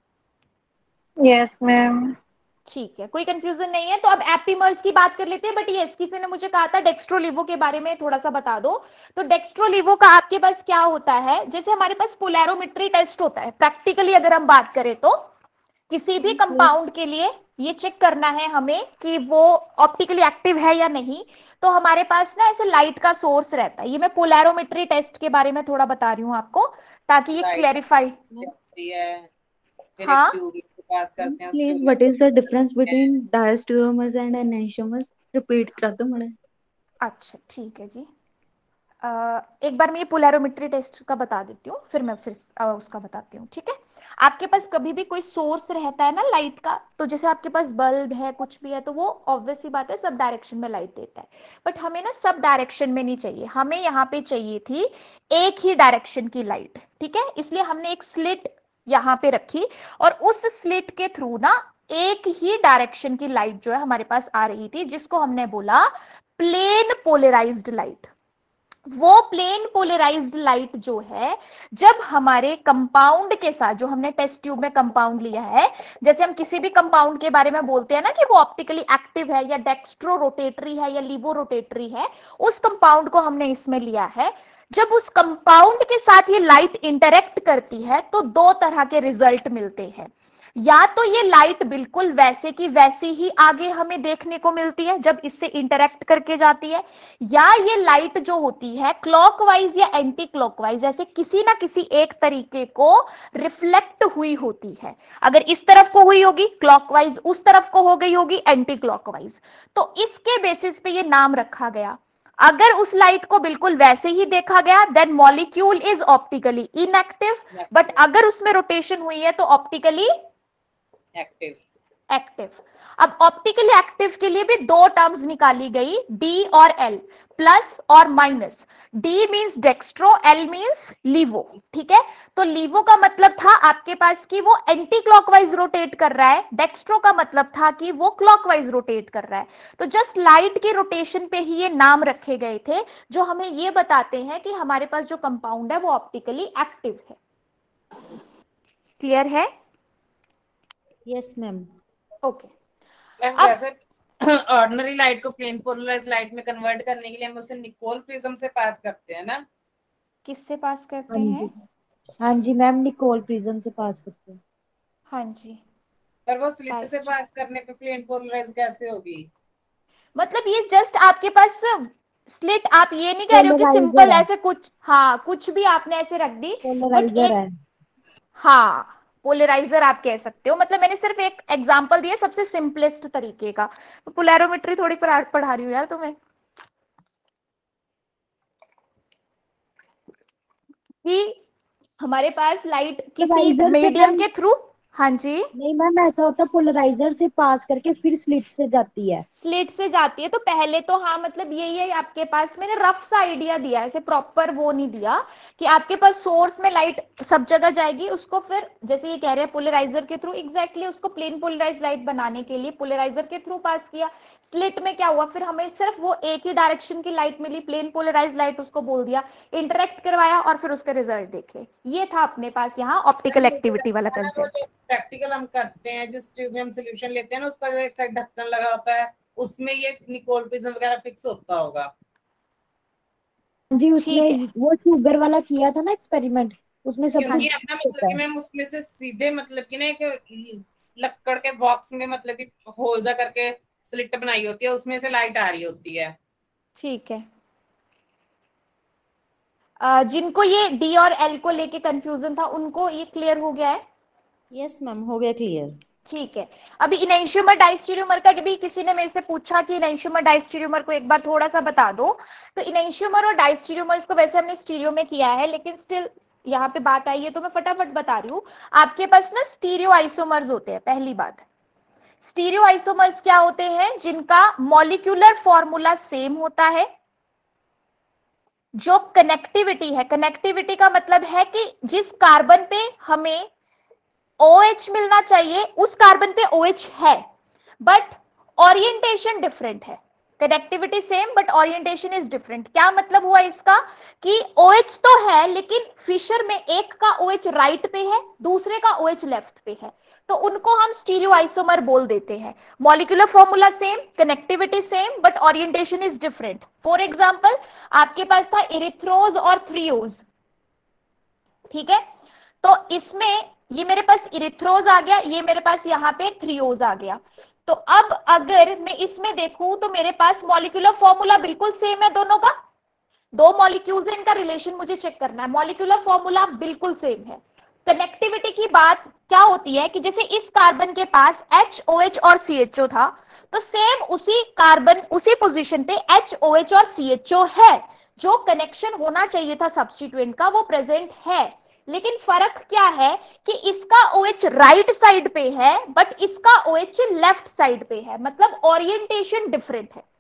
Yes ma'am. ठीक है, कोई कंफ्यूजन नहीं है। तो अब एपिमर्स की बात कर लेते हैं। बट ये किसी ने मुझे कहा था डेक्स्ट्रोलीवो के बारे में थोड़ा सा बता दो। तो डेक्स्ट्रोलीवो का आपके पास क्या होता है, जैसे हमारे पास पोलैरोमेट्री टेस्ट होता है, प्रैक्टिकली अगर हम बात करें तो किसी भी कंपाउंड के लिए ये चेक करना है हमें कि वो ऑप्टिकली एक्टिव है या नहीं, तो हमारे पास ना ऐसे लाइट का सोर्स रहता है। ये मैं पोलैरोमेट्री टेस्ट के बारे में थोड़ा बता रही हूँ आपको ताकि ये क्लैरिफाई। हाँ पास करते हैं। Please what is the difference between diastereomers and enantiomers, repeat कर दो मैडम। अच्छा ठीक है जी। Uh, एक बार मैं ये पोलैरोमेट्री टेस्ट का बता देती हूँ, फिर मैं फिर uh, उसका बताती हूँ। ठीक है, आपके पास कभी भी कोई सोर्स रहता है ना लाइट का, तो जैसे आपके पास बल्ब है कुछ भी है तो वो ऑब्वियस सी बात है सब डायरेक्शन में लाइट देता है। बट हमें ना सब डायरेक्शन में नहीं चाहिए, हमें यहाँ पे चाहिए थी एक ही डायरेक्शन की लाइट। ठीक है, इसलिए हमने एक स्लिट यहाँ पे रखी और उस स्लिट के थ्रू ना एक ही डायरेक्शन की लाइट जो है हमारे पास आ रही थी, जिसको हमने बोला प्लेन पोलराइज्ड लाइट। वो प्लेन पोलराइज्ड लाइट जो है जब हमारे कंपाउंड के साथ, जो हमने टेस्ट ट्यूब में कंपाउंड लिया है, जैसे हम किसी भी कंपाउंड के बारे में बोलते हैं ना कि वो ऑप्टिकली एक्टिव है या डेक्स्ट्रो रोटेटरी है या लीवो रोटेटरी है, उस कंपाउंड को हमने इसमें लिया है। जब उस कंपाउंड के साथ ये लाइट इंटरेक्ट करती है तो दो तरह के रिजल्ट मिलते हैं। या तो ये लाइट बिल्कुल वैसे की वैसी ही आगे हमें देखने को मिलती है जब इससे इंटरेक्ट करके जाती है, या ये लाइट जो होती है क्लॉकवाइज या एंटी क्लॉकवाइज ऐसे किसी ना किसी एक तरीके को रिफ्लेक्ट हुई होती है। अगर इस तरफ को हुई होगी क्लॉकवाइज, उस तरफ को हो गई होगी एंटी क्लॉकवाइज। तो इसके बेसिस पे ये नाम रखा गया। अगर उस लाइट को बिल्कुल वैसे ही देखा गया then molecule is optically inactive, but अगर उसमें रोटेशन हुई है तो ऑप्टिकली एक्टिव एक्टिव। अब ऑप्टिकली एक्टिव के लिए भी दो टर्म्स निकाली गई, डी और एल, प्लस और minus. D means dextro, L means levo. ठीक है, तो लीवो का मतलब था आपके पास कि वो एंटी क्लॉकवाइज रोटेट कर रहा है, डेक्स्ट्रो का मतलब था कि वो क्लॉकवाइज रोटेट कर रहा है। तो जस्ट लाइट के रोटेशन पे ही ये नाम रखे गए थे जो हमें ये बताते हैं कि हमारे पास जो कंपाउंड है वो ऑप्टिकली एक्टिव है। क्लियर है? Yes ma'am. ओके, वैसे ऑर्डिनरी लाइट को प्लेन पोलराइज्ड लाइट में कन्वर्ट करने के लिए हम उसे निकोल प्रिज्म से पास करते हैं ना? किससे पास करते हैं? हाँ जी मैम, निकोल प्रिज्म से पास करते हैं। हाँ जी, पर वो स्लिट से पास करने पे प्लेन पोलराइज कैसे होगी? मतलब ये जस्ट आपके पास स्लिट, आप ये नहीं कह रहे हो कि सिंपल ऐसे कुछ, हाँ कुछ भी आपने ऐसे रख दी, बट एक, हाँ पोलराइजर आप कह सकते हो। मतलब मैंने सिर्फ एक एग्जांपल दिया सबसे सिंपलेस्ट तरीके का। पोलैरोमेट्री थोड़ी पढ़ा रही हूँ यार तुम्हें कि हमारे पास लाइट किसी मीडियम के थ्रू, हाँ जी नहीं मैम ऐसा होता है पोलराइजर से पास करके फिर स्लिट से जाती है। स्लिट से जाती है तो पहले तो हाँ मतलब यही है आपके पास, मैंने रफ सा आइडिया दिया, ऐसे प्रॉपर वो नहीं दिया कि आपके पास सोर्स में लाइट सब जगह जाएगी, उसको फिर जैसे ये कह रहे हैं पोलराइजर के थ्रू, एग्जैक्टली उसको प्लेन पोलराइज लाइट बनाने के लिए पोलराइजर के थ्रू पास किया। स्लिट में क्या हुआ, फिर हमें सिर्फ वो एक ही डायरेक्शन की लाइट मिली, प्लेन पोलराइज लाइट उसको बोल दिया, इंटरेक्ट करवाया और फिर उसके रिजल्ट देखे। ये था अपने पास यहाँ ऑप्टिकल एक्टिविटी वाला कंसेप्ट। प्रैक्टिकल हम करते हैं जिस ट्यूब में हम सॉल्यूशन लेते हैं ना, उसका जो एक साइड ढक्कन लगा होता है उसमें ये निकोल प्रिज्म वगैरह फिक्स होता होगा जी। उसने वो शुगर वाला किया था ना एक्सपेरिमेंट, उसमें सब क्योंकि कुछ अपना मतलब कि मैम उसमें से सीधे मतलब कि ना एक लक्कड़ के बॉक्स में मतलब कि होल जा करके स्लिट बनाई होती है, उसमें से लाइट आ रही होती है। ठीक है। अ, जिनको ये डी और एल को लेके कंफ्यूजन था उनको ये क्लियर हो गया है? यस मैम, हो गया क्लियर। ठीक है। अभी इनैंशियोमर डायस्टेरियोमर का भी किसी ने मेरे से पूछा कि इनैंशियोमर डायस्टेरियोमर को एक बार थोड़ा सा बता दो। तो इनैंशियोमर और डायस्टेरियोमर्स को वैसे हमने स्टीरियो में किया है, लेकिन स्टिल यहाँ पे बात आई है तो मैं फटाफट बता रही हूँ। आपके पास ना स्टीरियो आइसोमर्स होते हैं। पहली बात, स्टीरियो आइसोमर्स क्या होते हैं? जिनका मॉलिक्यूलर फॉर्मूला सेम होता है। जो कनेक्टिविटी है, कनेक्टिविटी का मतलब है कि जिस कार्बन पे हमें OH मिलना चाहिए उस कार्बन पे OH है, बट ओरिएंटेशन डिफरेंट है। Connectivity same but orientation is different. क्या मतलब हुआ इसका कि OH तो है लेकिन फिशर में एक का OH राइट पे है, दूसरे का OH लेफ्ट पे है, तो उनको हम स्टीरियो आइसोमर बोल देते हैं। Molecular formula same, connectivity same, but orientation is different. For example, आपके पास था इरिथ्रोज और थ्रियोज, ठीक है? तो इसमें ये मेरे पास इरिथ्रोज आ गया, ये मेरे पास यहाँ पे थ्रियोज आ गया। तो अब अगर मैं इसमें देखूं तो मेरे पास मॉलिक्यूलर फॉर्मूला बिल्कुल सेम है दोनों का। दो मॉलिक्यूल्स इनका रिलेशन मुझे चेक करना है, मॉलिक्यूलर फॉर्मूला बिल्कुल सेम है। कनेक्टिविटी की बात क्या होती है कि जैसे इस कार्बन के पास H O H और C H O था, तो सेम उसी कार्बन उसी पोजीशन पे H O H और C H O है। जो कनेक्शन होना चाहिए था सब्स्टिट्यूएंट का वो प्रेजेंट है, लेकिन फर्क क्या है कि इसका OH राइट साइड पे है बट इसका OH लेफ्ट साइड पे है, मतलब ओरिएंटेशन डिफरेंट है।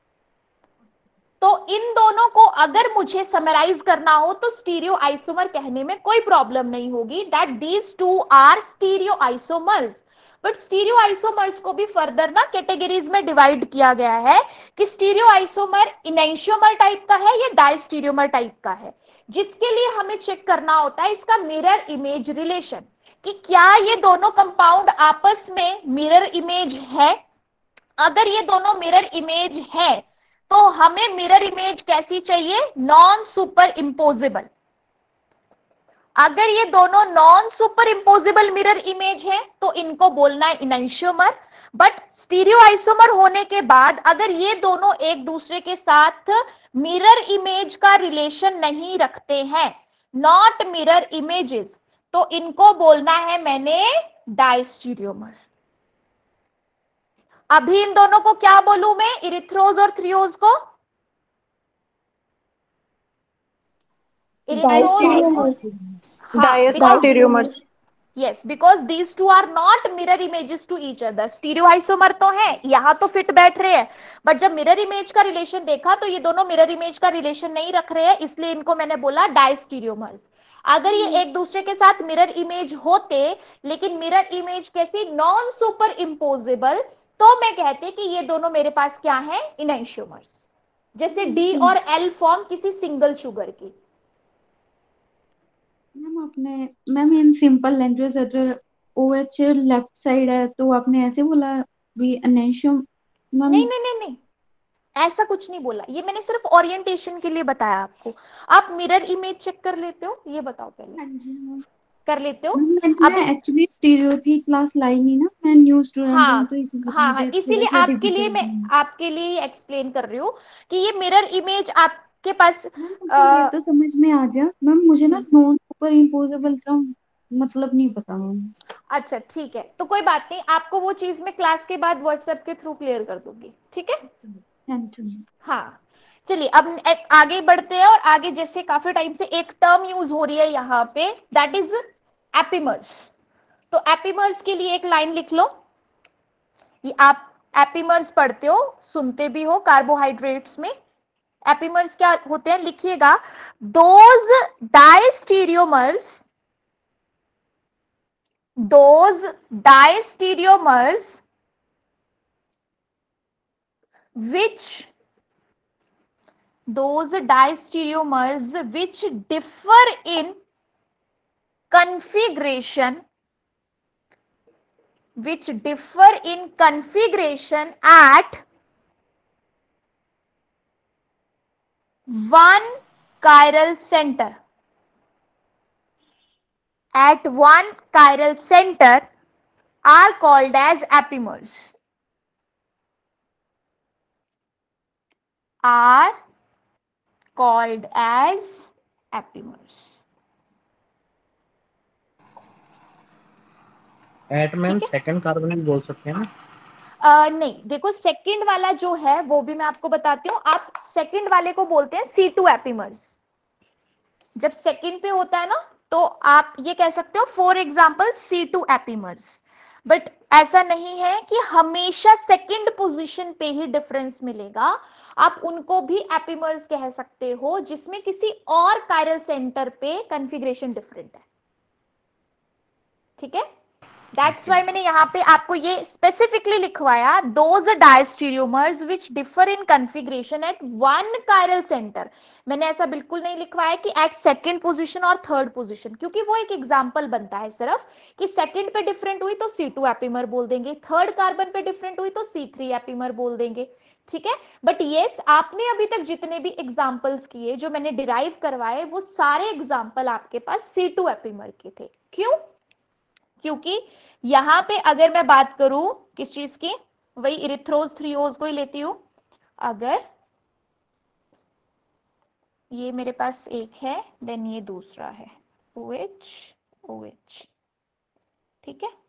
तो इन दोनों को अगर मुझे समराइज करना हो तो स्टीरियो आइसोमर कहने में कोई प्रॉब्लम नहीं होगी, that these two are stereoisomers. But stereoisomers को भी फर्दर ना कैटेगरीज में डिवाइड किया गया है कि स्टीरियो आइसोमर इनैंशियोमर टाइप का है या डायस्टीरियोमर टाइप का है, जिसके लिए हमें चेक करना होता है इसका मिरर इमेज रिलेशन, कि क्या ये दोनों कंपाउंड आपस में मिरर इमेज है। अगर ये दोनों मिरर इमेज है तो हमें मिरर इमेज कैसी चाहिए? Non super impossible. अगर ये दोनों non super impossible mirror image है तो इनको बोलना है इनैंशियोमर। बट स्टीरियो आइसोमर होने के बाद अगर ये दोनों एक दूसरे के साथ मिरर इमेज का रिलेशन नहीं रखते हैं, नॉट मिरर इमेजेस, तो इनको बोलना है मैंने डायस्टीरियोमर। अभी इन दोनों को क्या बोलूं मैं, इरिथ्रोज और थ्रियोज को? Diastereomers. Yes, because these two are not mirror images to each other. Stereoisomer तो है, यहाँ तो फिट बैठ रहे हैं, बट जब मिरर इमेज का रिलेशन देखा तो ये दोनों मिरर इमेज का रिलेशन नहीं रख रहे हैं, इसलिए इनको मैंने बोला डायस्टीरियोमर्स। अगर ये एक दूसरे के साथ मिरर इमेज होते लेकिन मिरर इमेज कैसी? नॉन सुपर इम्पोजिबल, तो मैं कहते कि ये दोनों मेरे पास क्या है? इनैंशियोमर्स। जैसे डी और एल फॉर्म किसी सिंगल शुगर की। मैम आपने मैम इन सिंपल लैंग्वेज अगर OH लेफ्ट साइड है तो आपने ऐसे बोला भी इनैंशियम? नहीं नहीं नहीं नहीं, ऐसा कुछ नहीं बोला, ये मैंने सिर्फ ओरिएंटेशन के लिए बताया आपको। आप मिरर इमेज चेक कर लेते हो? ये बताओ पहले। हाँ जी कर लेते हो? मैं एक्चुअली स्टीरियो की क्लास लाई नहीं ना, मैं न्यू स्टूडेंट हूं, तो इसीलिए हाँ हाँ, इसीलिए आपके लिए मैं आपके लिए एक्सप्लेन कर रही हूँ कि ये मिरर इमेज आपके पास आ, ये तो समझ में आ गया मैम, मुझे ना नॉन सुपर इम्पोजेबल का मतलब नहीं पता मैम। अच्छा ठीक है, तो कोई बात नहीं, आपको वो चीज मैं क्लास के बाद व्हाट्सएप के थ्रू क्लियर कर दूंगी, ठीक है? हाँ चलिए अब एक आगे बढ़ते हैं, और आगे जैसे काफी टाइम से एक टर्म यूज हो रही है यहाँ पे, दैट इज एपिमर्स। तो एपिमर्स के लिए एक लाइन लिख लो। ये आप एपिमर्स पढ़ते हो, सुनते भी हो कार्बोहाइड्रेट्स में। एपिमर्स क्या होते हैं लिखिएगा, those diastereomers those diastereomers which those diastereomers which differ in configuration which differ in configuration at one chiral center. at one chiral center are called as apimers. Are called as apimers. At ma'am second carbonate बोल सकते हैं ना? Uh, नहीं, देखो सेकंड वाला जो है वो भी मैं आपको बताती हूँ। आप सेकंड वाले को बोलते हैं सी टू एपिमर्स। जब सेकंड पे होता है ना तो आप ये कह सकते हो for example C two epimers. But ऐसा नहीं है कि हमेशा सेकंड पोजीशन पे ही डिफरेंस मिलेगा। आप उनको भी एपिमर्स कह सकते हो जिसमें किसी और कायरल सेंटर पे कॉन्फ़िगरेशन डिफरेंट है। ठीक है, दैट्स वाई मैंने यहाँ पे आपको ये स्पेसिफिकली लिखवाया, those diastereomers which differ in configuration at one chiral center. मैंने ऐसा बिल्कुल नहीं लिखवाया कि एट सेकंड पोजीशन और थर्ड पोजीशन, क्योंकि वो एक एग्जांपल बनता है सिर्फ कि सेकंड पे डिफरेंट हुई तो सी टू एपिमर बोल देंगे, थर्ड कार्बन पे डिफरेंट हुई तो सी थ्री एपिमर बोल देंगे। ठीक है, बट यस आपने अभी तक जितने भी एग्जांपल्स किए जो मैंने डिराइव करवाए वो सारे एग्जांपल आपके पास सी टू एपिमर के थे। क्यों? क्योंकि यहां पे अगर मैं बात करूं किस चीज की, वही इरिथ्रोज थ्रियोज को ही लेती हूं। अगर ये मेरे पास एक है देन ये दूसरा है OH OH, ठीक है,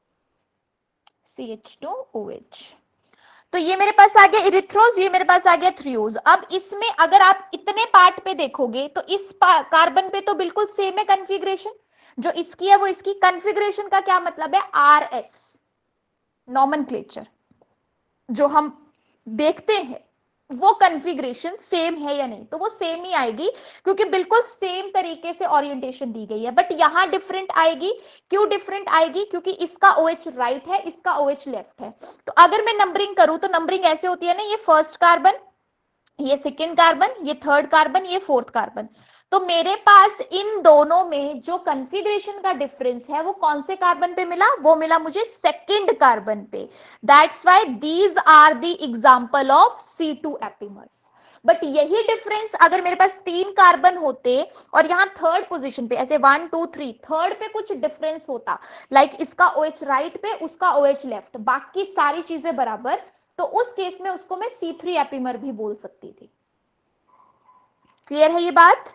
C H two O H. तो ये मेरे पास आ गया इरिथ्रोज, ये मेरे पास आ गया थ्रियोज। अब इसमें अगर आप इतने पार्ट पे देखोगे तो इस कार्बन पे तो बिल्कुल सेम है कॉन्फ़िगरेशन, जो इसकी है वो इसकी। कॉन्फ़िगरेशन का क्या मतलब है? आर एस नॉमेनक्लेचर जो हम देखते हैं वो कॉन्फ़िगरेशन सेम है या नहीं, तो वो सेम ही आएगी क्योंकि बिल्कुल सेम तरीके से ओरिएंटेशन दी गई है। बट यहां डिफरेंट आएगी। क्यों डिफरेंट आएगी? क्योंकि इसका OH राइट है, इसका OH लेफ्ट है। तो अगर मैं नंबरिंग करूं तो नंबरिंग ऐसे होती है ना, ये फर्स्ट कार्बन, ये सेकेंड कार्बन, ये थर्ड कार्बन, ये फोर्थ कार्बन। तो मेरे पास इन दोनों में जो कॉन्फ़िगरेशन का डिफरेंस है वो कौन से कार्बन पे मिला? वो मिला मुझे सेकंड कार्बन पे। That's why these are the example of C two epimers. But यही डिफरेंस अगर मेरे पास तीन कार्बन होते और यहाँ थर्ड पोजीशन पे ऐसे वन टू थ्री थर्ड पे कुछ डिफरेंस होता, लाइक like इसका OH राइट पे, उसका OH लेफ्ट, बाकी सारी चीजें बराबर, तो उस केस में उसको मैं सी थ्री एपिमर भी बोल सकती थी। क्लियर है ये बात?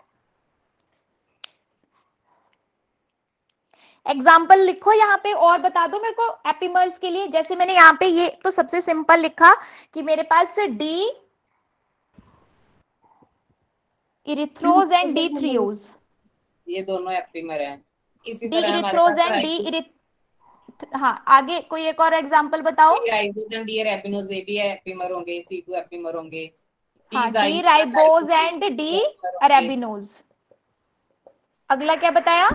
एग्जाम्पल लिखो यहाँ पे और बता दो मेरे को एपिमर्स के लिए। जैसे मैंने यहाँ पे ये तो सबसे सिंपल लिखा कि मेरे पास D erythrose and D threose, ये दोनों एपिमर हैं। इसी डी तरह हमारे इरिथ्रोज पास एंड डी इरिथ हाँ, आगे कोई एक और एग्जांपल बताओ। राइबोज एंड डी एपिनोज ये भी एपिमर होंगे, सी टू एपिमर होंगे। हाँ, D ribose and D arabinose. अगला क्या बताया?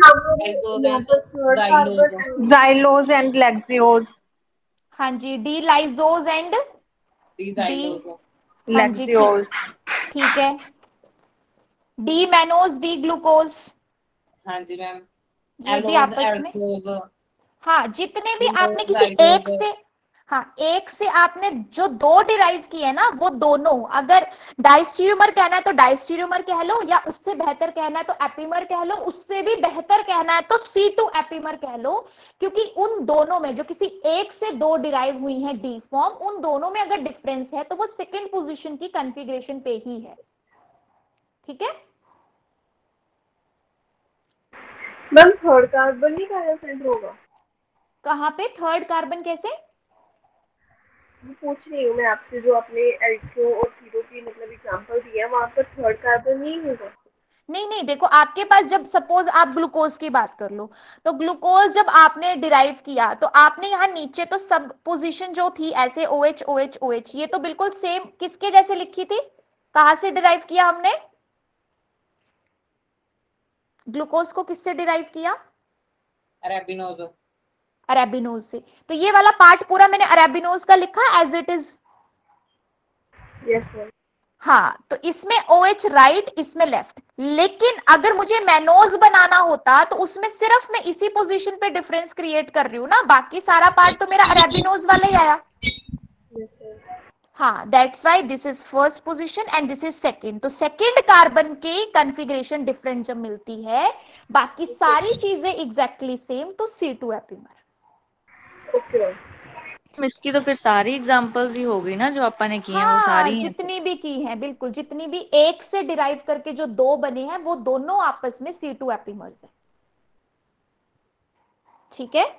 Xylose and lyxose. हाँ जी, D lyxose and D xylose. हाँ जी, ठीक है। D mannose, D glucose. हाँ जी मैम। ये भी आपस में, हाँ, जितने भी आपने किसी एक से, हाँ, एक से आपने जो दो डिराइव किए ना वो दोनों, अगर डायस्टीरियोमर कहना है तो डायस्टीरियोमर कह लो, या उससे बेहतर कहना है तो एपिमर कह लो, उससे भी बेहतर कहना है तो सी टू एपिमर कह लो, क्योंकि उन दोनों में जो किसी एक से दो डिराइव हुई है डी फॉर्म, उन दोनों में अगर डिफरेंस है तो वो सेकेंड पोजिशन की कॉन्फ़िगरेशन पे ही है। ठीक है मैम, थर्ड कार्बन ही कायरल सेंटर होगा? कहाँ पे थर्ड कार्बन? कैसे पूछ रही हूँ मैं आपसे, जो आपने एल्ट्रो और थीरो की मतलब एग्जांपल दिया वहां पर थर्ड कार्बन नहीं होगा? नहीं नहीं, देखो आपके पास जब सपोज आप ग्लूकोज की बात कर लो, तो ग्लूकोज जब आपने डिराइव किया तो आपने यहाँ नीचे तो सब पोजीशन जो थी ऐसे OH OH OH, ये तो बिल्कुल सेम किसके जैसे लिखी थी? कहाँ से डिराइव किया हमने ग्लूकोज को? किससे डिराइव किया? अरेबिनोज। अरेबिनोज से। तो ये वाला पार्ट पूरा मैंने अरेबिनोज का लिखा as it is. Yes ma'am. हाँ, तो इसमें OH राइट, इसमें लेफ्ट। लेकिन अगर मुझे मैनोज बनाना होता तो उसमें सिर्फ मैं इसी पोजीशन पे डिफरेंस क्रिएट कर रही हूँ ना, बाकी सारा पार्ट तो मेरा अरेबिनोज वाला ही आया। हाँ, that's why this is first position and this is second. तो सेकंड कार्बन के कॉन्फ़िगरेशन डिफरेंट जब मिलती है, बाकी सारी चीजें एग्जैक्टली सेम, तो सी टू एपिमर। ओके इसकी तो फिर सारी एग्जांपल्स ही हो गई ना जो अपन ने की हैं, वो हाँ, सारी हैं। जितनी भी की हैं, बिल्कुल जितनी भी एक से डिराइव करके जो दो बने हैं वो दोनों आपस में सी टू एपिमर्स है। ठीक है,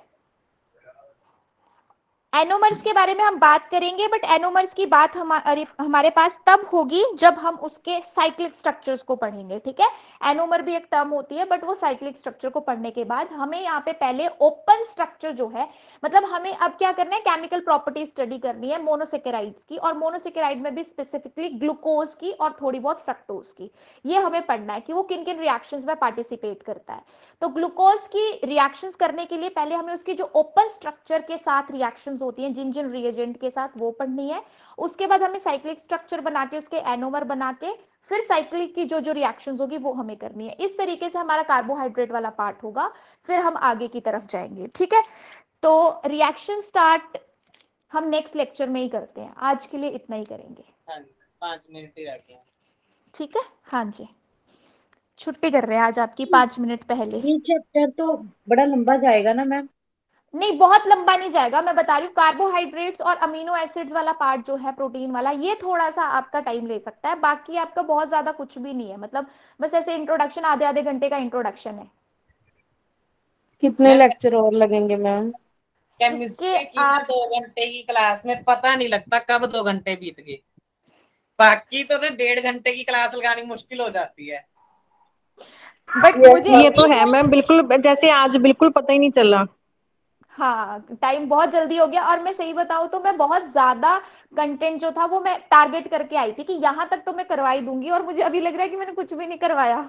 एनोमर्स के बारे में हम बात करेंगे, बट एनोमर्स की बात हमारे हमारे पास तब होगी जब हम उसके साइक्लिक स्ट्रक्चर्स को पढ़ेंगे। ठीक है, एनोमर भी एक टर्म होती है, बट वो साइक्लिक स्ट्रक्चर को पढ़ने के बाद हमें यहाँ पे पहले ओपन स्ट्रक्चर जो है, मतलब हमें अब क्या करना है, केमिकल प्रॉपर्टी स्टडी करनी है मोनोसेकेराइड्स की, और मोनोसेकेराइड में भी स्पेसिफिकली ग्लूकोज की और थोड़ी बहुत फ्रक्टोज की। ये हमें पढ़ना है कि वो किन किन रिएक्शंस में पार्टिसिपेट करता है। तो ग्लूकोज की रिएक्शंस करने के लिए पहले हमें उसकी जो ओपन स्ट्रक्चर के साथ रिएक्शंस होती हैं, जिन जिन रिएजेंट के साथ, वो पढ़नी है। उसके बाद हमें साइक्लिक स्ट्रक्चर बना के उसके एनोमर बना के फिर साइक्लिक की जो जो रिएक्शंस होगी वो हमें करनी है। इस तरीके से हमारा कार्बोहाइड्रेट वाला पार्ट होगा, फिर हम आगे की तरफ जाएंगे। ठीक है, तो रिएक्शन स्टार्ट हम नेक्स्ट लेक्चर में ही करते हैं, आज के लिए इतना ही करेंगे। हाँ, पांच मिनट ही रह गए। ठीक है, हाँ जी, छुट्टी कर रहे हैं आज आपकी पांच मिनट पहले। ये चैप्टर तो बड़ा लंबा जाएगा ना मैम? नहीं, बहुत लंबा नहीं जाएगा, मैं बता रही हूँ। कार्बोहाइड्रेट्स और अमीनो एसिड्स वाला पार्ट जो है, प्रोटीन वाला, ये थोड़ा सा आपका टाइम ले सकता है, बाकी आपका बहुत ज्यादा कुछ भी नहीं है, मतलब बस ऐसे इंट्रोडक्शन, आधे आधे घंटे का इंट्रोडक्शन है। कितने लेक्चर और लगेंगे मैम? केमिस्ट्री की ना दो घंटे की क्लास में पता नहीं लगता कब दो घंटे बीत गए, बाकी तो ना डेढ़ घंटे की क्लास लगानी मुश्किल हो जाती है। बट मुझे ये तो है मैम, बिल्कुल जैसे आज बिल्कुल पता ही नहीं चला। हाँ, टाइम बहुत जल्दी हो गया, और मैं सही बताऊं तो मैं बहुत ज्यादा कंटेंट जो था वो मैं टारगेट करके आई थी कि यहाँ तक तो मैं करवाई दूंगी, और मुझे अभी लग रहा है कि मैंने कुछ भी नहीं करवाया।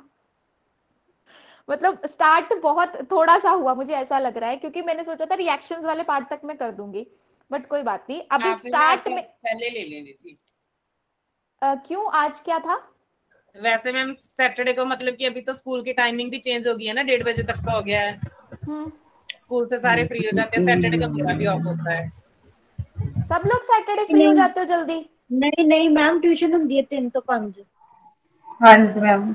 मतलब स्टार्ट बहुत थोड़ा सा हुआ, मुझे ऐसा लग रहा है, क्योंकि मैंने सोचा था रिएक्शंस वाले पार्ट तक मैं कर दूंगी, बट कोई बात नहीं। अभी स्टार्ट में पहले ले लेनी थी। आ, क्यों, आज क्या था? वैसे मैम सैटरडे को, मतलब कि अभी तो स्कूल की टाइमिंग भी चेंज हो गई है ना, डेढ़ बजे तक का हो गया है। स्कूल से सारे फ्री हो जाते हैं, सैटरडे का पूरा भी ऑफ होता है। सब लोग सैटरडे फ्री हो जाते हो जल्दी? नहीं नहीं मैम, ट्यूशन होती है तीन तो पांच। हाँ जी मैम।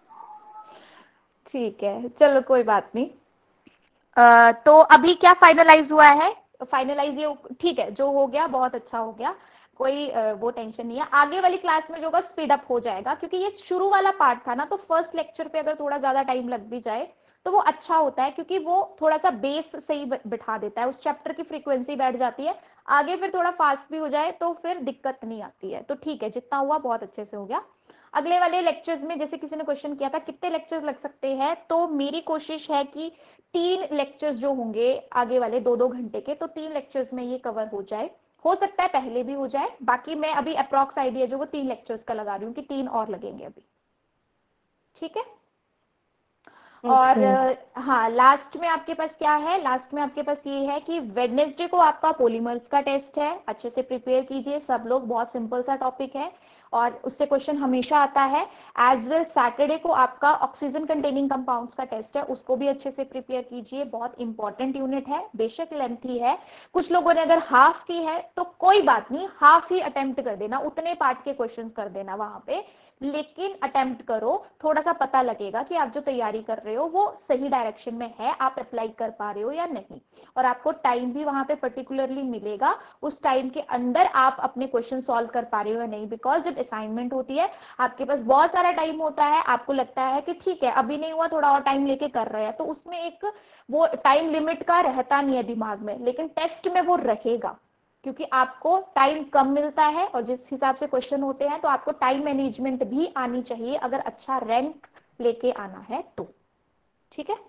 ठीक है, चलो कोई बात नहीं। आ, तो अभी क्या फाइनलाइज हुआ है? फाइनलाइज ये ठीक है, जो हो गया बहुत अच्छा हो गया, कोई आ, वो टेंशन नहीं है। आगे वाली क्लास में जो होगा स्पीड अप हो जाएगा, क्योंकि ये शुरू वाला पार्ट था ना, तो फर्स्ट लेक्चर पे अगर थोड़ा ज्यादा टाइम लग भी जाए तो वो अच्छा होता है, क्योंकि वो थोड़ा सा बेस सही बिठा देता है, उस चैप्टर की फ्रीक्वेंसी बैठ जाती है। आगे फिर थोड़ा फास्ट भी हो जाए तो फिर दिक्कत नहीं आती है। तो ठीक है, जितना हुआ बहुत अच्छे से हो गया। अगले वाले लेक्चर्स में, जैसे किसी ने क्वेश्चन किया था कितने लेक्चर्स लग सकते हैं, तो मेरी कोशिश है कि तीन लेक्चर्स जो होंगे आगे वाले दो दो घंटे के, तो तीन लेक्चर्स में ये कवर हो जाए। हो सकता है पहले भी हो जाए, बाकी मैं अभी अप्रॉक्स आइडिया जो वो तीन लेक्चर्स का लगा रही हूँ कि तीन और लगेंगे अभी। ठीक है, और हाँ, लास्ट में आपके पास क्या है? लास्ट में आपके पास ये है कि वेडनेसडे को आपका पॉलीमर्स का टेस्ट है, अच्छे से प्रिपेयर कीजिए सब लोग, बहुत सिंपल सा टॉपिक है और उससे क्वेश्चन हमेशा आता है। एज वेल सैटरडे को आपका ऑक्सीजन कंटेनिंग कंपाउंड्स का टेस्ट है, उसको भी अच्छे से प्रिपेयर कीजिए, बहुत इंपॉर्टेंट यूनिट है, बेशक लेंथी है। कुछ लोगों ने अगर हाफ की है तो कोई बात नहीं, हाफ ही अटेम्प्ट कर देना, उतने पार्ट के क्वेश्चन कर देना वहां पे, लेकिन अटेम्प्ट करो, थोड़ा सा पता लगेगा कि आप जो तैयारी कर रहे हो वो सही डायरेक्शन में है, आप अप्लाई कर पा रहे हो या नहीं, और आपको टाइम भी वहां पे पर्टिकुलरली मिलेगा, उस टाइम के अंदर आप अपने क्वेश्चन सॉल्व कर पा रहे हो या नहीं। बिकॉज जब असाइनमेंट होती है आपके पास बहुत सारा टाइम होता है, आपको लगता है कि ठीक है अभी नहीं हुआ, थोड़ा और टाइम लेके कर रहे हैं, तो उसमें एक वो टाइम लिमिट का रहता नहीं है दिमाग में, लेकिन टेस्ट में वो रहेगा, क्योंकि आपको टाइम कम मिलता है और जिस हिसाब से क्वेश्चन होते हैं, तो आपको टाइम मैनेजमेंट भी आनी चाहिए अगर अच्छा रैंक लेके आना है तो। ठीक है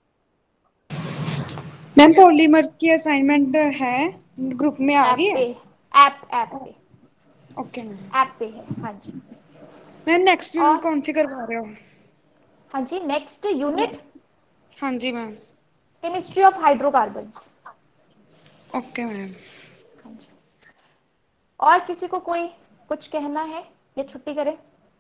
मैम, पॉलीमर्स की असाइनमेंट है, ग्रुप में आ गई है? ऐप ऐप पे ओके मैम, ऐप पे है। हाँ जी मैम नेक्स्ट में कौन सी करवा रहे हो? हाँ जी, नेक्स्ट यूनिट, हाँ जी ma'am, chemistry of hydrocarbons. Okay ma'am. और किसी को कोई कुछ कहना है या छुट्टी करें?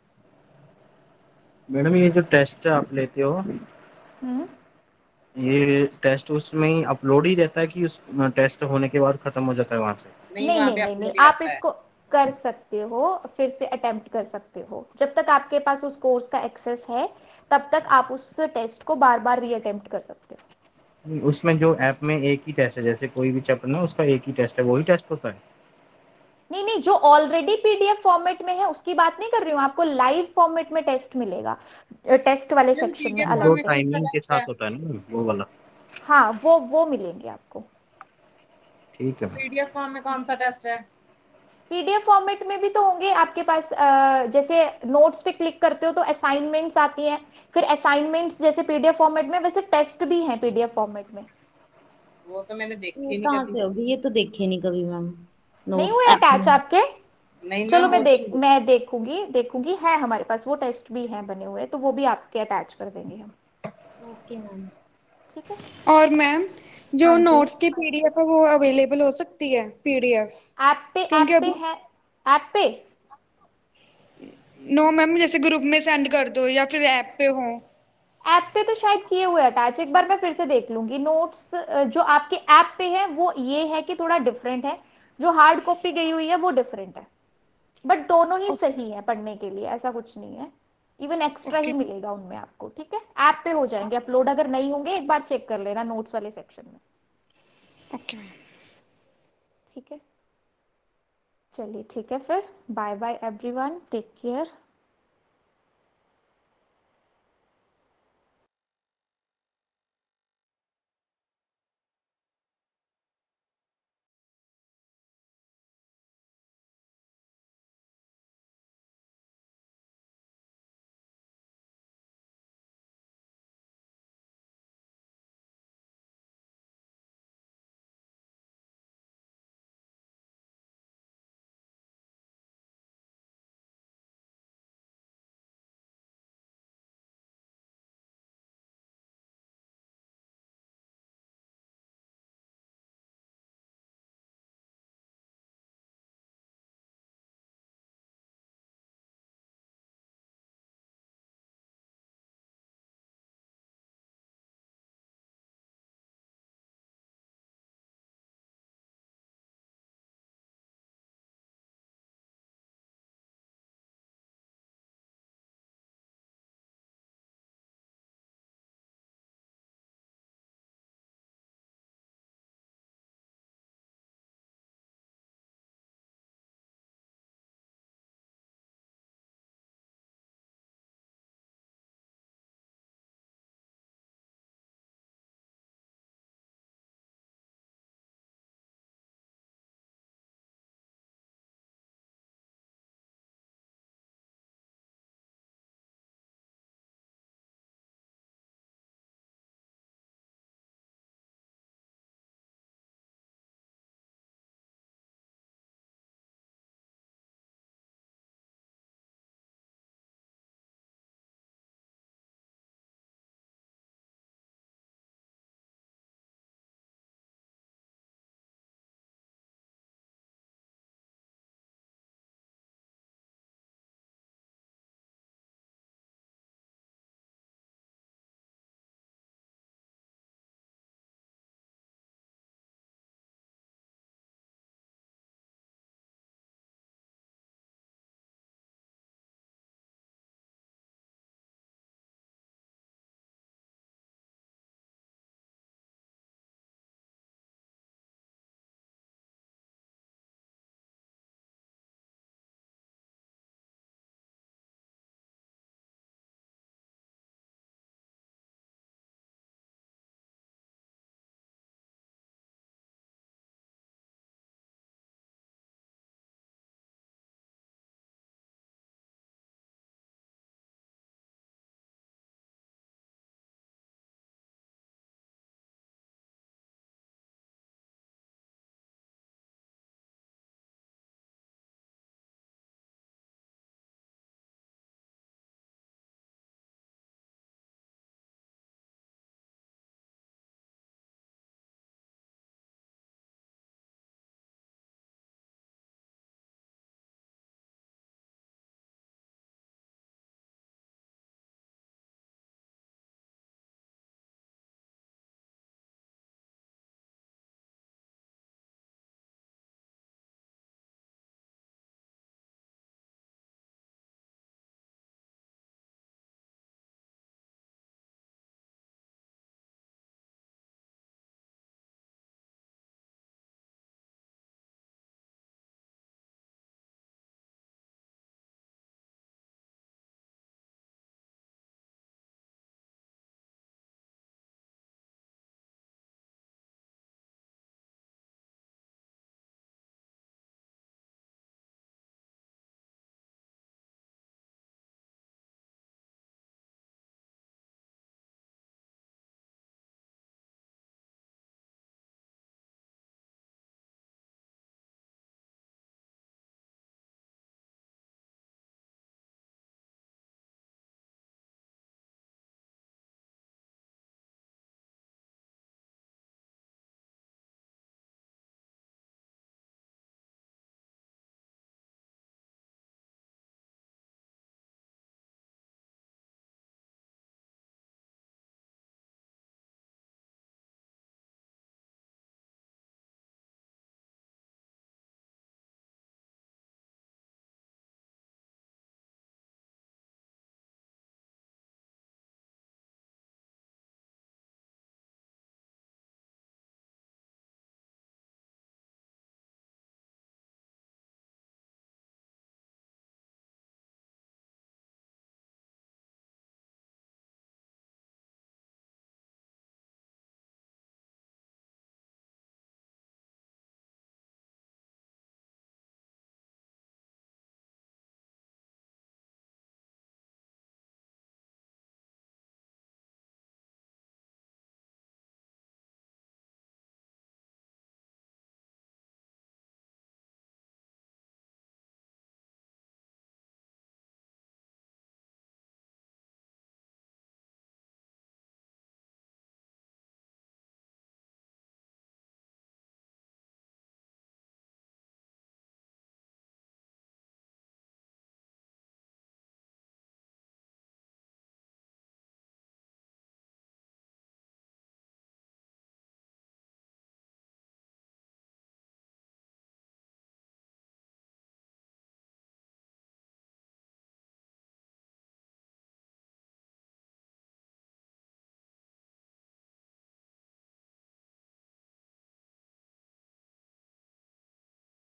मैडम ये जो टेस्ट आप लेते हो, हम्म ये टेस्ट उसमें ही अपलोड ही रहता है कि उस टेस्ट होने के बाद खत्म हो जाता है वहां से? नहीं नहीं नहीं नहीं, आप इसको कर सकते हो, फिर से अटेम्प्ट कर सकते हो। जब तक आपके पास उस कोर्स का एक्सेस है तब तक आप उस टेस्ट को बार बार री अटेम्प्ट कर सकते हो। उसमें जो ऐप में एक ही टेस्ट है, जैसे कोई भी चैप्टर ना उसका एक ही टेस्ट है, वही टेस्ट होता है? नहीं नहीं, जो ऑलरेडी पीडीएफ फॉर्मेट में है उसकी बात नहीं कर रही हूँ, आपको लाइव फॉर्मेट में टेस्ट मिलेगा, टेस्ट वाले सेक्शन में अलग जो से। टाइमिंग के साथ होता है ना वो वाला? हाँ वो वो मिलेंगे आपको। ठीक है। पीडीएफ फॉर्म में कौन सा टेस्ट है? पीडीएफ फॉर्मेट में भी तो होंगे आपके पास, अ, जैसे नोट्स पे क्लिक करते हो तो असाइनमेंट्स आती हैं, फिर असाइनमेंट्स जैसे पीडीएफ फॉर्मेट में, वैसे टेस्ट भी हैं पीडीएफ फॉर्मेट में। वो तो मैंने देखी ये नहीं कहाँ कभी। से होगी, ये तो देखे नहीं कभी मैम। नहीं नोट हुए ऐप अटैच में। आपके? नहीं चलो मैम, मैं वो देख तो मैं देखूंगी देखूंगी है हमारे पास वो टेस्ट भी हैं बने हुए, तो वो भी आपके अटैच कर देंगे हम। Okay ma'am. ठीक है। और मैम जो हाँ जी, नोट्स की पीडीएफ है वो अवेलेबल हो सकती है पीडीएफ? ऐप पे क्योंकि ऐप पे अभी है, ऐप पे। नो मैम, जैसे ग्रुप में सेंड कर दो या फिर ऐप पे हो। ऐप पे तो शायद किए हुए अटैच, एक बार मैं फिर से देख लूंगी। नोट्स जो आपके ऐप पे है वो ये है कि थोड़ा डिफरेंट है, जो हार्ड कॉपी गई हुई है वो डिफरेंट है, बट दोनों ही सही है पढ़ने के लिए, ऐसा कुछ नहीं है। इवन एक्स्ट्रा ही मिलेगा उनमें आपको। ठीक है, ऐप पे हो जाएंगे अपलोड, अगर नहीं होंगे एक बार चेक कर लेना नोट्स वाले सेक्शन में। ओके। ठीक है, चलिए ठीक है फिर, bye bye everyone, take care.